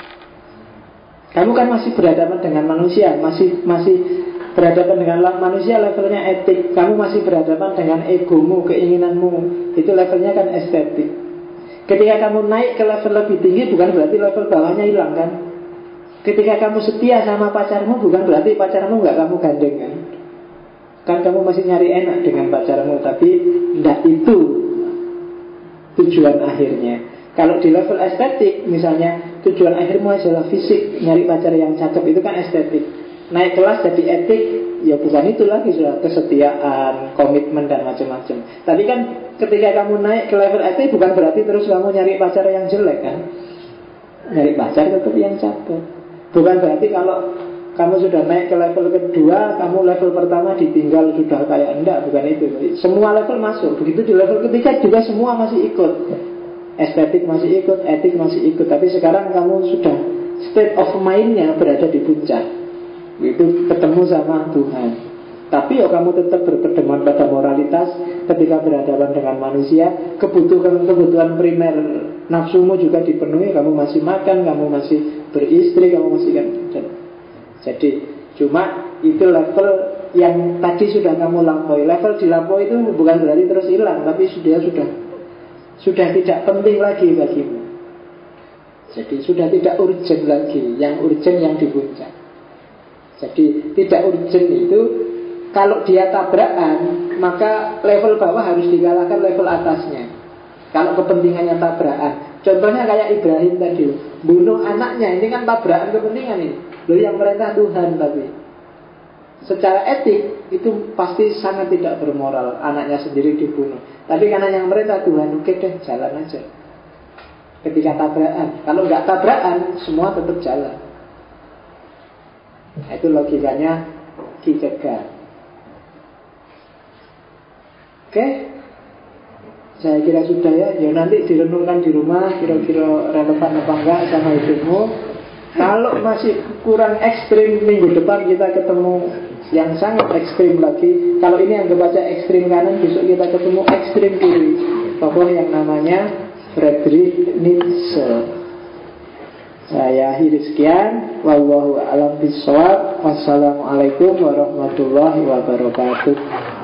Kamu kan masih berhadapan dengan manusia, masih masih berhadapan dengan manusia levelnya etik. Kamu masih berhadapan dengan egomu, keinginanmu, itu levelnya kan estetik. Ketika kamu naik ke level lebih tinggi, bukan berarti level bawahnya hilang kan. Ketika kamu setia sama pacarmu, bukan berarti pacarmu enggak kamu gandeng kan. Kan kamu masih nyari enak dengan pacarmu, tapi tidak itu tujuan akhirnya. Kalau di level estetik, misalnya tujuan akhirmu adalah fisik, nyari pacar yang cakep, itu kan estetik. Naik kelas jadi etik, ya bukan itu lagi, sudah kesetiaan, komitmen dan macam-macam. Tapi kan ketika kamu naik ke level etik, bukan berarti terus kamu nyari pacar yang jelek kan. Nyari pacar tetap yang cakep. Bukan berarti kalau kamu sudah naik ke level kedua, kamu level pertama ditinggal sudah kayak enggak, bukan itu. Semua level masuk. Begitu di level ketiga juga semua masih ikut. Estetik masih ikut, etik masih ikut. Tapi sekarang kamu sudah state of mind-nya berada di puncak. Itu ketemu sama Tuhan. Tapi ya kamu tetap berpedoman pada moralitas. Ketika berhadapan dengan manusia, kebutuhan-kebutuhan primer nafsumu juga dipenuhi. Kamu masih makan, kamu masih beristri, kamu masih kan. Jadi cuma itu level yang tadi sudah kamu lampaui. Level dilampaui itu bukan berarti terus hilang, tapi sudah sudah sudah tidak penting lagi bagimu. Jadi sudah tidak urgent lagi. Yang urgent yang di puncak. Jadi tidak urgent itu kalau dia tabrakan, maka level bawah harus dikalahkan level atasnya. Kalau kepentingannya tabrakan. Contohnya kayak Ibrahim tadi, bunuh anaknya, ini kan tabrakan kepentingan ini. Loh, yang perintah Tuhan, tapi secara etik itu pasti sangat tidak bermoral, anaknya sendiri dibunuh. Tapi karena yang perintah Tuhan, oke deh, jalan aja. Ketika tabrakan, kalau nggak tabrakan, semua tetap jalan. Nah, itu logikanya Kierkegaard. Oke, saya kira sudah ya. Ya nanti direnungkan di rumah, kira-kira relevan apa enggak sama hidupmu. Kalau masih kurang ekstrim, minggu depan kita ketemu yang sangat ekstrim lagi. Kalau ini anggap aja ekstrim kanan, besok kita ketemu ekstrim kiri. Tokoh yang namanya Friedrich Nietzsche. Saya akhiri sekian. Wallahu a'lam bishawab. Wassalamualaikum warahmatullahi wabarakatuh.